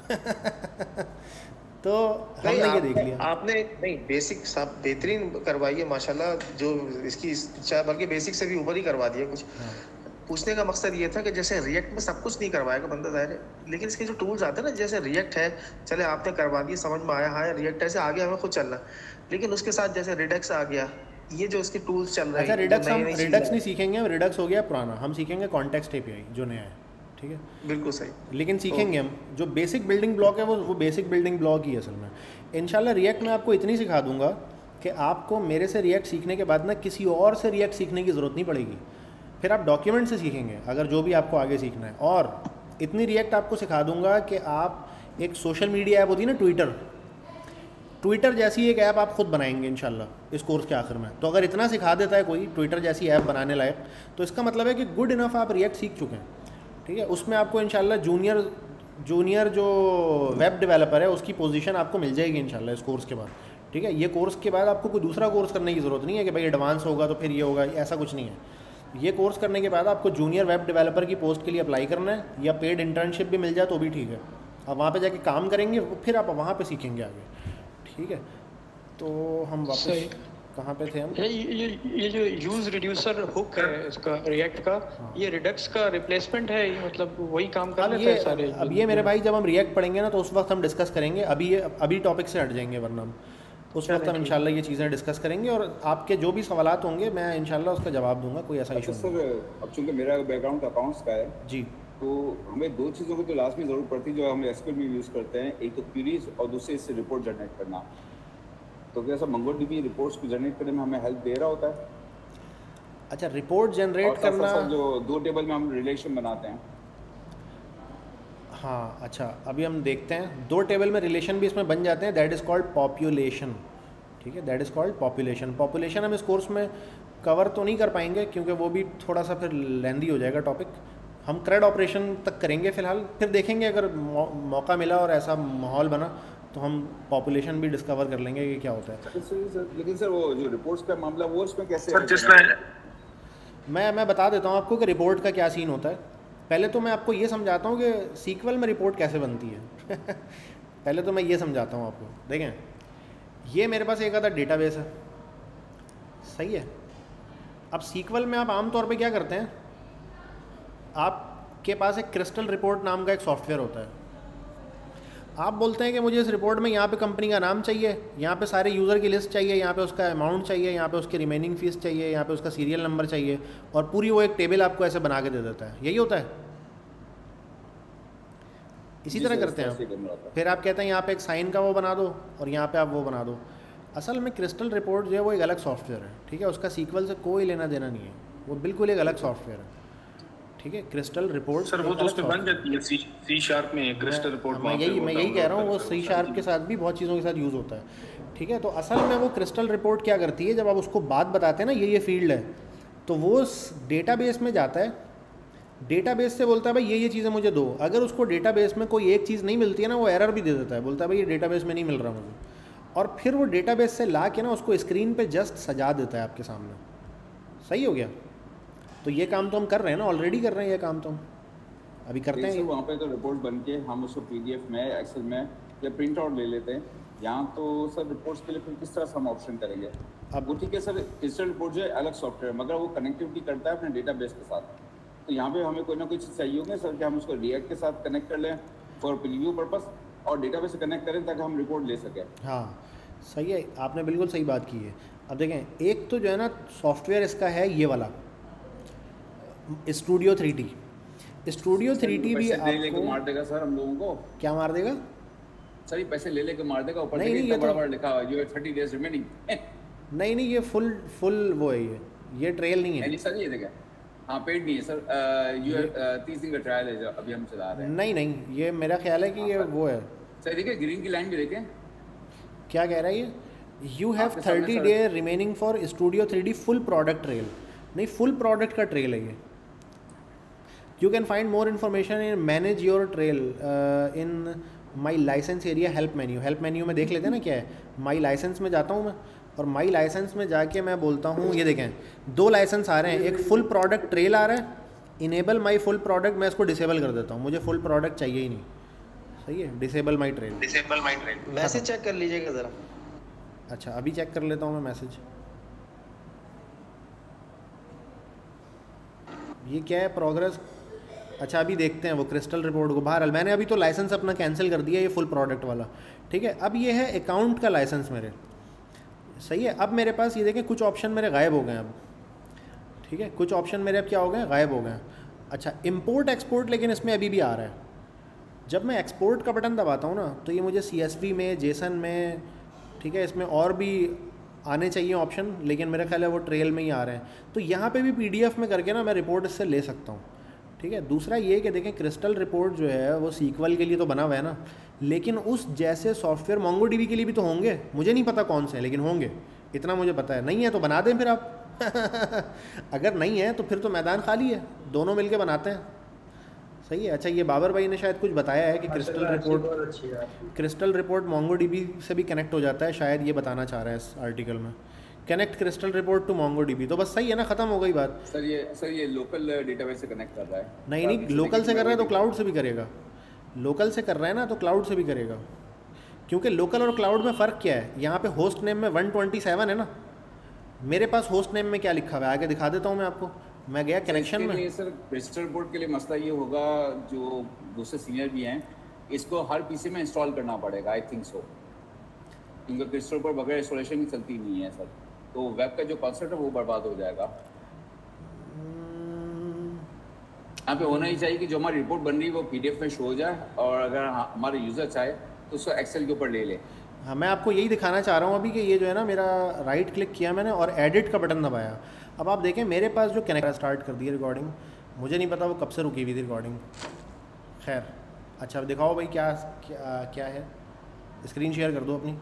बुक। तो हमने ये देख लिया। आपने नहीं बेसिक सब बेहतरीन करवाई है माशाल्लाह, जो इसकी चाहे बल्कि बेसिक से भी ऊपर ही करवा दिया कुछ। हाँ। पूछने का मकसद ये था कि जैसे रिएक्ट में सब कुछ नहीं करवाएगा बंदा ज़ाहिर है, लेकिन इसके जो टूल्स आते हैं ना, जैसे रिएक्ट है, चले आपने करवा दिया, समझ में आया, हाँ रिएक्ट ऐसे आगे हमें खुद चलना, लेकिन उसके साथ जैसे रिडक्स आ गया, ये जो इसके टूल्स चल रहे हैं। अच्छा, रिडक्स हम रिडक्स नहीं सीखेंगे, रिडक्स हो गया पुराना, हम सीखेंगे कॉन्टेक्स्ट एपीआई जो नया है। ठीक है, बिल्कुल सही। लेकिन सीखेंगे हम जो बेसिक बिल्डिंग ब्लॉक है वो वो बेसिक बिल्डिंग ब्लॉक ही है असल में। इंशाल्लाह रिएक्ट में आपको इतनी सिखा दूंगा कि आपको मेरे से रिएक्ट सीखने के बाद ना किसी और से रिएक्ट सीखने की ज़रूरत नहीं पड़ेगी। फिर आप डॉक्यूमेंट से सीखेंगे अगर जो भी आपको आगे सीखना है। और इतनी रिएक्ट आपको सिखा दूंगा कि आप एक सोशल मीडिया ऐप होती है ना, ट्विटर ट्विटर जैसी एक ऐप आप खुद बनाएंगे इंशाल्लाह इस कोर्स के आखिर में। तो अगर इतना सिखा देता है कोई ट्विटर जैसी ऐप बनाने लायक, तो इसका मतलब है कि गुड इनफ आप रिएक्ट सीख चुके हैं। ठीक है, उसमें आपको इंशाल्लाह जूनियर जूनियर जो वेब डेवलपर है उसकी पोजीशन आपको मिल जाएगी इंशाल्लाह इस कोर्स के बाद। ठीक है, ये कोर्स के बाद आपको कोई दूसरा कोर्स करने की ज़रूरत नहीं है कि भाई एडवांस होगा तो फिर ये होगा, ऐसा कुछ नहीं है। ये कोर्स करने के बाद आपको जूनियर वेब डेवलपर की पोस्ट के लिए अप्लाई करना है, या पेड इंटर्नशिप भी मिल जाए तो भी ठीक है। आप वहाँ पे जाके काम करेंगे, फिर आप वहाँ पे सीखेंगे आगे, ठीक है। तो हम वापस कहाँ पे थे हम? ये ये ये जो यूज रिड्यूसर हुक है इसका रिएक्ट का, हाँ। ये रिडक्स का रिप्लेसमेंट है, ये मतलब वही काम कर अब लेता ये है सारे? अब ये मेरे भाई जब हम रिएक्ट पढ़ेंगे ना तो उस वक्त हम डिस्कस करेंगे। अभी ये अभी टॉपिक से हट जाएंगे, वरना हम उस वक्त हम इंशाल्लाह ये चीज़ें डिस्कस करेंगे और आपके जो भी सवालात होंगे मैं इंशाल्लाह उसका जवाब दूंगा, कोई ऐसा इशू सर नहीं। अब चूंकि मेरा बैकग्राउंड अकाउंट्स का है जी, तो हमें दो चीज़ों की तो लास्ट में ज़रूरत पड़ती है जो हम एसक्यूएल में यूज़ करते हैं, एक तो क्वेरीज और दूसरे इससे रिपोर्ट जनरेट करना। तो क्या सर मंगोडीबी रिपोर्ट्स को जनरेट करने में हमें हेल्प दे रहा होता है? अच्छा, रिपोर्ट जनरेट करना, सर जो दो टेबल में हम रिलेशन बनाते हैं। हाँ अच्छा, अभी हम देखते हैं दो टेबल में रिलेशन भी इसमें बन जाते हैं, दैट इज़ कॉल्ड पॉपुलेशन, ठीक है, that is called population. Population हम इस कोर्स में कवर तो नहीं कर पाएंगे क्योंकि वो भी थोड़ा सा फिर लेंदी हो जाएगा टॉपिक। हम क्रेड ऑपरेशन तक करेंगे फ़िलहाल, फिर देखेंगे अगर मौ, मौका मिला और ऐसा माहौल बना तो हम पॉपुलेशन भी डिस्कवर कर लेंगे कि क्या होता है। लेकिन सर वो जो रिपोर्ट्स का मामला वो उसमें कैसे सर जिसमें मैं मैं बता देता हूँ आपको कि रिपोर्ट का क्या सीन होता है। पहले तो मैं आपको ये समझाता हूँ कि सीक्वल में रिपोर्ट कैसे बनती है पहले तो मैं ये समझाता हूँ आपको। देखें, ये मेरे पास एक आधा डेटाबेस है, सही है। अब सीक्वल में आप आमतौर पे क्या करते हैं, आपके पास एक क्रिस्टल रिपोर्ट नाम का एक सॉफ्टवेयर होता है। आप बोलते हैं कि मुझे इस रिपोर्ट में यहाँ पे कंपनी का नाम चाहिए, यहाँ पे सारे यूज़र की लिस्ट चाहिए, यहाँ पे उसका अमाउंट चाहिए, यहाँ पे उसकी रिमेनिंग फ़ीस चाहिए, यहाँ पे उसका सीरियल नंबर चाहिए, और पूरी वो एक टेबल आपको ऐसे बना के दे देता है। यही होता है, इसी तरह करते हैं आप। फिर आप कहते हैं यहाँ पे एक साइन का वो बना दो और यहाँ पे आप वो बना दो। असल में क्रिस्टल रिपोर्ट जो है वो एक अलग सॉफ्टवेयर है, ठीक है, उसका सीक्वल से कोई लेना देना नहीं है, वो बिल्कुल एक अलग सॉफ्टवेयर है, ठीक है। क्रिस्टल रिपोर्ट सर वो तो उसमें बन जाती है सी सी शार्प में क्रिस्टल रिपोर्ट। मैं यही मैं यही कह रहा हूँ, वो सी शार्प के साथ भी बहुत चीज़ों के साथ यूज़ होता है, ठीक है। तो असल में वो क्रिस्टल रिपोर्ट क्या करती है, जब आप उसको बात बताते हैं ना ये ये फील्ड है, तो वो डेटाबेस में जाता है, डेटाबेस से बोलता है भाई ये ये चीज़ें मुझे दो। अगर उसको डेटाबेस में कोई एक चीज़ नहीं मिलती है ना, वो एरर भी दे देता है, बोलता है भाई ये डेटाबेस में नहीं मिल रहा मुझे, और फिर वो डेटाबेस से ला के ना उसको स्क्रीन पे जस्ट सजा देता है आपके सामने। सही हो गया? तो ये काम तो हम कर रहे हैं ना, ऑलरेडी कर रहे हैं ये काम, तो हम अभी करते हैं। वहाँ पे तो रिपोर्ट बन के हम उसको पीडीएफ में, एक्सेल में या प्रिंट आउट ले लेते हैं। यहाँ तो सर रिपोर्ट्स के लिए फिर किस तरह से हम ऑप्शन करेंगे? अब वो ठीक है सर, क्रिस्टल रिपोर्ट जो है अलग सॉफ्टवेयर, मगर वो कनेक्टिविटी करता है अपने डेटाबेस के साथ। तो यहाँ पे हमें कोई ना कोई चीज़ चाहिए होगी सर कि हम उसको रिएक्ट के साथ कनेक्ट कर लें फॉर प्रीव्यू पर्पस, और डेटाबेस से कनेक्ट करें ताकि हम रिपोर्ट ले सकें। हाँ सही है, आपने बिल्कुल सही बात की है। अब देखें, एक तो जो है ना सॉफ्टवेयर इसका है ये वाला studio three D. Studio three D भी आपको मार देगा सर हम लोगों को। क्या मार देगा सर? ये पैसे ले लेके मार देगा। ऊपर नहीं नहीं, ये बड़ा तो बड़ा लिखा हुआ है यू थर्टी डेज रिमेनिंग। नहीं नहीं, ये फुल फुल वो है, ये ये ट्रेल नहीं है। नहीं सर, ये देखा, हाँ पेड नहीं है सर, यू तीस दिन का ट्रायल है जो अभी हम चला रहे हैं। नहीं नहीं, ये मेरा ख्याल है कि ये वो है। सर देखिए ग्रीन की लाइन भी देखें, क्या कह रहा है ये, you have thirty day remaining for studio three D full product trial. नहीं, फुल प्रोडक्ट का ट्रेल है ये। You can find more information in manage your trial in my license area help menu. Help menu में देख लेते हैं ना क्या है। माई लाइसेंस में जाता हूँ मैं, और माई लाइसेंस में जाके मैं बोलता हूँ, ये देखें दो लाइसेंस आ रहे हैं, एक फुल प्रोडक्ट ट्रेल आ रहा है, इनेबल माई फुल प्रोडक्ट, मैं इसको डिसेबल कर देता हूँ, मुझे फुल प्रोडक्ट चाहिए ही नहीं। सही है, disable my trial. Disable my trial message check कर लीजिएगा ज़रा। अच्छा अभी चेक कर लेता हूँ मैं मैसेज। ये क्या है, प्रोग्रेस। अच्छा अभी देखते हैं वो क्रिस्टल रिपोर्ट को। बहरहाल मैंने अभी तो लाइसेंस अपना कैंसिल कर दिया, ये फुल प्रोडक्ट वाला, ठीक है। अब ये है अकाउंट का लाइसेंस मेरे, सही है। अब मेरे पास ये देखें कुछ ऑप्शन मेरे गायब हो गए अब, ठीक है, कुछ ऑप्शन मेरे अब क्या हो गए, गायब हो गए। अच्छा इंपोर्ट एक्सपोर्ट लेकिन इसमें अभी भी आ रहा है। जब मैं एक्सपोर्ट का बटन दबाता हूँ ना तो ये मुझे सी एस वी में, जेसन में, ठीक है, इसमें और भी आने चाहिए ऑप्शन, लेकिन मेरा ख्याल है वो ट्रेल में ही आ रहे हैं। तो यहाँ पे भी पीडीएफ में करके ना मैं रिपोर्ट इससे ले सकता हूँ, ठीक है। दूसरा ये कि देखें क्रिस्टल रिपोर्ट जो है वो सीक्वल के लिए तो बना हुआ है ना, लेकिन उस जैसे सॉफ्टवेयर मोंगोडीबी के लिए भी तो होंगे, मुझे नहीं पता कौन से हैं लेकिन होंगे, इतना मुझे पता है। नहीं है तो बना दें फिर आप अगर नहीं है तो फिर तो मैदान खाली है, दोनों मिलके बनाते हैं। सही है। अच्छा ये बाबर भाई ने शायद कुछ बताया है कि Crystal report Crystal report MongoDB से भी कनेक्ट हो जाता है, शायद ये बताना चाह रहा है इस आर्टिकल में connect Crystal report to Mongo D B, तो बस सही है ना, ख़त्म हो गई बात। सर ये सर ये लोकल डेटाबेस से कनेक्ट कर रहा है। नहीं नहीं, लोकल से कर रहा है तो क्लाउड से भी करेगा, लोकल से कर रहा है ना तो क्लाउड से भी करेगा, क्योंकि लोकल और क्लाउड में फ़र्क क्या है, यहाँ पे होस्ट नेम में वन ट्वेंटी सेवन है ना, मेरे पास होस्ट नेम में क्या लिखा हुआ है आगे दिखा देता हूँ मैं आपको। मैं गया कनेक्शन में। सर क्रिस्टल रिपोर्ट के लिए मसला ये होगा, जो दूसरे सीनियर भी हैं, इसको हर पीसी में इंस्टॉल करना पड़ेगा, आई थिंक सो, क्योंकि क्रिस्टल रिपोर्ट बगैर इंस्टॉलेशन की चलती नहीं है सर, तो वेब का जो कॉन्सेप्ट है वो बर्बाद हो जाएगा। यहाँ पे होना ही चाहिए कि जो हमारी रिपोर्ट बन रही है वो पीडीएफ में शो हो जाए, और अगर हमारे यूज़र चाहे तो उसको एक्सेल के ऊपर ले ले। हाँ, मैं आपको यही दिखाना चाह रहा हूँ अभी कि ये जो है ना, मेरा राइट क्लिक किया मैंने और एडिट का बटन दबाया, अब आप देखें मेरे पास जो कनेक्ट स्टार्ट कर दी है रिकॉर्डिंग, मुझे नहीं पता वो कब से रुकी हुई थी रिकॉर्डिंग। खैर अच्छा, अब दिखाओ भाई क्या क्या क्या है, स्क्रीन शेयर कर दो अपनी।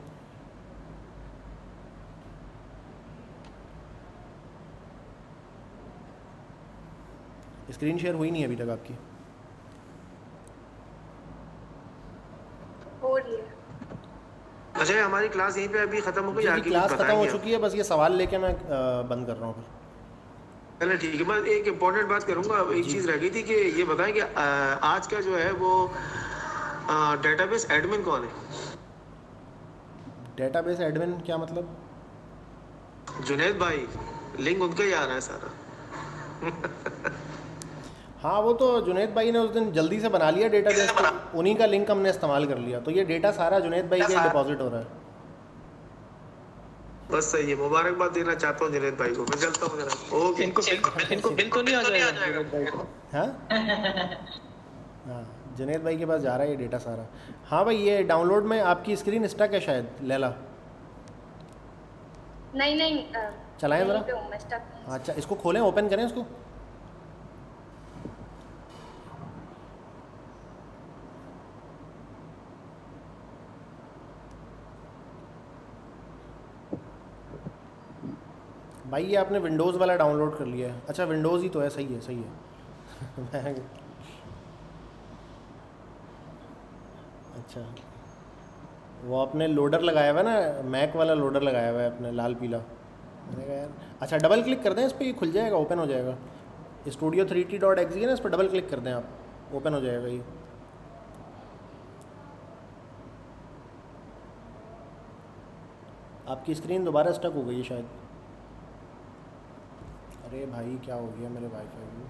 स्क्रीन शेयर हुई नहीं अभी तक आपकी। हो रही है। अच्छा, हमारी क्लास यहीं पे अभी खत्म हो गई, आगे क्लास खत्म हो चुकी है, बस ये सवाल लेके मैं आ, बंद कर रहा हूँ फिर। चलो ठीक है, मैं एक इम्पोर्टेंट बात करूँगा, एक चीज़ रह गई थी कि ये बताएं कि आ, आज का जो है वो डेटाबेस एडमिन कौन है? डेटाबेस एडमिन क्या मतलब? जुनैद भाई, लिंक उनका ही आ रहा है सारा। हाँ, वो तो जुनैद भाई ने उस दिन जल्दी से बना लिया डेटाबेस, तो उन्हीं का लिंक हमने इस्तेमाल कर लिया, तो ये डेटा सारा जुनैद भाई के डिपॉजिट हो रहा है। बस सही है, मुबारकबाद देना चाहता हूँ जुनैद भाई को, मैं चलता हूँ जरा। ओके, इनको इनको बिल तो नहीं आ जाएगा जुनैद भाई को? हाँ हाँ, जुनैद भाई के पास जा रहा है ये डेटा सारा। हाँ भाई, ये डाउनलोड में आपकी स्क्रीन स्टक है शायद, लैला। नहीं नहीं, चलाएं ज़रा। अच्छा, इसको खोलें, ओपन करें इसको। भाई ये आपने विंडोज़ वाला डाउनलोड कर लिया है? अच्छा, विंडोज़ ही तो है, सही है सही है। अच्छा, वो आपने लोडर लगाया हुआ है ना, मैक वाला लोडर लगाया हुआ है आपने, लाल पीला। मैंने कहा यार, अच्छा डबल क्लिक कर दें इस पर, ये खुल जाएगा, ओपन हो जाएगा। Studio three T dot X है ना, इस पर डबल क्लिक कर दें आप, ओपन हो जाएगा ये। आपकी स्क्रीन दोबारा स्टक हो गई है शायद। अरे भाई क्या हो गया मेरे वाईफाई को?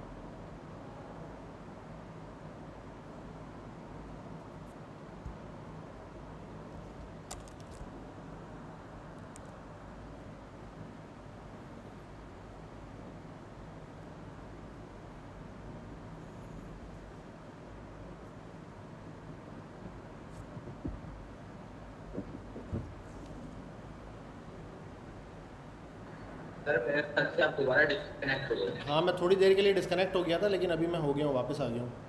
आप दोबारा डिस्कनेक्ट हो गए। हाँ, मैं थोड़ी देर के लिए डिस्कनेक्ट हो गया था, लेकिन अभी मैं हो गया हूँ, वापस आ गया हूँ।